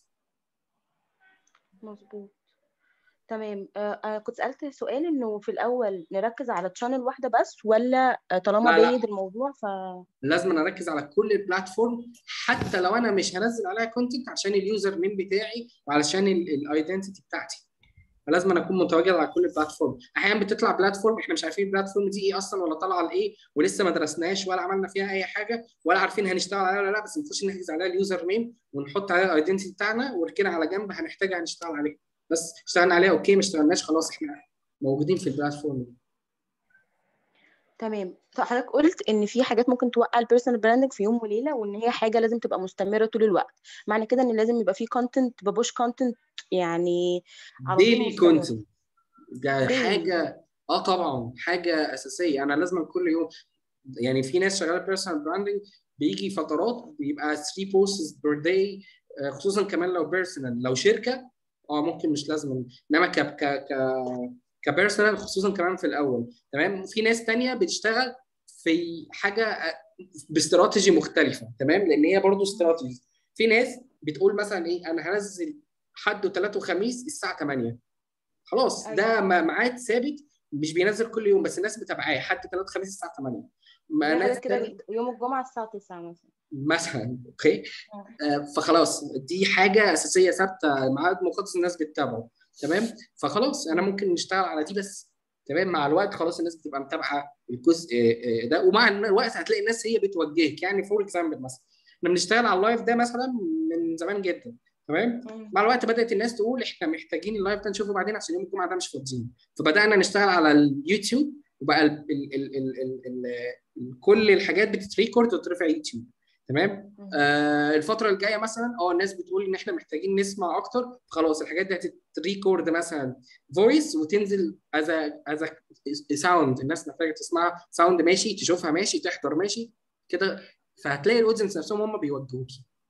مظبوط تمام. آه آه كنت سألت سؤال انه في الاول نركز على تشانل واحده بس، ولا آه طالما لا لا، بيد الموضوع ف لازم أنا اركز على كل البلاتفورم، حتى لو انا مش هنزل عليها كونتنت، عشان اليوزر نيم بتاعي وعلشان الايدنتيتي بتاعتي. فلازم أنا اكون متواجد على كل بلاتفورم. احيانا بتطلع بلاتفورم احنا مش عارفين البلاتفورم دي ايه اصلا، ولا طالعه لايه، ولسه ما درسناش ولا عملنا فيها اي حاجه ولا عارفين هنشتغل عليها ولا لا، بس نخش نحجز عليها اليوزر نيم ونحط عليها الايدنتيتي بتاعنا وركنها على جنب، هنحتاجها هنشتغل عليها. بس اشتغلنا عليها اوكي، ما اشتغلناش خلاص احنا موجودين في البلاتفورم دي. تمام. فحضرتك قلت ان في حاجات ممكن توقع البيرسونال براندنج في يوم وليله، وان هي حاجه لازم تبقى مستمره طول الوقت. معنى كده ان لازم يبقى في كونتنت، ببوش كونتنت يعني على طول ديلي مستمر كونتنت ده ديلي. حاجه، اه طبعا حاجه اساسيه. انا لازم كل يوم، يعني في ناس شغاله بيرسونال براندنج بيجي فترات بيبقى ثلاثة بوستس بير داي، خصوصا كمان لو بيرسونال. لو شركه اه ممكن مش لازم، انما ك ك ك كبيرسونال خصوصا كمان في الاول. تمام. في ناس تانية بتشتغل في حاجه باستراتيجي مختلفه، تمام، لان هي برضو استراتيجي. في ناس بتقول مثلا ايه، انا هنزل حد وثلاث وخميس الساعه ثمانية، خلاص ايوه ده م- ميعاد ثابت، مش بينزل كل يوم بس الناس متابعاه، حد ثلاث خميس الساعه ثمانية. ما زي ناس حضرتك كده تانية يوم الجمعه الساعه تسعة مثلا. مثلا اوكي. اه. آه، فخلاص دي حاجه اساسيه ثابته، ميعاد مقدس الناس بتتابعه. تمام. فخلاص انا مم. ممكن نشتغل على دي بس. تمام. مع الوقت خلاص الناس بتبقى متابعه الجزء آه، آه، ده، ومع الوقت هتلاقي الناس هي بتوجهك. يعني فور اكزامبل مثلا احنا بنشتغل على اللايف ده مثلا من زمان جدا، تمام. مم. مع الوقت بدات الناس تقول احنا محتاجين اللايف ده نشوفه بعدين عشان يوم الجمعه ده مش فاضيين، فبدانا نشتغل على اليوتيوب، وبقى ال ال ال ال ال ال كل الحاجات بتتريكورد وترفع يوتيوب. تمام. مم. آه الفتره الجايه مثلا اه الناس بتقول ان احنا محتاجين نسمع اكتر، خلاص الحاجات دي هتتريكورد مثلا فويس وتنزل از از ساوند، الناس محتاجه تسمعها ساوند، ماشي، تشوفها ماشي، تحضر ماشي كده. فهتلاقي الاودينس نفسهم هم بيوجهوك.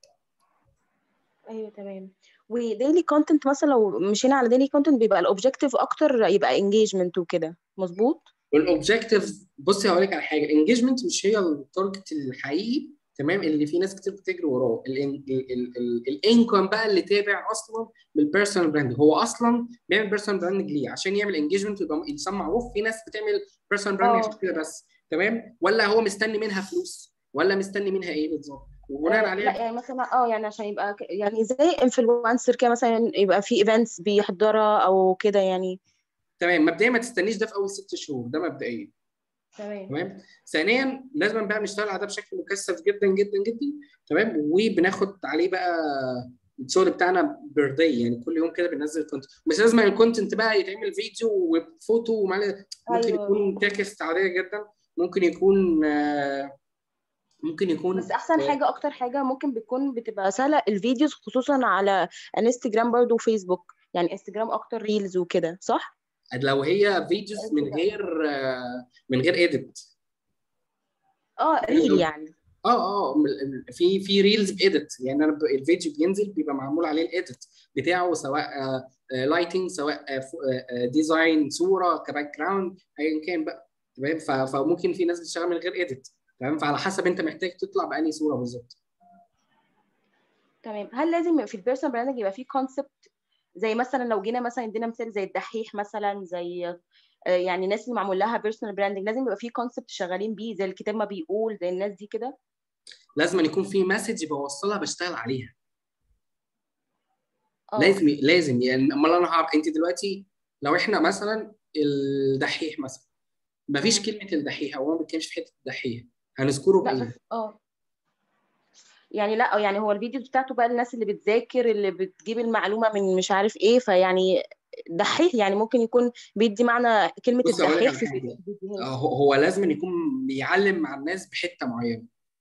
ايوه تمام. وديلي كونتنت مثلا لو مشينا على ديلي كونتنت بيبقى الاوبجيكتيف اكتر يبقى انجيجمنت وكده، مظبوط؟ والاوبجيكتيف، بصي هقول لك على حاجه، الانجيجمنت مش هي التارجت الحقيقي، تمام، اللي في ناس كتير بتجري وراه. الانكم بقى اللي تابع اصلا للبيرسونال براند، هو اصلا بيعمل بيرسونال براندنج ليه؟ عشان يعمل انجيجمنت ويبقى انسان معروف. في ناس بتعمل بيرسونال براندنج عشان اه. كده بس، تمام، ولا هو مستني منها فلوس، ولا مستني منها ايه بالظبط، وبناء آه، لا عليها. يعني مثلا اه يعني عشان يبقى ك- يعني زي انفلونسر كده مثلا، يبقى في ايفنتس بيحضرها او كده يعني. تمام. مبدئيا ما تستنيش ده في اول ست شهور، ده مبدئيا. تمام. تمام. ثانيا لازم بقى بنشتغل على ده بشكل مكثف جدا جدا جدا، تمام، وبناخد عليه بقى الشغل بتاعنا بير داي، يعني كل يوم كده بننزل كونتنت. مش لازم الكونتنت بقى يتعمل فيديو وفوتو ومعنا، ممكن ايوه يكون تكست عاديه جدا، ممكن يكون آه، ممكن بس يكون احسن آه، حاجه اكتر حاجه ممكن بتكون بتبقى سهله الفيديوز، خصوصا على انستجرام برضو وفيسبوك. يعني انستجرام اكتر ريلز وكده، صح؟ لو هي فيديوز من بتبقى غير آه، من غير اديت. اه ريل يعني. اه اه م- في في ريلز بايديت، يعني انا ب- الفيديو بينزل بيبقى معمول عليه الايديت بتاعه، سواء لايتنج، سواء ديزاين صوره كباك جراوند، ايا كان بقى. تمام. ف- فممكن في ناس بتشتغل من غير ايديت. تمام. فعلى حسب انت محتاج تطلع بأنهي صوره بالظبط. تمام. هل لازم يبقى في البيرسونال براندنج يبقى في كونسبت، زي مثلا لو جينا مثلا ادينا مثال زي الدحيح مثلا، زي آه، يعني الناس اللي معمول لها بيرسونال براندنج لازم يبقى في كونسبت شغالين بيه زي الكتاب ما بيقول، زي الناس دي كده؟ لازم أن يكون في مسج بوصلها بشتغل عليها. اه لازم لازم يعني امال انا هعرف انت دلوقتي لو احنا مثلا الدحيح مثلا، مفيش مم. كلمه الدحيح او هو ما بيتكلمش في حته الدحيح، هنذكره لا بايه؟ بس اه يعني لا يعني هو الفيديو بتاعته بقى الناس اللي بتذاكر اللي بتجيب المعلومة من مش عارف ايه، فيعني دحيح يعني ممكن يكون بيدي معنى كلمة بص اقول لك الدحيح على في حاجه. فيديوهات. آه، هو هو لازم أن يكون بيعلم مع الناس بحته معينه.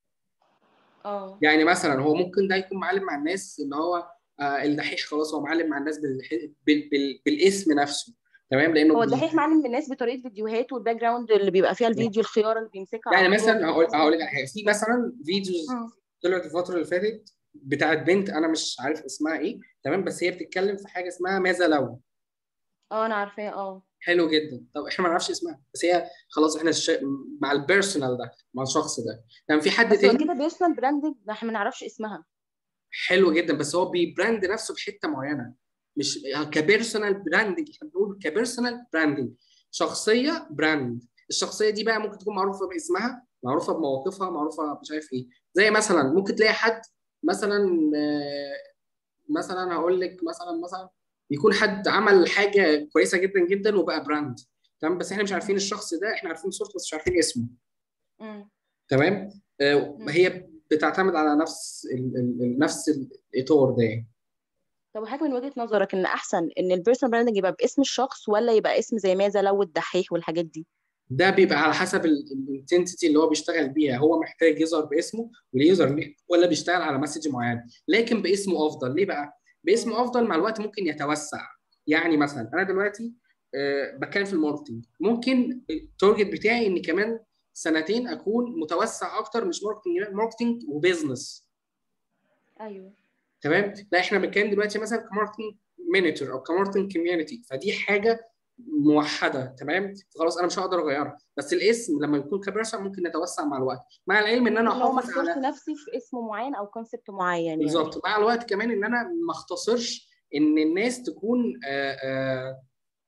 اه يعني مثلا هو ممكن ده يكون معلم مع الناس ان هو آه الدحيح خلاص هو معلم مع الناس بالح... بال... بال... بالاسم نفسه. تمام. لانه هو بي... الدحيح معلم الناس بطريقة فيديوهات والباك جراوند اللي بيبقى فيها الفيديو، الخيارة اللي بيمسكها يعني او الخيار مثلا اللي هقول بيمسكها. هقول لك على حاجه، في مثلا فيديوز مم. طلعت الفتره اللي فاتت بتاعت بنت انا مش عارف اسمها ايه. تمام. بس هي بتتكلم في حاجه اسمها ماذا لو. اه انا عارفاه اه. حلو جدا. طب احنا ما نعرفش اسمها، بس هي خلاص احنا الش... مع البيرسونال ده، مع الشخص ده. يعني في حد بس هو تاني. كده بيرسونال براندنج احنا ما نعرفش اسمها. حلو جدا. بس هو بيبراند نفسه بحته معينه، مش كبيرسونال براندنج. احنا بنقول كبيرسونال براندنج، شخصيه براند. الشخصيه دي بقى ممكن تكون معروفه باسمها، معروفه بمواقفها، معروفه مش عارف ايه. زي مثلا ممكن تلاقي حد مثلا آه، مثلا هقول لك مثلا مثلا يكون حد عمل حاجه كويسه جدا جدا وبقى براند. تمام. بس احنا مش عارفين الشخص ده، احنا عارفين صورته بس مش عارفين اسمه. امم تمام. آه، هي بتعتمد على نفس ال ال ال- نفس الاطار ده يعني. طب وحاجة من وجهة نظرك ان احسن ان البيرسونال براندنج يبقى باسم الشخص ولا يبقى اسم زي ماذا لو الدحيح والحاجات دي؟ ده بيبقى على حسب الانتنسيتي اللي هو بيشتغل بيها، هو محتاج يظهر باسمه واليوزر نيم، ولا بيشتغل على مسج معين. لكن باسمه افضل. ليه بقى؟ باسمه افضل مع الوقت ممكن يتوسع. يعني مثلا انا دلوقتي آه، بتكلم في الماركتنج، ممكن التارجت بتاعي ان كمان سنتين اكون متوسع اكتر، مش ماركتنج ماركتنج وبيزنس. ايوه تمام. لا احنا بنتكلم دلوقتي مثلا كماركتنج مانجر او كماركتنج كوميونتي، فدي حاجه موحده. تمام. خلاص انا مش هقدر اغيرها. بس الاسم لما يكون كبيرسون ممكن نتوسع مع الوقت، مع العلم ان انا اللي هو ما احافظ احصرش على. نفسي في اسم معين او كونسبت معين يعني. بالظبط. مع الوقت كمان ان انا ما اختصرش ان الناس تكون آه، آه،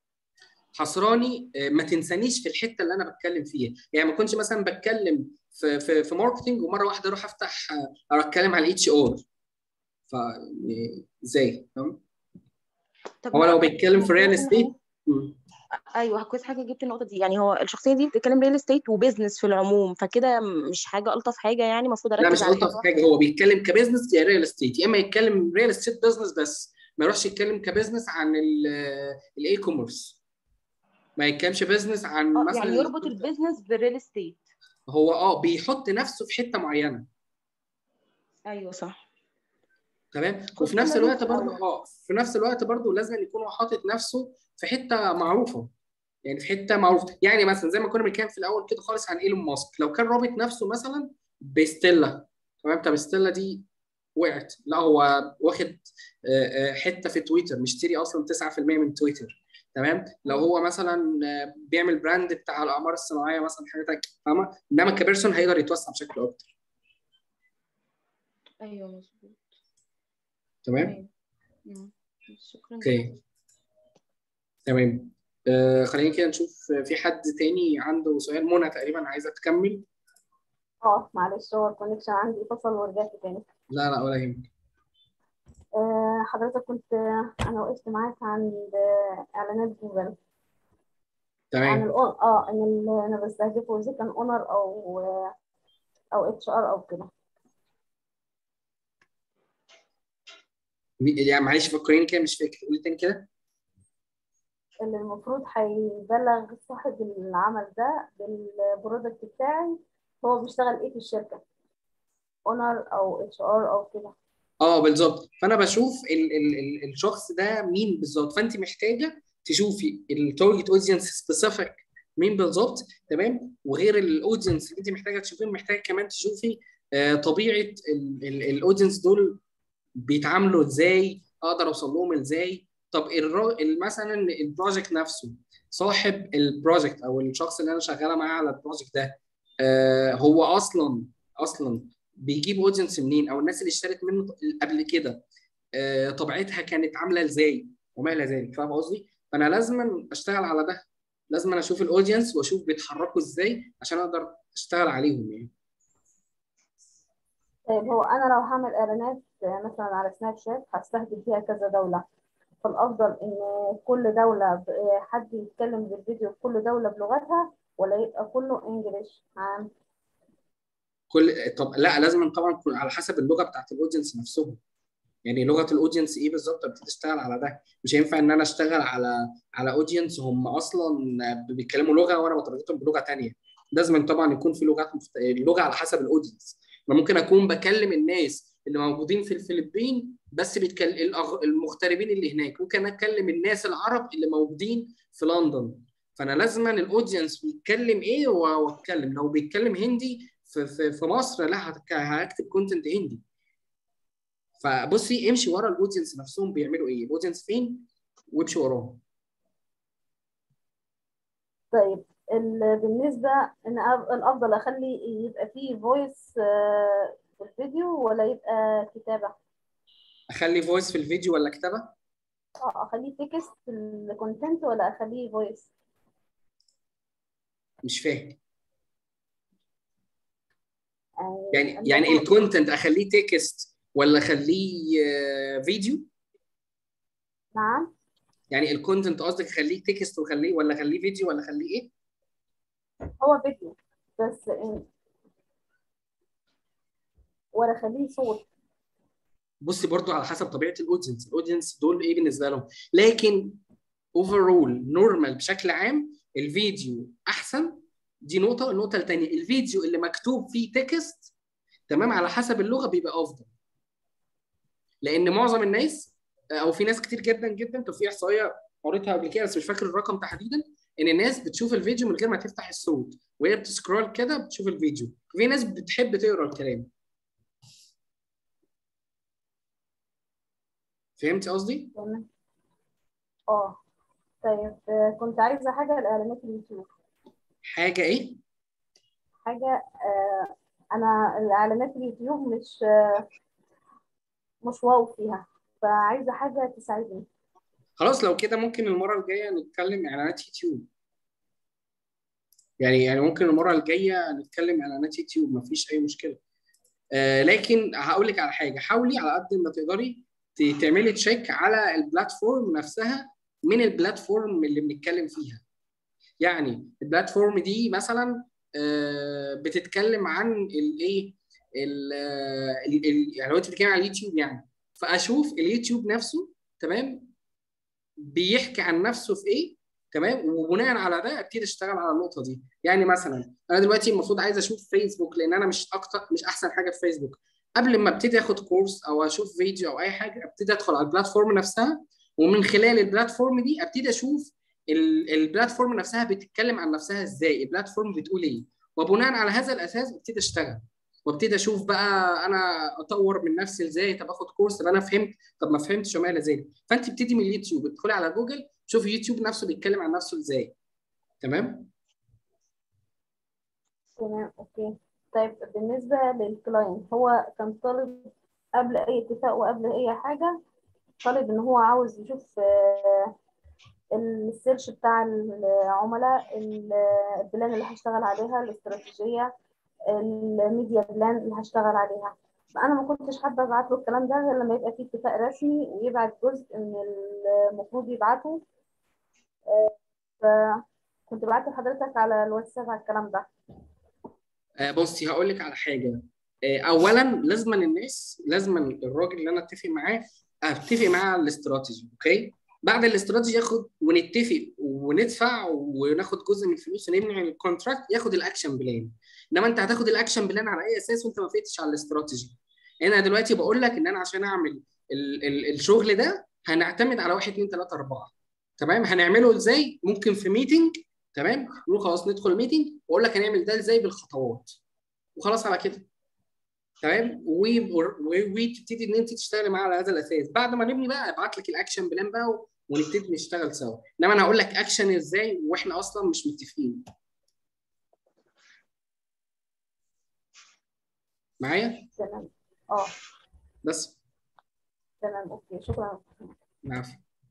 حصراني، آه، ما تنسانيش في الحته اللي انا بتكلم فيها. يعني ما كنتش مثلا بتكلم في في في ماركتنج ومره واحده اروح افتح آه، اتكلم على الاتش ار. ف يعني ازاي؟ تمام. طب هو ما لو بيتكلم في كويس ريال ان حضرتك، استيت. ايوه كويس حاجه جبت النقطه دي، يعني هو الشخصيه دي بتتكلم ريل استيت وبيزنس في العموم، فكده مش حاجه الطف حاجه يعني، المفروض لا مش اركز على حاجه الطف حاجه، واحده. هو بيتكلم كبزنس يا ريال استيت، يا اما يتكلم ريال استيت بزنس بس، ما يروحش يتكلم كبزنس عن الاي كوميرس، ما يتكلمش بزنس عن اه مثلا يعني ال- يربط البيزنس بالريل استيت. هو اه بيحط نفسه في حته معينه. ايوه صح. تمام. وفي خصوصا نفس لازم في الوقت برضو الاول. اه في نفس الوقت برضو لازم يكون هو حاطط نفسه في حته معروفه. يعني في حته معروفه، يعني مثلا زي ما كنا بنتكلم في الاول كده خالص عن ايلون ماسك، لو كان رابط نفسه مثلا بستيلا. تمام. طب ستيلا دي وقعت، لا هو واخد آه، آه، حته في تويتر، مشتري اصلا تسعة في المية من تويتر. تمام. لو مم. هو مثلا آه، بيعمل براند بتاع الاقمار الصناعيه مثلا، حاجه تانية، فاهمه؟ انما كبيرسون هيقدر يتوسع بشكل اكتر. ايوه مظبوط. تمام. تمام. مم. شكرا جدا. اوكي. تمام. آه خلينا كده نشوف آه، في حد تاني عنده سؤال. منى تقريبا عايزه تكمل. اه معلش، هو الكونكشن عندي فصل ورجعت تاني. لا لا ولا يهمك. آه حضرتك كنت آه، انا وقفت معاك عند آه، اعلانات جوجل، عن تمام. الأون اه ان ال- انا بستهدفه اذا كان اونر او آه، او اتش ار او كده. يعني معلش فكريني كده، مش فاكر، قولي تاني كده. اللي المفروض هيبلغ صاحب العمل ده بالبرودكت بتاعي هو بيشتغل ايه في الشركة، اونر او اتش ار او كده. اه بالظبط. فانا بشوف ال ال ال الشخص ده مين بالظبط، فانت محتاجه تشوفي التارجت اودينس سبيسيفيك مين بالظبط، تمام. وغير الاودينس اللي انت محتاجه تشوفيه، محتاجه كمان تشوفي آه طبيعه الاودينس دول بيتعاملوا ازاي، اقدر اوصل لهم ازاي. طب الرا... مثلا البروجكت نفسه، صاحب البروجكت او الشخص اللي انا شغاله معاه على البروجكت ده، آه هو اصلا اصلا بيجيب اودينس منين، او الناس اللي اشترت منه قبل كده آه طبيعتها كانت عامله ازاي وما الى ذلك. فاهم قصدي؟ فانا لازم اشتغل على ده، لازم اشوف الاودينس واشوف بيتحركوا ازاي عشان اقدر اشتغل عليهم يعني. طيب هو انا لو هعمل اعلانات مثلا على سناب شات هستهدف فيها كذا دوله، فالافضل ان كل دوله ب- حد يتكلم بالفيديو في كل دوله بلغتها، ولا يبقى كله انجليش عام؟ كل طب لا، لازم طبعا يكون على حسب اللغه بتاعت الاودينس نفسهم. يعني لغه الاودينس ايه بالظبط، ابتدي اشتغل على ده. مش هينفع ان انا اشتغل على على اودينس هم اصلا بيتكلموا لغه وانا بترجمهم بلغه ثانيه. لازم طبعا يكون في لغات مفت... اللغه على حسب الاودينس. انا ممكن اكون بكلم الناس اللي موجودين في الفلبين بس بيتكلم الأغ... المغتربين اللي هناك، ممكن اتكلم الناس العرب اللي موجودين في لندن. فانا لازم الاودينس بيتكلم ايه واتكلم. لو بيتكلم هندي في في, في مصر، لا هتك... هكتب كونتنت هندي. فبصي امشي ورا الاودينس نفسهم بيعملوا ايه، الاودينس فين، وامشي وراهم. طيب ال- بالنسبه ان أف- الافضل اخلي يبقى فيه فويس في الفيديو ولا يبقى كتابه؟ اخلي فويس في الفيديو ولا كتابه؟ اه اخليه تكست في الكونتنت ولا اخليه فويس؟ مش فاهم. يعني يعني يعني المفروض. الكونتنت اخليه تكست ولا اخليه آه، فيديو؟ نعم. يعني الكونتنت قصدك اخليه تكست وخليه، ولا اخليه فيديو، ولا اخليه ايه؟ هو فيديو بس إن- ولا اخليه صوت؟ بصي برضو على حسب طبيعه الاودينس، الاودينس دول ايه بالنسبه لهم. لكن اوفرول نورمال بشكل عام الفيديو احسن. دي نقطه. النقطه الثانيه، الفيديو اللي مكتوب فيه تكست تمام على حسب اللغه بيبقى افضل. لان معظم الناس، او في ناس كتير جدا جدا، كان في احصائيه قريتها قبل كده بس مش فاكر الرقم تحديدا، ان الناس بتشوف الفيديو من غير ما تفتح الصوت، وهي بتسكرول كده بتشوف الفيديو. في ناس بتحب تقرا الكلام. فهمت قصدي؟ تمام. اه طيب آه، كنت عايزه حاجه لاعلانات اليوتيوب. حاجه ايه؟ حاجه آه انا الاعلانات اليوتيوب مش آه مش واو فيها، فعايزه حاجه تساعدني. خلاص لو كده ممكن المره الجايه نتكلم اعلانات يوتيوب. يعني يعني ممكن المره الجايه نتكلم اعلانات يوتيوب، مفيش اي مشكله. آه لكن هقول لك على حاجه، حاولي على قد ما تقدري ت- تعملي تشيك على البلاتفورم نفسها من البلاتفورم اللي بنتكلم فيها. يعني البلاتفورم دي مثلا آه، بتتكلم عن الايه، ال- ال- ال- يعني لو انت بتتكلم على اليوتيوب يعني، فاشوف اليوتيوب نفسه تمام بيحكي عن نفسه في ايه، تمام. وبناء على ده ابتدي اشتغل على النقطه دي. يعني مثلا انا دلوقتي المفروض عايز اشوف فيسبوك، لان انا مش اكتر مش احسن حاجه في فيسبوك. قبل ما ابتدي اخد كورس او اشوف فيديو او اي حاجه، ابتدي ادخل على البلاتفورم نفسها، ومن خلال البلاتفورم دي ابتدي اشوف ال- البلاتفورم نفسها بتتكلم عن نفسها ازاي، البلاتفورم بتقول ايه، وبناء على هذا الاساس ابتدي اشتغل. وابتدي اشوف بقى انا اطور من نفسي ازاي. طب اخد كورس، طب انا فهمت، طب ما فهمتش، وما الى ذلك. فانت ابتدي من اليوتيوب، ادخلي على جوجل شوفي يوتيوب نفسه بيتكلم عن نفسه ازاي. تمام. تمام اوكي. طيب بالنسبه للكلاينت، هو كان طالب قبل اي اتفاق وقبل اي حاجه، طالب ان هو عاوز يشوف آه، السيرش بتاع العملاء، ال- البلان اللي هشتغل عليها، الاستراتيجيه، الميديا بلان اللي هشتغل عليها. فانا ما كنتش حابه ابعت له الكلام ده غير لما يبقى فيه اتفاق رسمي ويبعت جزء من المفروض يبعته. فكنت بعت لحضرتك على الواتساب على الكلام ده. آه بصي هقول لك على حاجه. آه اولا لازما الناس، لازما الراجل اللي انا اتفق معاه اتفق معاه على الاستراتيجي. اوكي. بعد الاستراتيجي ياخد ونتفق وندفع وناخد جزء من الفلوس ونبني الكونتراكت، ياخد الاكشن بلان. انما انت هتاخد الاكشن بلان على اي اساس وانت ما فقتش على الاستراتيجي؟ انا دلوقتي بقول لك ان انا عشان اعمل ال ال الشغل ده هنعتمد على واحد اتنين تلاته اربعه. تمام. هنعمله ازاي؟ ممكن في ميتنج، تمام؟ نقول خلاص ندخل الميتنج واقول لك هنعمل ده ازاي بالخطوات وخلاص على كده. تمام؟ وتبتدي ان انت تشتغلي معاه على هذا الاساس. بعد ما نبني بقى ابعت لك الاكشن بلان بقى ونبتدي نشتغل سوا. انما انا هقول لك اكشن ازاي واحنا اصلا مش متفقين. معايا؟ تمام. اه بس تمام اوكي شكرا. العفو.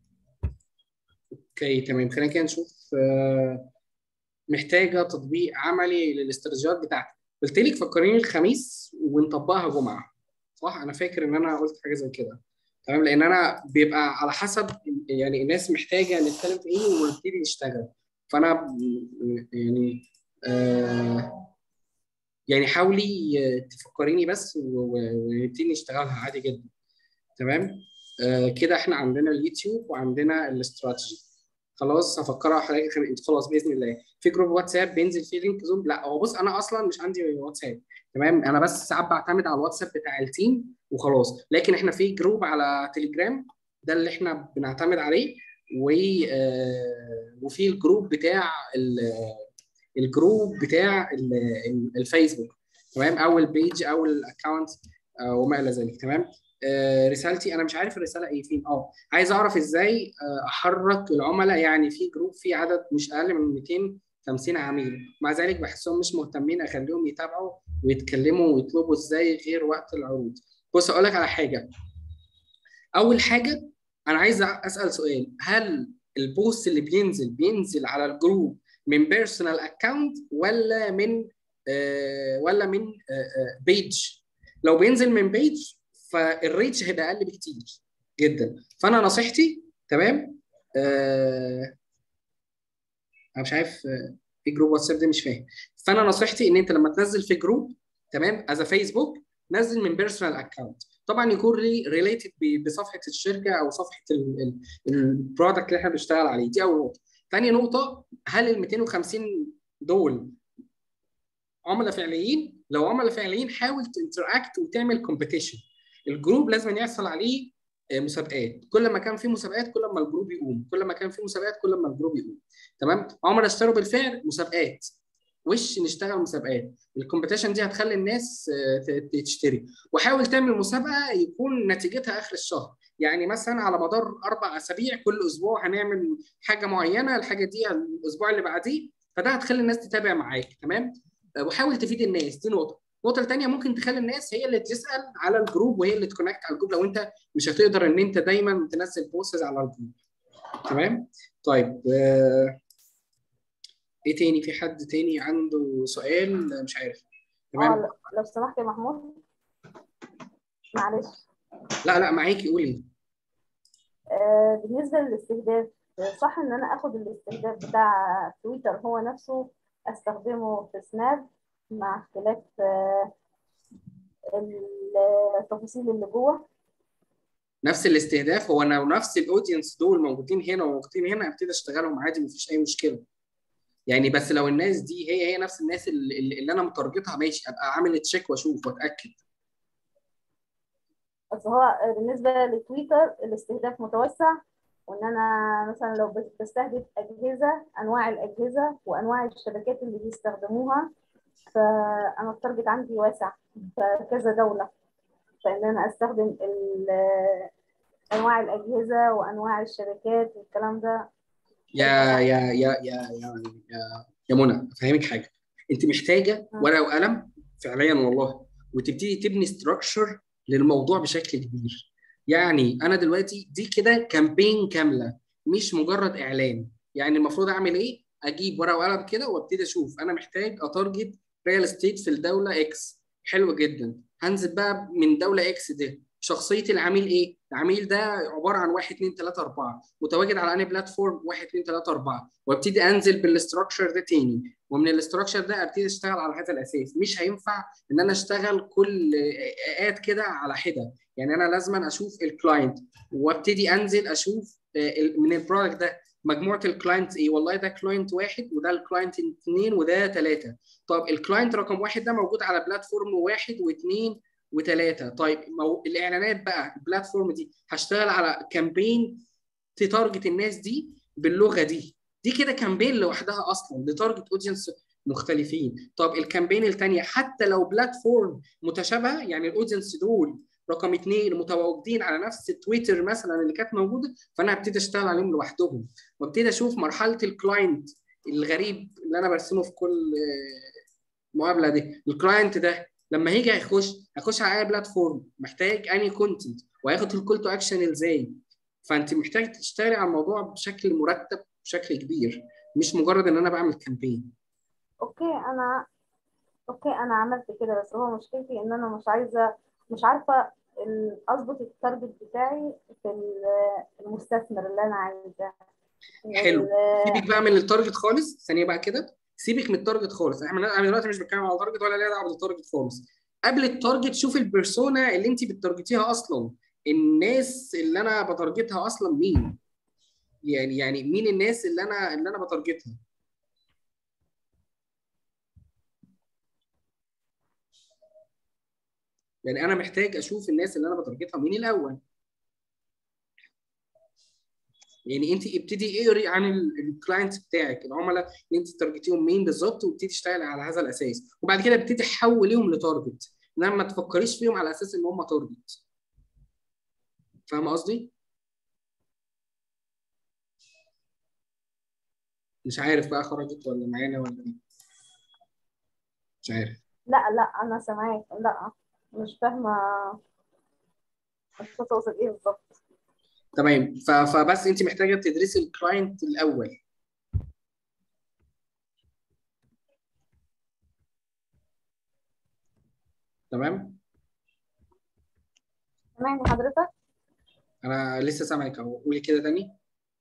اوكي تمام، خلينا كده نشوف. آه، محتاجه تطبيق عملي للاستراتيجيات بتاعتك. قلت لك فكريني الخميس ونطبقها جمعه، صح؟ انا فاكر ان انا قلت حاجه زي كده. تمام، لان انا بيبقى على حسب يعني الناس محتاجه نتكلم في ايه ونبتدي نشتغل. فانا يعني آه يعني حاولي تفكريني بس ونبتدي نشتغلها عادي جدا. تمام. آه كده احنا عندنا اليوتيوب وعندنا الاستراتيجي. خلاص هفكرها حضرتك. انت خلاص باذن الله في جروب واتساب بينزل فيه لينك زوم. لا هو بص انا اصلا مش عندي واتساب. تمام، انا بس ساعات بعتمد على الواتساب بتاع التيم وخلاص. لكن احنا في جروب على تليجرام ده اللي احنا بنعتمد عليه. و آه وفي الجروب بتاع الجروب بتاع الفيسبوك. تمام، او البيج او الاكونت وما الى ذلك. تمام. آه رسالتي انا مش عارف الرساله ايه فين. اه عايز اعرف ازاي آه احرك العملاء. يعني في جروب فيه عدد مش اقل من مئتين وخمسين عميل، مع ذلك بحسهم مش مهتمين. اخليهم يتابعوا ويتكلموا ويطلبوا ازاي غير وقت العروض. بص اقول لك على حاجه. اول حاجه انا عايز اسال سؤال. هل البوست اللي بينزل بينزل على الجروب من بيرسونال اكونت ولا من آه ولا من آه بيج؟ لو بينزل من بيج فالريتش هيبقى اقل بكتير جدا. فانا نصيحتي تمام. آه انا مش عارف آه في جروب واتساب ده مش فاهم. فانا نصيحتي ان انت لما تنزل في جروب تمام از فيسبوك نزل من بيرسونال اكونت. طبعا يكون ريليتد بصفحه الشركه او صفحه البرودكت اللي احنا بنشتغل عليه. دي اول نقطه. ثاني نقطه، هل ال مئتين وخمسين دول عملاء فعليين؟ لو عملاء فعليين حاول تنتراكت وتعمل كومبيتيشن. الجروب لازم يحصل عليه مسابقات. كل ما كان في مسابقات كل ما الجروب يقوم. كل ما كان في مسابقات كل ما الجروب يقوم. تمام. عملاء اشتروا بالفعل، مسابقات، وش نشتغل مسابقات. الكومبيتيشن دي هتخلي الناس تشتري. وحاول تعمل مسابقه يكون نتيجتها اخر الشهر. يعني مثلا على مدار اربع اسابيع كل اسبوع هنعمل حاجه معينه. الحاجه دي الاسبوع اللي بعديه، فده هتخلي الناس تتابع معاك. تمام. وحاول تفيد الناس. دي نقطه. النقطه الثانيه ممكن تخلي الناس هي اللي تسال على الجروب وهي اللي تكونكت على الجروب لو انت مش هتقدر ان انت دايما تنزل بوستز على الجروب. تمام. طيب آه ايه تاني؟ في حد تاني عنده سؤال؟ مش عارف. تمام. اه لو سمحت يا محمود معلش. لا لا معاكي قولي. آه بالنسبه للاستهداف، صح ان انا اخد الاستهداف بتاع تويتر هو نفسه استخدمه في سناب مع اختلاف آه التفاصيل اللي جوه؟ نفس الاستهداف هو انا ونفس الاودينس دول موجودين هنا وموجودين هنا ابتدي اشتغلهم عادي مفيش اي مشكله. يعني بس لو الناس دي هي هي نفس الناس اللي, اللي انا متارجتها ماشي ابقى عامل تشيك واشوف واتاكد. بس هو بالنسبه لتويتر الاستهداف متوسع، وان انا مثلا لو بستهدف اجهزه، انواع الاجهزه وانواع الشبكات اللي بيستخدموها، فانا التارجت عندي واسع فكذا دوله، فان انا استخدم انواع الاجهزه وانواع الشبكات والكلام ده. يا يا يا يا يا يا, يا منى افهمك حاجه. انت محتاجه ورقه وقلم فعليا والله، وتبتدي تبني ستراكشر للموضوع بشكل كبير. يعني انا دلوقتي دي كده كامبين كامله مش مجرد اعلان. يعني المفروض اعمل ايه؟ اجيب ورقه وقلم كده وابتدي اشوف انا محتاج اتارجت ريال استيت في الدوله اكس. حلو جدا. هنزل بقى من دوله اكس ده شخصيه العميل ايه؟ العميل ده عباره عن واحد اثنين ثلاثة أربعة، متواجد على انهي بلاتفورم؟ واحد اثنين ثلاثة أربعة، وابتدي انزل بالاستراكشر ده تاني، ومن الاستراكشر ده ابتدي اشتغل على هذا الاساس. مش هينفع ان انا اشتغل كل اد كده على حده. يعني انا لازم اشوف الكلاينت وابتدي انزل اشوف من البرودكت ده مجموعه الكلاينتس ايه. والله ده كلاينت واحد وده الكلاينت اثنين وده ثلاثه. طب الكلاينت رقم واحد ده موجود على بلاتفورم واحد واثنين وثلاثه. طيب مو... الاعلانات بقى البلاتفورم دي هشتغل على كامبين تتارجت الناس دي باللغه دي. دي كده كامبين لوحدها اصلا لتارجت اودينس مختلفين. طب الكامبين الثانيه حتى لو بلاتفورم متشابهه، يعني الاودينس دول رقم اثنين متواجدين على نفس تويتر مثلا اللي كانت موجوده، فانا هبتدي اشتغل عليهم لوحدهم، وابتدي اشوف مرحله الكلاينت الغريب اللي انا برسمه في كل مقابله دي. الكلاينت ده لما هيجي هيخش هيخش على اي بلاتفورم، محتاج اني كونتنت، وهياخد الكول تو اكشن ازاي. فانت محتاج تشتغلي على الموضوع بشكل مرتب بشكل كبير، مش مجرد ان انا بعمل كامبين. اوكي انا اوكي انا عملت كده، بس هو مشكلتي ان انا مش عايزه مش عارفه ال- اظبط التارجت بتاعي في ال- المستثمر اللي انا عايزاه. حلو، وال سيبك بقى من التارجت خالص، ثانيه بقى كده، سيبك من التارجت خالص. احنا انا دلوقتي مش بتكلم على التارجت ولا ليها دعوه بالتارجت خالص. قبل التارجت شوف البيرسونا اللي انت بتارجتيها اصلا، الناس اللي انا بتارجتها اصلا مين؟ يعني يعني مين الناس اللي انا اللي انا بتارجتها؟ يعني انا محتاج اشوف الناس اللي انا بتارجتها مين الاول. يعني انت ابتدي اقري عن الكلاينتس بتاعك، العملاء اللي انت تارجتيهم مين بالظبط، وابتدي تشتغل على هذا الاساس، وبعد كده ابتدي حوليهم لتارجت، انما ما تفكريش فيهم على اساس ان هم تارجت. فاهم قصدي؟ مش عارف بقى خرجت ولا معانا ولا ايه، مش عارف. لا لا انا سامعاك، لا مش فاهمه انت تقصد ايه بالظبط. تمام، ف- فبس انت محتاجه تدرسي الكلاينت الاول. تمام. سامعني حضرتك؟ انا لسه سامعك اهو، قولي كده تاني.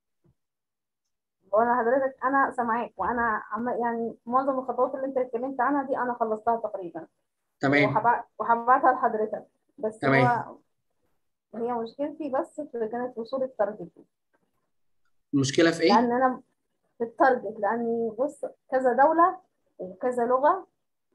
وانا حضرتك انا سامعاك، وانا عم يعني معظم الخطوات اللي انت اتكلمت عنها دي انا خلصتها تقريبا، تمام. وهبع- وهبعتها لحضرتك. بس تمام. هو هي مشكلتي بس في كانت وصول التارجت، المشكله في ايه؟ لان انا في التارجت، لاني بص كذا دوله وكذا لغه،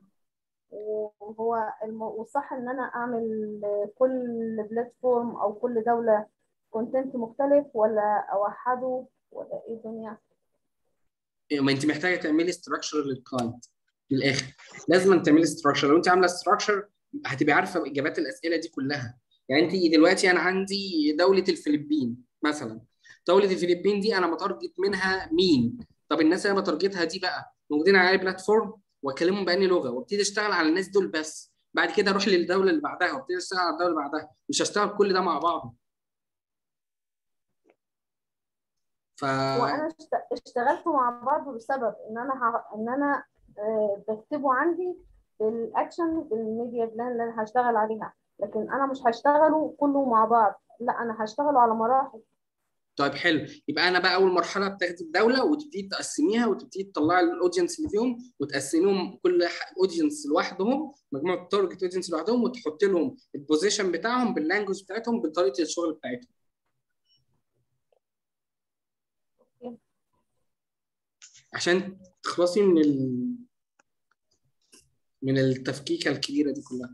وهو الم... والصح ان انا اعمل كل بلاتفورم او كل دوله كونتنت مختلف، ولا اوحده، ولا ايه الدنيا. ما انت محتاجه تعملي ستراكشر للكلاينت من الاخر. لازم تعملي ستراكشر. لو انت عامله ستراكشر هتبقى عارفه اجابات الاسئله دي كلها. يعني انت دلوقتي انا عندي دوله الفلبين مثلا، دوله الفلبين دي انا متارجت منها مين؟ طب الناس اللي انا بتارجتها دي بقى موجودين على اي بلاتفورم، واكلمهم باني لغه، وابتدي اشتغل على الناس دول بس. بعد كده اروح للدوله اللي بعدها وابتدي اشتغل على الدوله اللي بعدها، مش هشتغل كل ده مع بعض. ف وانا اشت- اشتغلت مع بعض بسبب ان انا ه... ان انا آه، بكتبه عندي في الاكشن في الميديا بلان اللي انا هشتغل عليها، لكن انا مش هشتغله كله مع بعض، لا انا هشتغله على مراحل. طيب حلو، يبقى انا بقى اول مرحله بتاخدي الدوله وتبتدي تقسميها، وتبتدي تطلعي الاودينس اللي فيهم، وتقسميهم كل اودينس لوحدهم، مجموعه تارجت اودينس لوحدهم، وتحط لهم البوزيشن بتاعهم باللانجوج بتاعتهم بطريقه الشغل بتاعتهم، عشان تخلصي من ال... من التفكيكه الكبيره دي كلها.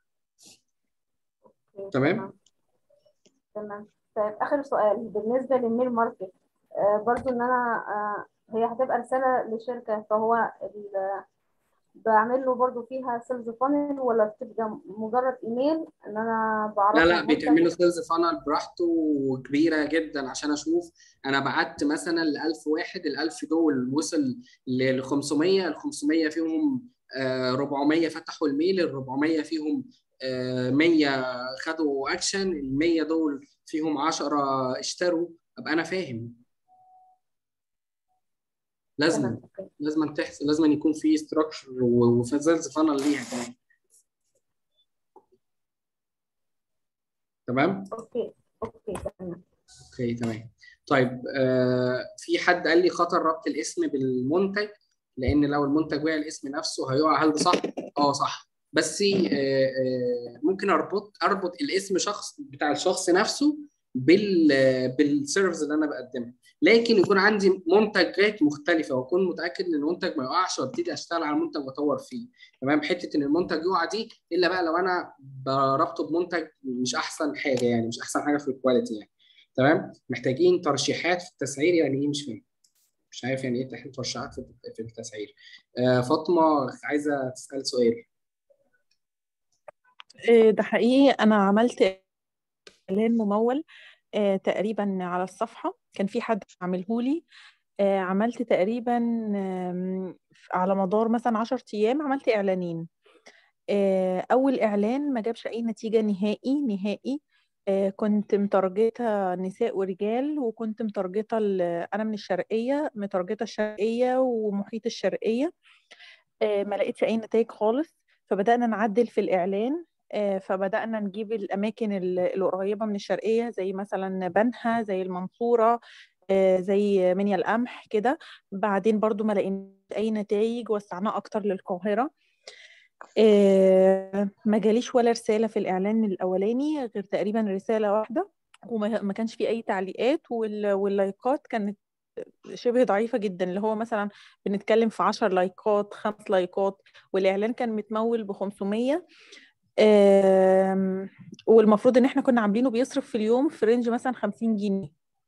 أوكي، تمام. تمام تمام. طيب اخر سؤال بالنسبه للميل ماركت، آه برضو ان انا آه هي هتبقى رساله لشركه، فهو ال- بعمل له برضو فيها سيلز فانل، ولا بتبقى مجرد ايميل ان انا لا بعرفه لا، المنتج؟ بيتعملوا سيلز فانل براحته وكبيره جدا، عشان اشوف انا بعت مثلا ل ألف واحد، ال ألف دول وصل ل خمسمية، ال خمسمية فيهم آه، أربعمية فتحوا الميل، ال أربعمية فيهم آه، مية خدوا اكشن، ال مية دول فيهم عشرة اشتروا، ابقى انا فاهم. لازم تمام اوكي. لازم تحصل، لازم يكون في ستراكشر وفي سيلز فانل ليها كمان. تمام. اوكي اوكي تمام. اوكي تمام. طيب آه في حد قال لي خطر ربط الاسم بالمنتج، لان لو المنتج وقع الاسم نفسه هيقع، هل ده صح؟ اه صح، بس آه آه ممكن اربط اربط الاسم شخص بتاع الشخص نفسه بال بالسيرفيس اللي انا بقدمها، لكن يكون عندي منتجات مختلفه واكون متاكد ان المنتج ما يقعش، وابتدي اشتغل على المنتج واطور فيه. تمام. حته ان المنتج يقع دي الا بقى لو انا بربطه بمنتج مش احسن حاجه، يعني مش احسن حاجه في الكواليتي يعني. تمام. محتاجين ترشيحات في التسعير، يعني ايه مش فاهم. مش عارف يعني ايه تحديد ترشيحات في في التسعير. آه فاطمه عايزه تسال سؤال. إيه ده حقيقي، أنا عملت إعلان ممول آه، تقريبا على الصفحة، كان في حد عاملهولي. آه، عملت تقريبا آم، على مدار مثلا عشر أيام عملت إعلانين. آه، أول إعلان ما جابش أي نتيجة نهائي نهائي. آه، كنت مترجتة نساء ورجال، وكنت مترجتة ال- أنا من الشرقية، مترجتة الشرقية ومحيط الشرقية. آه، ما لقيتش أي نتائج خالص. فبدأنا نعدل في الإعلان. آه، فبدأنا نجيب الأماكن ال- القريبة من الشرقية، زي مثلا بنها، زي المنصورة، آه، زي منيا القمح كده. بعدين برضو ما لقيناش أي نتائج، وسعناه أكتر للقاهرة. آه، ما جاليش ولا رسالة في الإعلان الأولاني غير تقريبا رسالة واحدة، وما ما كانش فيه أي تعليقات، وال- واللايكات كانت شبه ضعيفة جدا، اللي هو مثلا بنتكلم في عشر لايكات، خمس لايكات. والإعلان كان متمول ب خمسمية. آم، والمفروض إن احنا كنا عاملينه بيصرف في اليوم في رينج مثلا خمسين جنيه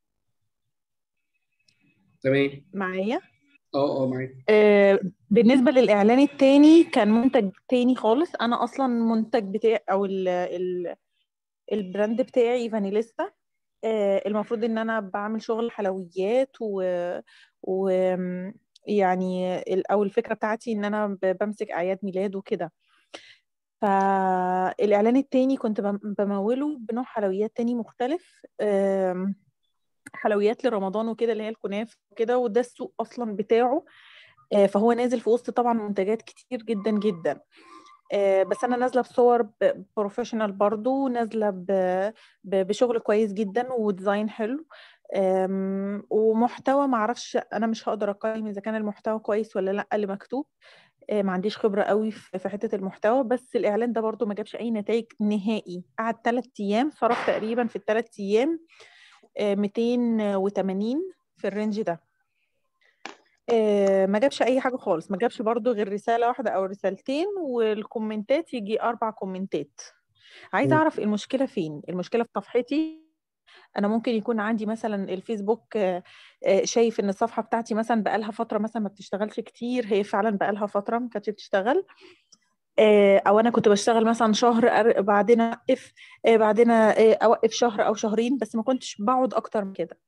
تمام. معايا. اه اه معاك. آه، بالنسبة للإعلان التاني كان منتج تاني خالص. أنا أصلا منتج بتاعي أو ال ال البراند بتاعي فانيليستا. آه، المفروض ان انا بعمل شغل حلويات و, و يعني ال- او الفكره بتاعتي ان انا ب- بمسك اعياد ميلاد وكده. فالاعلان التاني كنت بم- بموله بنوع حلويات تاني مختلف. آم، حلويات لرمضان وكده، اللي هي الكنافه وكده، وده السوق اصلا بتاعه. آه، فهو نازل في وسط طبعا منتجات كتير جدا جدا. آه، بس انا نازله بصور بروفيشنال، برضو نازله ب- ب- بشغل كويس جدا وديزاين حلو. آم، ومحتوى معرفش، انا مش هقدر اقيم اذا كان المحتوى كويس ولا لا اللي مكتوب. آه، ما عنديش خبره قوي في في حته المحتوى. بس الاعلان ده برضو ما جابش اي نتائج نهائي. قعد ثلاث ايام، صرف تقريبا في الثلاث ايام آه، مئتين وثمانين في الرينج ده. آه، ما جابش اي حاجه خالص، ما جابش برضو غير رساله واحده او رسالتين، والكومنتات يجي اربع كومنتات. عايزه مم. اعرف المشكله فين. المشكله في صفحتي. انا ممكن يكون عندي مثلا الفيسبوك آه، آه، شايف ان الصفحه بتاعتي مثلا بقالها فتره مثلا ما بتشتغلش كتير. هي فعلا بقالها فتره ما كانتش بتشتغل. آه، او انا كنت بشتغل مثلا شهر، أر- بعدين اوقف، آه، بعدين آه، اوقف شهر او شهرين، بس ما كنتش بقعد اكتر من كده.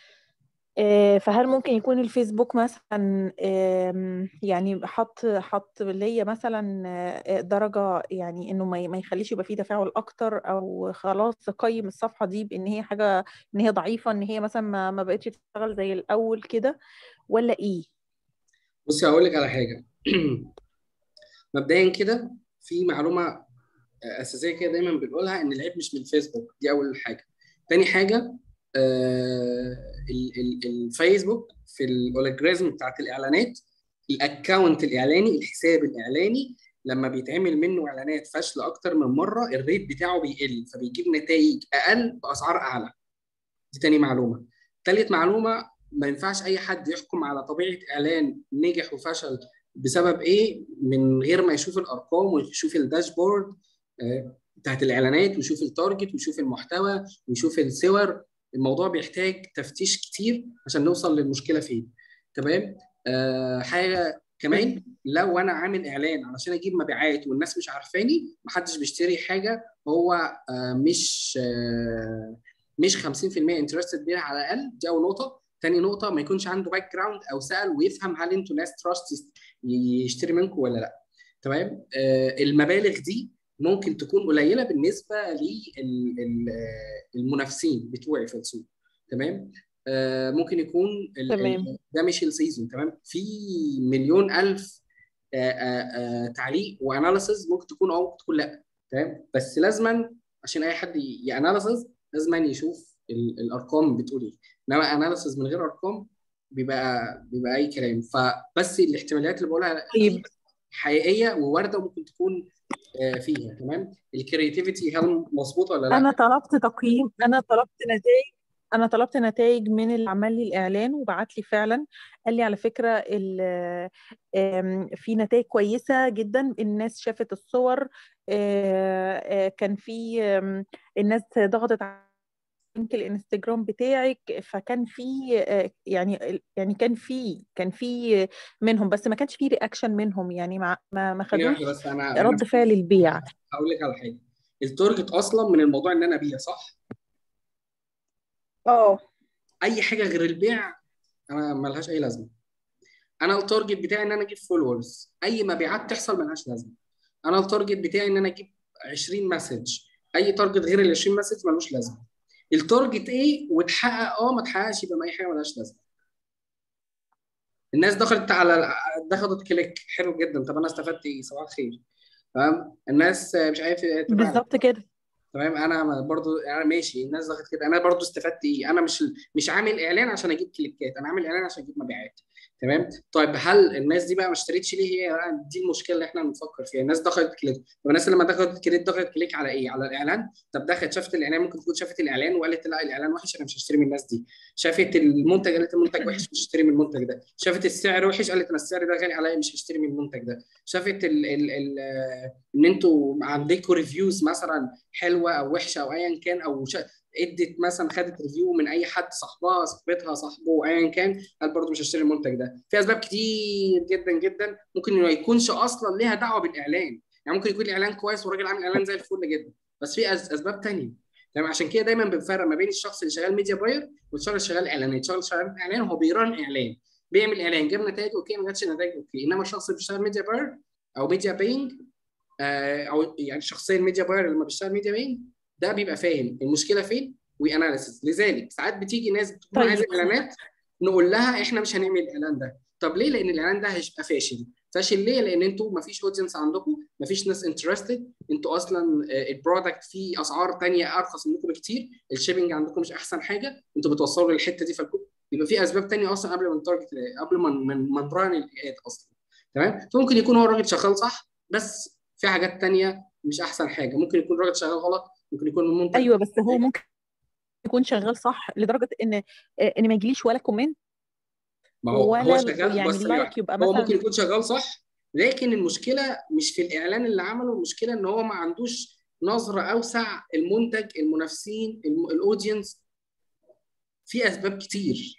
آه، فهل ممكن يكون الفيسبوك مثلا آم، يعني حط حط ليا مثلا آه، درجة، يعني انه ما ما يخليش يبقى فيه تفاعل اكتر، او خلاص قيم الصفحة دي بان هي حاجة، ان هي ضعيفة، ان هي مثلا ما ما بقتش تشتغل زي الاول كده، ولا ايه؟ بصي هقول لك على حاجه. مبدئيا كده في معلومه اساسيه كده دايما بنقولها، ان العيب مش من الفيسبوك، دي اول حاجه. تاني حاجه، آه ال- ال- الفيسبوك في الاولجوريزم بتاعت الاعلانات، الاكونت الاعلاني، الحساب الاعلاني لما بيتعمل منه اعلانات فاشله اكتر من مره، الريت بتاعه بيقل، فبيجيب نتائج اقل باسعار اعلى. دي تاني معلومه. تالت معلومه، ما ينفعش اي حد يحكم على طبيعه اعلان نجح وفشل بسبب ايه من غير ما يشوف الارقام ويشوف الداشبورد آه، بتاعت الاعلانات، ويشوف التارجت ويشوف المحتوى ويشوف الصور. الموضوع بيحتاج تفتيش كتير عشان نوصل للمشكله فين. تمام. آه حاجه كمان، لو انا عامل اعلان علشان اجيب مبيعات والناس مش عارفاني، محدش بيشتري حاجه هو آه مش آه مش خمسين في المية انترستد بيها على الاقل. دي اول نقطه. تاني نقطه، ما يكونش عنده باك جراوند او سال ويفهم هل انتوا ناس تراست يشتري منكم ولا لا. تمام. آه المبالغ دي ممكن تكون قليله بالنسبه للمنافسين بتوعي في السوق. تمام. آه ممكن يكون ال تمام. ال ده مش السيزون. تمام. في مليون الف آه آه آه تعليق واناليسز، ممكن تكون اه ممكن تكون لا. تمام. بس لازما عشان اي حد ياناليسز لازم يشوف ال- الارقام بتقول ايه. انما اناليسز من غير ارقام بيبقى بيبقى اي كلام. فبس الاحتمالات اللي بقولها دي طيب، حقيقيه ووارده وممكن تكون آه، فيها. تمام. الكرياتيفيتي هل مظبوطه ولا لا؟ انا طلبت تقييم، انا طلبت نتائج انا طلبت نتائج من اللي عمل لي الاعلان، وبعت لي فعلا. قال لي على فكره ال- آم، في نتائج كويسه جدا، الناس شافت الصور. آه، آه، كان في آم، الناس ضغطت لينك الانستجرام بتاعك، فكان في آه، يعني يعني كان في كان في منهم، بس ما كانش في رياكشن منهم، يعني ما ما ما ثانيه واحده خدوش بس، انا انا رد فعل البيع. هقول لك على حاجه. التارجت اصلا من الموضوع ان انا ابيع، صح؟ اه اي حاجه غير البيع انا ملهاش اي لازمه. انا التارجت بتاعي ان انا اجيب فولورز، اي مبيعات تحصل ملهاش لازمه. انا التارجت بتاعي ان انا اجيب عشرين مسج، اي تارجت غير ال عشرين مسج ملوش لازمه. التارجت ايه واتحقق اه ما اتحققش يبقى ما اي حاجه ملهاش لازمه. الناس دخلت على دخلت كليك، حلو جدا، طب انا استفدت ايه؟ صباح الخير. تمام. الناس مش عارف تفاعلت. بالظبط كده. تمام. انا برضو انا ماشي، الناس ضغط كده، انا برضو استفدت ايه؟ انا مش مش عامل اعلان عشان اجيب كليكات، انا عامل اعلان عشان اجيب مبيعات. تمام. طيب هل الناس دي بقى ما اشترتش ليه؟ هي بقى دي المشكله اللي احنا بنفكر فيها. الناس دخلت كليك، طب الناس لما دخلت كليك دخلت كليك على ايه؟ على الاعلان. طب دخلت شافت الاعلان، ممكن تكون شافت الاعلان وقالت لا الاعلان وحش انا مش هشتري من الناس دي. شافت المنتج قالت المنتج وحش مش هشتري من المنتج ده. شافت السعر وحش قالت انا السعر ده غالي عليا مش هشتري من المنتج ده. شافت ال ال ال ان انتوا عندكم ريفيوز مثلا حلوه او وحشه او ايا كان، او شا... ادت مثلا خدت ريفيو من اي حد، صاحبها صاحبتها صاحبه ايا كان، قال برضه مش هشتري المنتج ده. في اسباب كتير جدا جدا ممكن ما يكونش اصلا ليها دعوه بالاعلان. يعني ممكن يكون الاعلان كويس والراجل عامل اعلان زي الفل جدا، بس في أز... اسباب تانية. تمام. عشان كده دايما بنفرق ما بين الشخص اللي شغال ميديا باير والشخص اللي شغال اعلانات. الشخص اللي شغال اعلان هو بيران اعلان، بيعمل اعلان، جاب نتائج اوكي، ما جاتش نتائج اوكي. انما الشخص اللي بيشتغل ميديا باير او ميديا باينج، آه، او يعني شخصيا الميديا باير لما بيشتغل ميديا باينج ده بيبقى فاهم المشكله فين واناليسيس. لذلك ساعات بتيجي ناس بتكون عايزه طيب اعلانات، نقول لها احنا مش هنعمل الاعلان ده. طب ليه؟ لان الاعلان ده هيبقى فاشل. فاشل ليه؟ لان انتوا ما فيش اودينس عندكم، ما فيش ناس انترستد، انتوا اصلا البرودكت فيه اسعار ثانيه ارخص منكم بكتير، الشيبنج عندكم مش احسن حاجه، انتوا بتوصلوا للحته دي، فالكم يبقى في اسباب ثانيه اصلا قبل ما نتارجت، قبل ما ما نران الايات اصلا. تمام. فممكن يكون هو الراجل شغال صح، بس في حاجات تانية مش احسن حاجه. ممكن يكون الراجل شغال غلط، ممكن يكون المنتج. ايوه، بس هو ممكن يكون شغال صح لدرجه ان ان ما يجيليش ولا كومنت ما هو هو ولا شغال، يعني بص ثانيه اللايك واحده، يبقى هو ممكن مثلا. يكون شغال صح، لكن المشكله مش في الاعلان اللي عمله، المشكله ان هو ما عندوش نظره اوسع المنتج، المنافسين، الم- الاودينس. في اسباب كتير.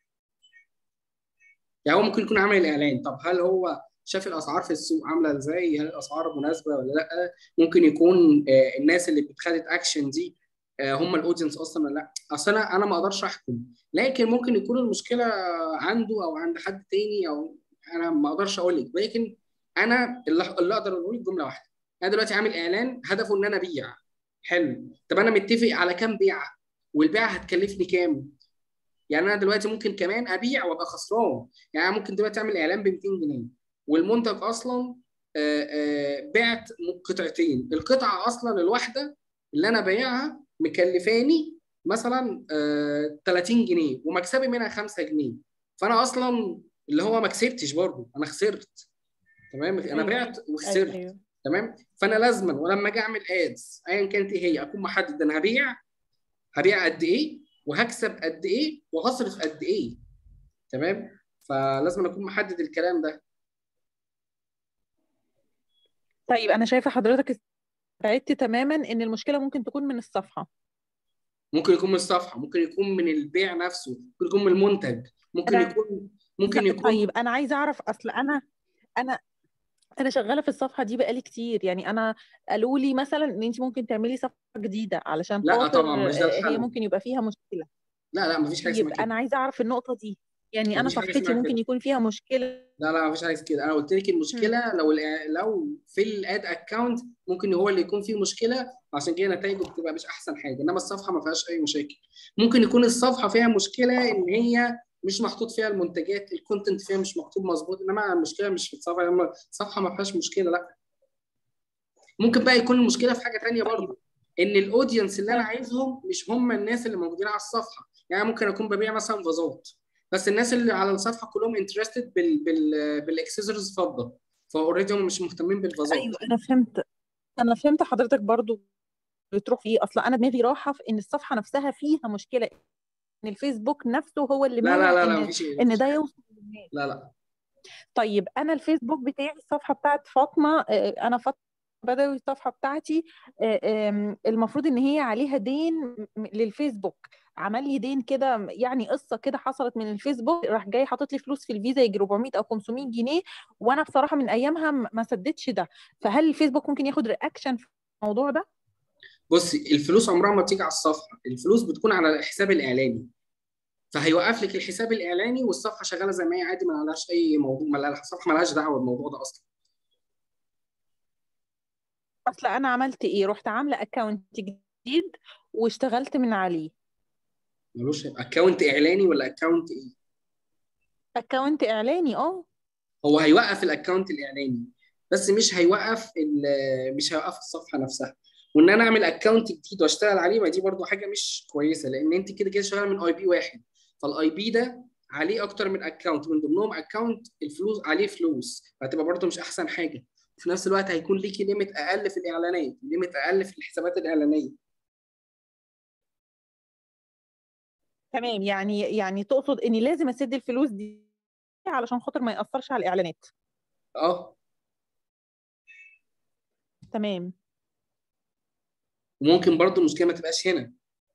يعني هو ممكن يكون عامل الاعلان، طب هل هو شاف الاسعار في السوق عامله ازاي؟ هل الاسعار مناسبه ولا لا؟ ممكن يكون آه، الناس اللي بتخدت اكشن دي آه، هم الاودينس اصلا ولا لا؟ اصل انا انا ما اقدرش احكم، لكن ممكن يكون المشكله عنده او عند حد تاني، او انا ما اقدرش اقول لك. لكن انا اللي اللي اقدر اقول لك جمله واحده. انا دلوقتي عامل اعلان هدفه ان انا ابيع. حلو. طب انا متفق على كام بيعه؟ والبيعه هتكلفني كام؟ يعني انا دلوقتي ممكن كمان ابيع وابقى خسران. يعني انا ممكن دلوقتي اعمل اعلان ب مئتين جنيه والمنتج اصلا آه، آه، بعت قطعتين، القطعه اصلا الواحده اللي انا بايعها مكلفاني مثلا آه، ثلاثين جنيه ومكسبي منها خمسة جنيه. فانا اصلا اللي هو ما كسبتش برضه، انا خسرت. تمام. انا ايوه بعت وخسرت. ايوه تمام. فانا لازما ولما اجي اعمل ادز ايا كانت ايه هي، اكون محدد انا هبيع هبيع قد ايه وهكسب قد ايه وهصرف قد ايه. تمام. فلازم اكون محدد الكلام ده. طيب انا شايفه حضرتك بعدت تماما ان المشكله ممكن تكون من الصفحه. ممكن يكون من الصفحه، ممكن يكون من البيع نفسه، ممكن يكون من المنتج، ممكن انا يكون ممكن طيب يكون انا عايزه اعرف، اصل انا انا انا شغاله في الصفحه دي بقالي كتير، يعني انا قالوا لي مثلا ان انت ممكن تعملي صفحه جديده علشان لا طبعا خاطر مش ده آه، هي الحل. ممكن يبقى فيها مشكله. لا لا مفيش حاجه اسمها طيب كده. انا عايزه اعرف النقطه دي، يعني انا مفيش حاجه صفحتي اسمها ممكن كده. يكون فيها مشكله. لا لا مفيش حاجه كده. انا قلت لك هم. المشكله لو الإع- لو في الاد اكونت ممكن هو اللي يكون فيه مشكله، عشان كده نتائجه بتبقى مش احسن حاجه. انما الصفحه ما فيهاش اي مشاكل. ممكن يكون الصفحه فيها مشكله ان هي مش محطوط فيها المنتجات، الكونتنت فيها مش مكتوب مظبوط، انما المشكله مش في الصفحه. لما الصفحه ما فيهاش مشكله، لا. ممكن بقى يكون المشكله في حاجه ثانيه طيب برضه، ان الاودينس اللي انا ها. عايزهم مش هم الناس اللي موجودين على الصفحه. يعني ممكن اكون ببيع مثلا فازات، بس الناس اللي على الصفحه كلهم انترستد بال بال بالاكسسوارز فضه، فاوريدي هم مش مهتمين بالفازات. ايوه انا فهمت، انا فهمت حضرتك برضو بتروح في ايه. اصلا انا دماغي راحه في ان الصفحه نفسها فيها مشكله، ان الفيسبوك نفسه هو اللي لا لا مانع لا لا ان مفيش ان مفيش ده حاجه. يوصل للناس. لا لا طيب انا الفيسبوك بتاعي الصفحه بتاعت فاطمه، آه، انا فاطمه بدوي الصفحه بتاعتي آه، آم، المفروض ان هي عليها دين م- للفيسبوك، عمل لي دين كده، يعني قصه كده حصلت من الفيسبوك، راح جاي حاطط لي فلوس في الفيزا يجي أربعمية او خمسمية جنيه، وانا بصراحه من ايامها م- ما سددتش ده. فهل الفيسبوك ممكن ياخد رياكشن في الموضوع ده؟ بصي، الفلوس عمرها ما بتيجي على الصفحه، الفلوس بتكون على الحساب الاعلاني، فهيوقف لك الحساب الاعلاني والصفحه شغاله زي ما هي عادي، ما لهاش اي موضوع، ما لها- الصفحه ما لهاش دعوه بالموضوع ده اصلا. اصل انا عملت ايه، رحت عامله اكونت جديد واشتغلت من عليه. ملوش اكونت اعلاني ولا اكونت ايه؟ اكونت اعلاني اه. هو هيوقف الاكونت الاعلاني، بس مش هيوقف ال- مش هيوقف الصفحه نفسها. وان انا اعمل اكونت جديد واشتغل عليه، ما دي برضو حاجه مش كويسه، لان انت كده كده شغاله من اي بي واحد، فالاي بي ده عليه اكتر من اكونت، من ضمنهم اكونت الفلوس عليه فلوس، فهتبقى برضو مش احسن حاجه. وفي نفس الوقت هيكون ليكي ليميت اقل في الاعلانات، ليميت اقل في الحسابات الاعلانيه. تمام، يعني يعني تقصد اني لازم اسد الفلوس دي علشان خاطر ما ياثرش على الاعلانات. اه، تمام. وممكن برضو المشكله ما تبقاش هنا،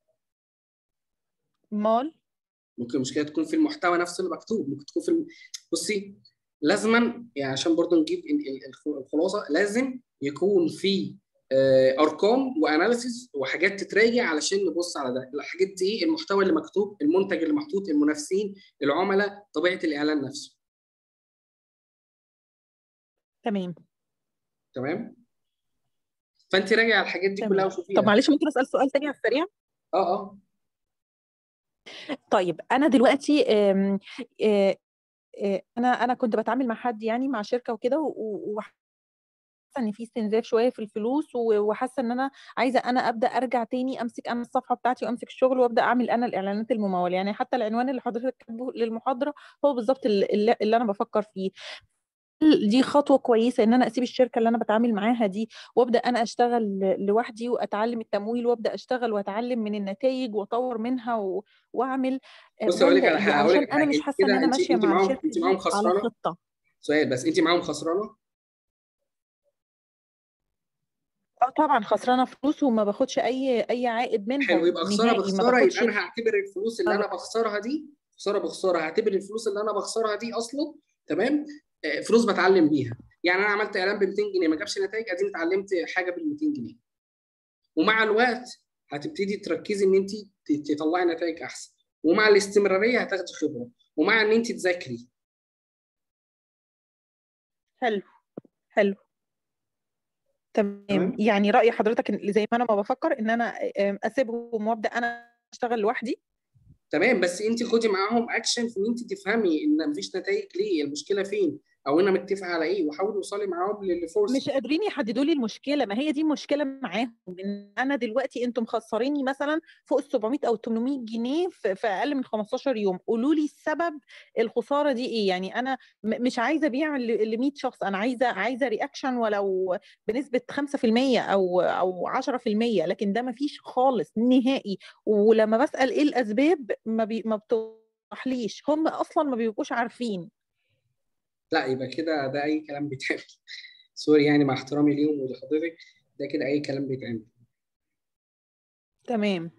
مال. ممكن المشكله تكون في المحتوى نفسه اللي مكتوب، ممكن تكون في الم... بصي، لازما يعني عشان برضو نجيب ال- ال- الخ- الخلاصه، لازم يكون في آه، ارقام واناليسيز وحاجات تتراجع علشان نبص على ده. الحاجات دي ايه؟ المحتوى اللي مكتوب، المنتج اللي محطوط، المنافسين، العملاء، طبيعه الاعلان نفسه. تمام. تمام، فانت راجع على الحاجات دي كلها تمام. طب وشوفيها. معلش ممكن اسال سؤال تاني على السريع؟ اه اه، طيب انا دلوقتي آم، آه، آه، انا انا كنت بتعامل مع حد، يعني مع شركه وكده، و- وحاسه ان في استنزاف شويه في الفلوس، و- وحاسه ان انا عايزه انا ابدا ارجع تاني امسك انا الصفحه بتاعتي وامسك الشغل وابدا اعمل انا الاعلانات المموله، يعني حتى العنوان اللي حضرتك كاتبه للمحاضره هو بالظبط اللي, اللي انا بفكر فيه. دي خطوة كويسة ان انا اسيب الشركة اللي انا بتعامل معاها دي وابدا انا اشتغل لوحدي واتعلم التمويل وابدا اشتغل واتعلم من النتائج واطور منها و... واعمل آه، بص اقول لك ولا على ايه؟ حاجه، اقول لك علشان على انا حاجه، مش انت حاسة ان كده، انا انت ماشية انت مع معاهم، الشركة انت معاهم دي على خسرانه. خطة. سؤال بس، انت معاهم خسرانه؟ اه طبعا خسرانة فلوس وما باخدش اي اي عائد حلو، منهم يبقى خساره نهائي، ما بخساره، يبقى باخدش. انا هعتبر الفلوس اللي ما ب... انا بخسرها دي خساره بخساره، هعتبر الفلوس اللي انا بخسرها دي اصلا. تمام، آه، فلوس بتعلم بيها. يعني انا عملت اعلان ب ميتين جنيه ما جابش نتائج، اديني اتعلمت حاجه بال ميتين جنيه، ومع الوقت هتبتدي تركزي ان انت ت- تطلعي نتائج احسن، ومع الاستمراريه هتاخدي خبره، ومع ان انت تذاكري. حلو. حلو. تمام، تمام، يعني رأي حضرتك إن- زي ما انا ما بفكر ان انا آه، اسيبهم وابدا انا اشتغل لوحدي. تمام، بس انت خدي معاهم اكشن في ان انت تفهمي ان مفيش نتائج ليه، المشكله فين، او انا متفق على ايه، وحاولي توصلي معاهم للفرصه. مش قادرين يحددوا لي المشكله، ما هي دي المشكله معاهم، ان انا دلوقتي انتم مخسريني مثلا فوق ال سبعمية او تمنمية جنيه في في اقل من خمستاشر يوم، قولوا لي السبب الخساره دي ايه؟ يعني انا م- مش عايزه ابيع ل مية شخص، انا عايزه عايزه رياكشن ولو بنسبه خمسة في المية او او عشرة في المية، لكن ده ما فيش خالص نهائي. ولما بسال ايه الاسباب ما بي ما بتوضحليش، هم اصلا ما بيبقوش عارفين. لا، يبقى كده ده اي كلام بيتعمل. سوري يعني، مع احترامي ليهم ولحضرتك، ده كده اي كلام بيتعمل. تمام.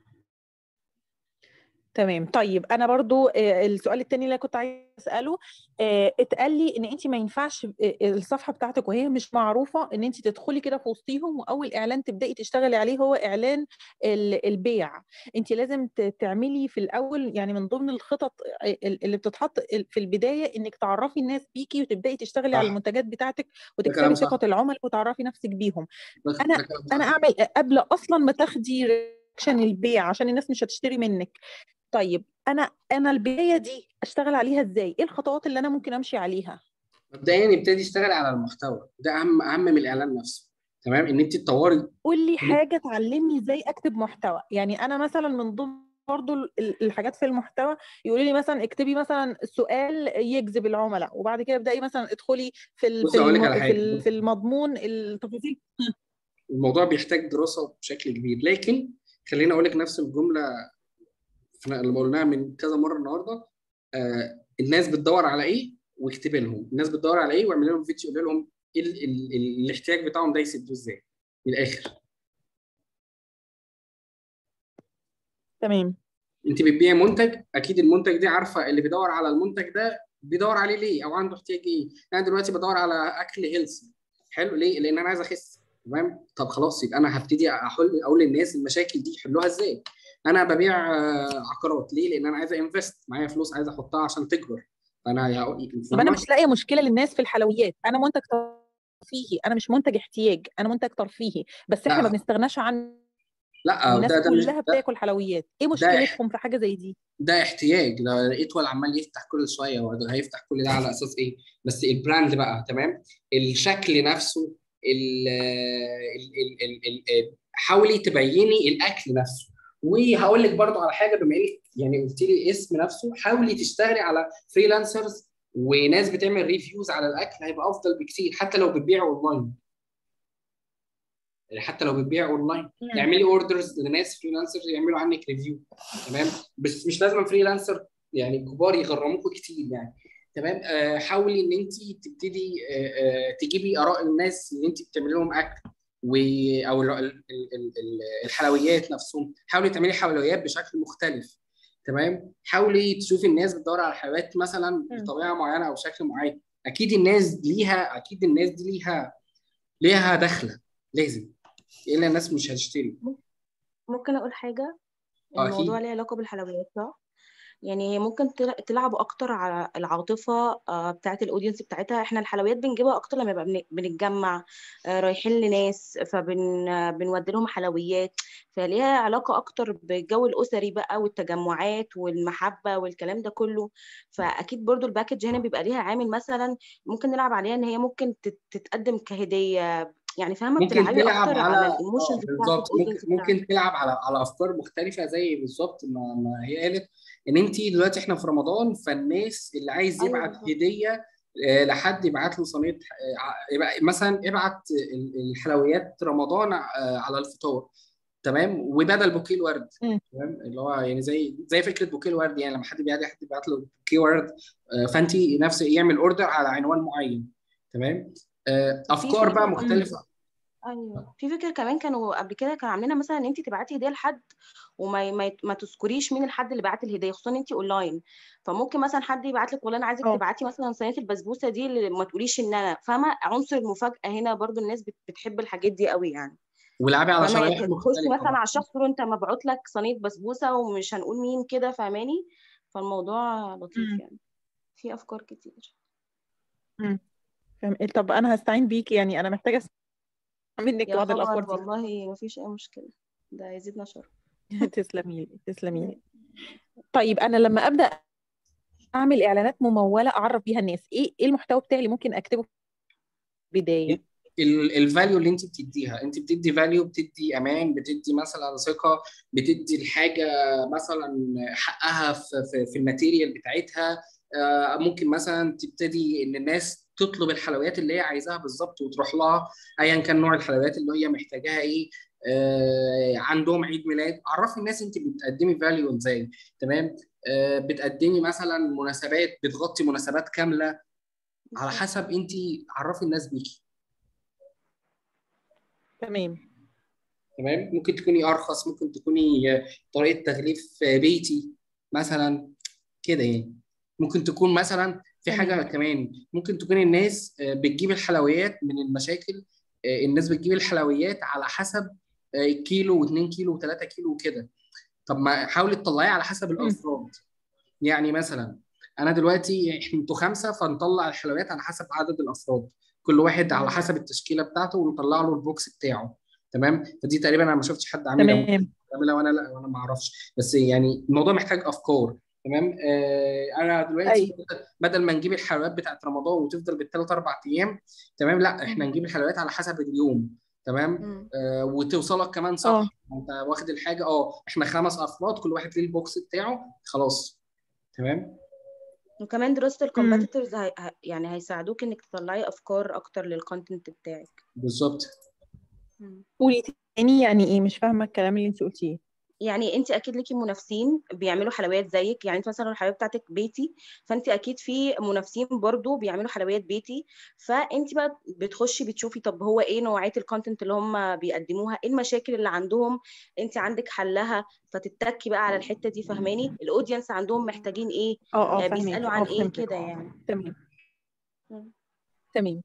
تمام. طيب انا برضو آه، السؤال التاني اللي كنت عايزه اساله، آه، اتقال لي ان انت ما ينفعش آه، الصفحه بتاعتك وهي مش معروفه ان انت تدخلي كده في وسطيهم واول اعلان تبداي تشتغلي عليه هو اعلان ال- البيع. انت لازم ت- تعملي في الاول، يعني من ضمن الخطط آه، اللي بتتحط في البدايه انك تعرفي الناس بيكي وتبداي تشتغلي على صح، المنتجات بتاعتك ده كلام وتكسبي ثقه صح، العملاء وتعرفي نفسك بيهم. ده, انا ده كلام انا صح. اعمل قبل اصلا ما تاخدي رياكشن البيع عشان الناس مش هتشتري منك. طيب انا انا البدايه دي اشتغل عليها ازاي؟ ايه الخطوات اللي انا ممكن امشي عليها؟ مبدئيا ابتدي اشتغل على المحتوى ده، اهم اهم من الاعلان نفسه. تمام، ان انت تطوري. قول لي حاجه تعلمني ازاي اكتب محتوى. يعني انا مثلا من ضمن برضو ال- الحاجات في المحتوى يقولوا لي مثلا اكتبي مثلا سؤال يجذب العملاء، وبعد كده ابداي مثلا ادخلي في ال- بص في اقول لك الم- على في حاجه، ال- بص، في المضمون التفاصيل. الموضوع بيحتاج دراسه بشكل كبير، لكن خليني اقول لك نفس الجمله احنا اللي قلناها من كذا مره النهارده. آه الناس بتدور على ايه، واكتبي لهم الناس بتدور على ايه، واعمل لهم فيديو قول لهم ال ال ال الاحتياج بتاعهم ده يسدوه ازاي من الاخر. تمام. انت بتبيعي منتج، اكيد المنتج دي عارفه اللي بيدور على المنتج ده بيدور عليه ليه او عنده احتياج ايه. انا دلوقتي بدور على اكل هيلثي، حلو، ليه؟ لان انا عايز اخس، تمام. طب خلاص، يبقى انا هبتدي احل اقول للناس المشاكل دي يحلوها ازاي. انا ببيع آه، عقارات، ليه؟ لان انا عايز انفست، معايا فلوس عايز احطها عشان تكبر. فانا هقول- طب انا فاهمه؟ مش لاقيه مشكله للناس في الحلويات، انا منتج ترفيهي، انا مش منتج احتياج، انا منتج ترفيهي، بس احنا ما لا بنستغناش عنه لا، والناس ده ده مش كلها ده بتاكل حلويات. ايه ده إح- مشكلتهم في حاجه زي دي؟ ده احتياج. ده لقيت ولا عمال يفتح كل شويه، وده هيفتح كل ده على اساس ايه؟ بس البراند بقى، تمام، الشكل نفسه، ال ال ال ال ال حاولي تبيني الاكل نفسه. وهقول لك برضو على حاجه، بما انك يعني قلت لي اسم نفسه، حاولي تشتغلي على فريلانسرز وناس بتعمل ريفيوز على الاكل، هيبقى افضل بكتير. حتى لو بتبيع اونلاين، يعني حتى لو بتبيع اونلاين مم. اعملي اوردرز لناس فريلانسر يعملوا عنك ريفيو، تمام. بس مش لازم فريلانسر يعني كبار يغرموكوا كتير يعني، تمام. آه حاولي ان انت تبتدي آه آه تجيبي اراء الناس اللي انت بتعملي لهم اكل، و او ال- ال- ال- ال- الحلويات نفسهم. حاولي تعملي حلويات بشكل مختلف، تمام. حاولي تشوفي الناس بتدور على حلويات مثلا مم. بطبيعه معينه او شكل معين. اكيد الناس ليها اكيد الناس دي ليها ليها دخله، لازم، الا الناس مش هتشتري. ممكن اقول حاجه؟ اه الموضوع اكيد. ليه علاقه بالحلويات، صح؟ يعني هي ممكن تل- تلعب اكتر على العاطفه آه، بتاعت الاودينس بتاعتها. احنا الحلويات بنجيبها اكتر لما يبقى بن- بنتجمع، آه، رايحين لناس، فبن آه، بنودي لهم حلويات. فليها علاقه اكتر بالجو الاسري بقى والتجمعات والمحبه والكلام ده كله. فاكيد برضو الباكج هنا بيبقى ليها عامل مثلا ممكن نلعب عليها، ان هي ممكن تت- تتقدم كهديه. يعني فاهمه، ممكن بتلعبي تلعب اكتر على على اه الايموشنز بتاعت بالظبط، ممكن الاودينس بتاعتك. ممكن تلعب على على افكار مختلفه، زي بالظبط ما, ما هي قالت ان انت دلوقتي احنا في رمضان، فالناس اللي عايز ايوه يبعت بالظبط. هديه آه، لحد يبعت له صينيه، آه، يبقى مثلا ابعت ال- الحلويات رمضان آه، على الفطار، تمام، وبدل بوكيه الورد، مم. تمام، اللي هو يعني زي زي فكره بوكيه الورد. يعني لما حد بيعدي حد يبعت له بوكيه ورد، آه، فانت نفس يعمل اوردر على عنوان معين، تمام. آه، وفي افكار بقى فكره مم. مختلفه. ايوه، في فكره كمان كانوا قبل كده كانوا عاملينها، مثلا ان انت تبعتي هديه لحد وما ما, ما تذكريش مين الحد اللي بعت الهديه، خصوصا انت اونلاين. فممكن مثلا حد يبعت لك، والله انا عايزك اه. تبعتي مثلا صينيه البسبوسه دي، اللي ما تقوليش ان انا فاهمه. عنصر المفاجاه هنا برضو الناس بت- بتحب الحاجات دي قوي يعني. ولعبي على فاهمه، يعني شرايح تخشي مختلفه مثلا بقى. على الشخص تقول له انت مبعوت لك صينيه بسبوسه ومش هنقول مين كده، فاهماني؟ فالموضوع لطيف مم. يعني، في افكار كتير. مم. فاهم. طب انا هستعين بيكي، يعني انا محتاجه اسمع منك يا بعض الافكار خبر، دي. والله مفيش اي مشكله، ده يزيدنا شرف. تسلمي لي، تسلمي لي. طيب انا لما ابدا اعمل اعلانات مموله اعرف بيها الناس، ايه ايه المحتوى بتاعي اللي ممكن اكتبه في البدايه؟ الفاليو اللي انت بتديها، انت بتدي فاليو، بتدي امان، بتدي مثلا ثقه، بتدي الحاجه مثلا حقها في في, في الماتيريال بتاعتها. آه، ممكن مثلا تبتدي ان الناس تطلب الحلويات اللي هي عايزاها بالظبط وتروح لها، ايا كان نوع الحلويات اللي هي محتاجاها ايه. آه، عندهم عيد ميلاد، عرفي الناس انت بتقدمي فاليو ازاي، تمام. آه، بتقدمي مثلا مناسبات، بتغطي مناسبات كامله، على بالظبط. حسب انت، عرفي الناس بيكي، تمام. تمام. ممكن تكوني ارخص، ممكن تكوني آه، طريقه تغليف آه، بيتي مثلا، كده يعني. ممكن تكون مثلا في حاجه تمام. كمان، ممكن تكون الناس آه، بتجيب الحلويات من المشاكل. آه، الناس بتجيب الحلويات على حسب آه، كيلو و2 كيلو و3 كيلو وكده. طب ما حاولي تطلعيه على حسب مم. الافراد. يعني مثلا انا دلوقتي انتوا خمسه، فنطلع الحلويات على حسب عدد الافراد، كل واحد على مم. حسب التشكيله بتاعته، ونطلع له البوكس بتاعه، تمام. فدي تقريبا انا ما شفتش حد عاملها، ممكن تمام. يعملها وانا لا وانا ما اعرفش، بس يعني الموضوع محتاج افكار، تمام. آه انا اي. دلوقتي بدل بدل ما نجيب الحلويات بتاعت رمضان وتفضل بالثلاث اربع ايام، تمام، لا احنا مم. نجيب الحلويات على حسب اليوم، تمام. مم. آه وتوصلك كمان اه. صح، انت واخد الحاجه، اه احنا خمس افراد كل واحد ليه البوكس بتاعه، خلاص، تمام. وكمان دراسة امم. الكومبيتيتورز هي... ه- يعني هيساعدوك انك تطلعي افكار اكتر للكونتنت بتاعك. بالظبط. مم. قولي تاني، يعني ايه؟ مش فاهمه الكلام اللي انت قلتيه. يعني انت اكيد ليكي منافسين بيعملوا حلويات زيك، يعني انت مثلا الحلويات بتاعتك بيتي، فانت اكيد في منافسين برضو بيعملوا حلويات بيتي، فانت بقى بتخشي بتشوفي طب هو ايه نوعية الكونتنت اللي هم بيقدموها، ايه المشاكل اللي عندهم، انت عندك حلها، فتتكي بقى على الحتة دي. فهماني الاودينس عندهم محتاجين ايه، اه اه آه، بيسألوا فهماكي، عن اه ايه فهمتك، كده اه يعني. تمام مم. تمام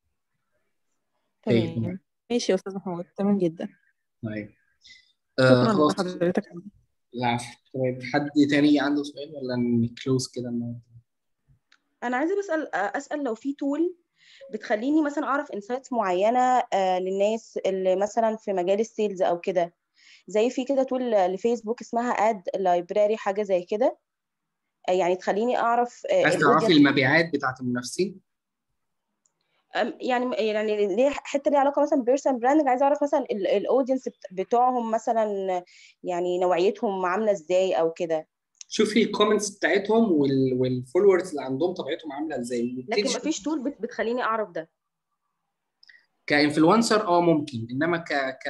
اوكي تمام. تمام. ماشي يا استاذ محمود، تمام جدا. طيب آه شكرا خلاص. لحضرتك. العفو. طيب حد تاني عنده سؤال ولا نكلوز كده النهارده؟ انا عايزه بسال اسال لو في تول بتخليني مثلا اعرف انسايتس معينه آه، للناس اللي مثلا في مجال السيلز او كده، زي في كده تول لفيسبوك اسمها اد لايبراري حاجه زي كده، آه، يعني تخليني اعرف عايز تعرفي الاودينس. المبيعات بتاعت المنافسين؟ يعني يعني ليه حته ليها علاقه مثلا بيرسون براندنج، عايزه اعرف مثلا الاودينس بتوعهم مثلا يعني نوعيتهم عامله ازاي او كده. شوفي الكومنتس بتاعتهم وال... والفولورز اللي عندهم طبيعتهم عامله ازاي وابتدي لكن شوفي. مفيش تول بت- بتخليني اعرف ده. كانفلونسر اه ممكن، انما ك ك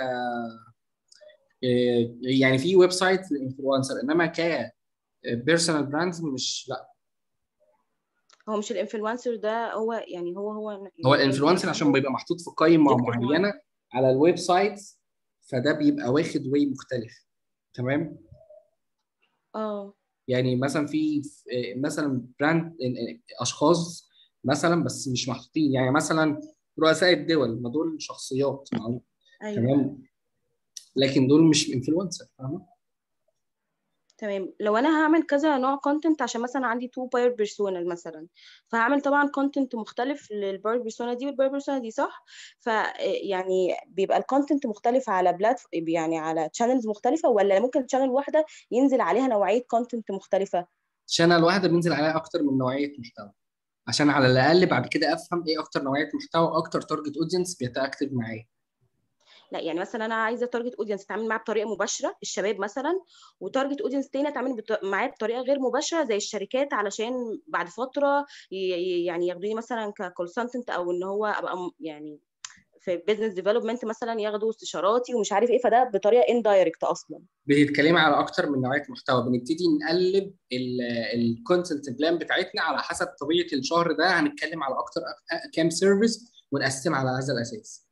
آه، يعني في ويب سايت للانفلونسر، انما ك بيرسونال براندز مش، لا. هو مش الانفلونسر ده هو يعني هو هو هو يعني الانفلونسر الانفلونسر عشان هو بيبقى محطوط في قائمه اوبجيكتيف معين. معينه على الويب سايت، فده بيبقى واخد واي مختلف. تمام. اه يعني مثلا في في- مثلا براند، اشخاص مثلا بس مش محطوطين، يعني مثلا رؤساء الدول، ما دول شخصيات معروفه. ايوه تمام. لكن دول مش انفلونسر، فاهمه؟ تمام. لو انا هعمل كذا نوع كونتنت عشان مثلا عندي تو باير بيرسونال مثلا، فهعمل طبعا كونتنت مختلف للباير بيرسونا دي والباير بيرسونا دي، صح؟ ف يعني بيبقى الكونتنت مختلف على بلات يعني على تشانلز مختلفه، ولا ممكن تشانل واحده ينزل عليها نوعيه كونتنت مختلفه؟ شانل واحده بينزل عليها اكتر من نوعيه محتوى، عشان على الاقل بعد كده افهم ايه اكتر نوعيه محتوى، اكتر تارجت اودينس بيتاكتف معايا. لا يعني مثلا انا عايزه تارجت اودينس اتعامل معاه بطريقه مباشره الشباب مثلا، وتارجت اودينس تاني اتعامل بط... معاه بطريقه غير مباشره زي الشركات، علشان بعد فتره ي... ي- يعني ياخدوني مثلا ككونسلتنت، او ان هو ابقى م- يعني في بزنس ديفلوبمنت مثلا ياخدوا استشاراتي ومش عارف ايه، فده بطريقه اندايركت اصلا. بتتكلمي على اكتر من نوعيه محتوى، بنبتدي نقلب الكونتنت بلان بتاعتنا على حسب طبيعه الشهر ده، هنتكلم على اكتر كام سيرفيس ونقسم على هذا الاساس.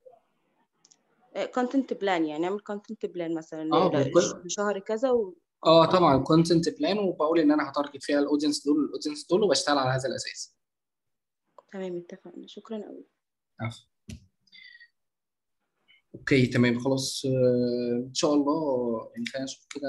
كونتنت بلان، يعني نعمل كونتنت بلان مثلا اه ل- بكل. لشهر كذا و... اه اه تمام. طبعا كونتنت بلان، وبقول ان انا هتارجت فيها الاودينس دول الاودينس دول وبشتغل على هذا الاساس. تمام اتفقنا، شكرا قوي. عفوا. اوكي تمام خلاص. آه، ان شاء الله يعني خلينا نشوف كده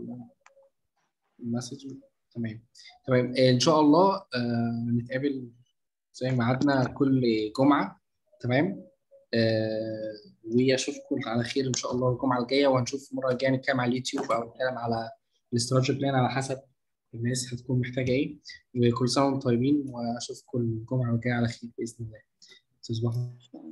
المسج. تمام. تمام آه، ان شاء الله آه، نتقابل زي ما عدنا كل جمعه. تمام. آه، واشوفكم على خير ان شاء الله الجمعه الجايه، وهنشوف المره الجايه نتكلم على اليوتيوب او نتكلم على الاستراتيجي بلان على حسب الناس هتكون محتاجه ايه. وكل سنه وانتم طيبين، واشوفكم الجمعه الجايه على خير باذن الله. تصبحوا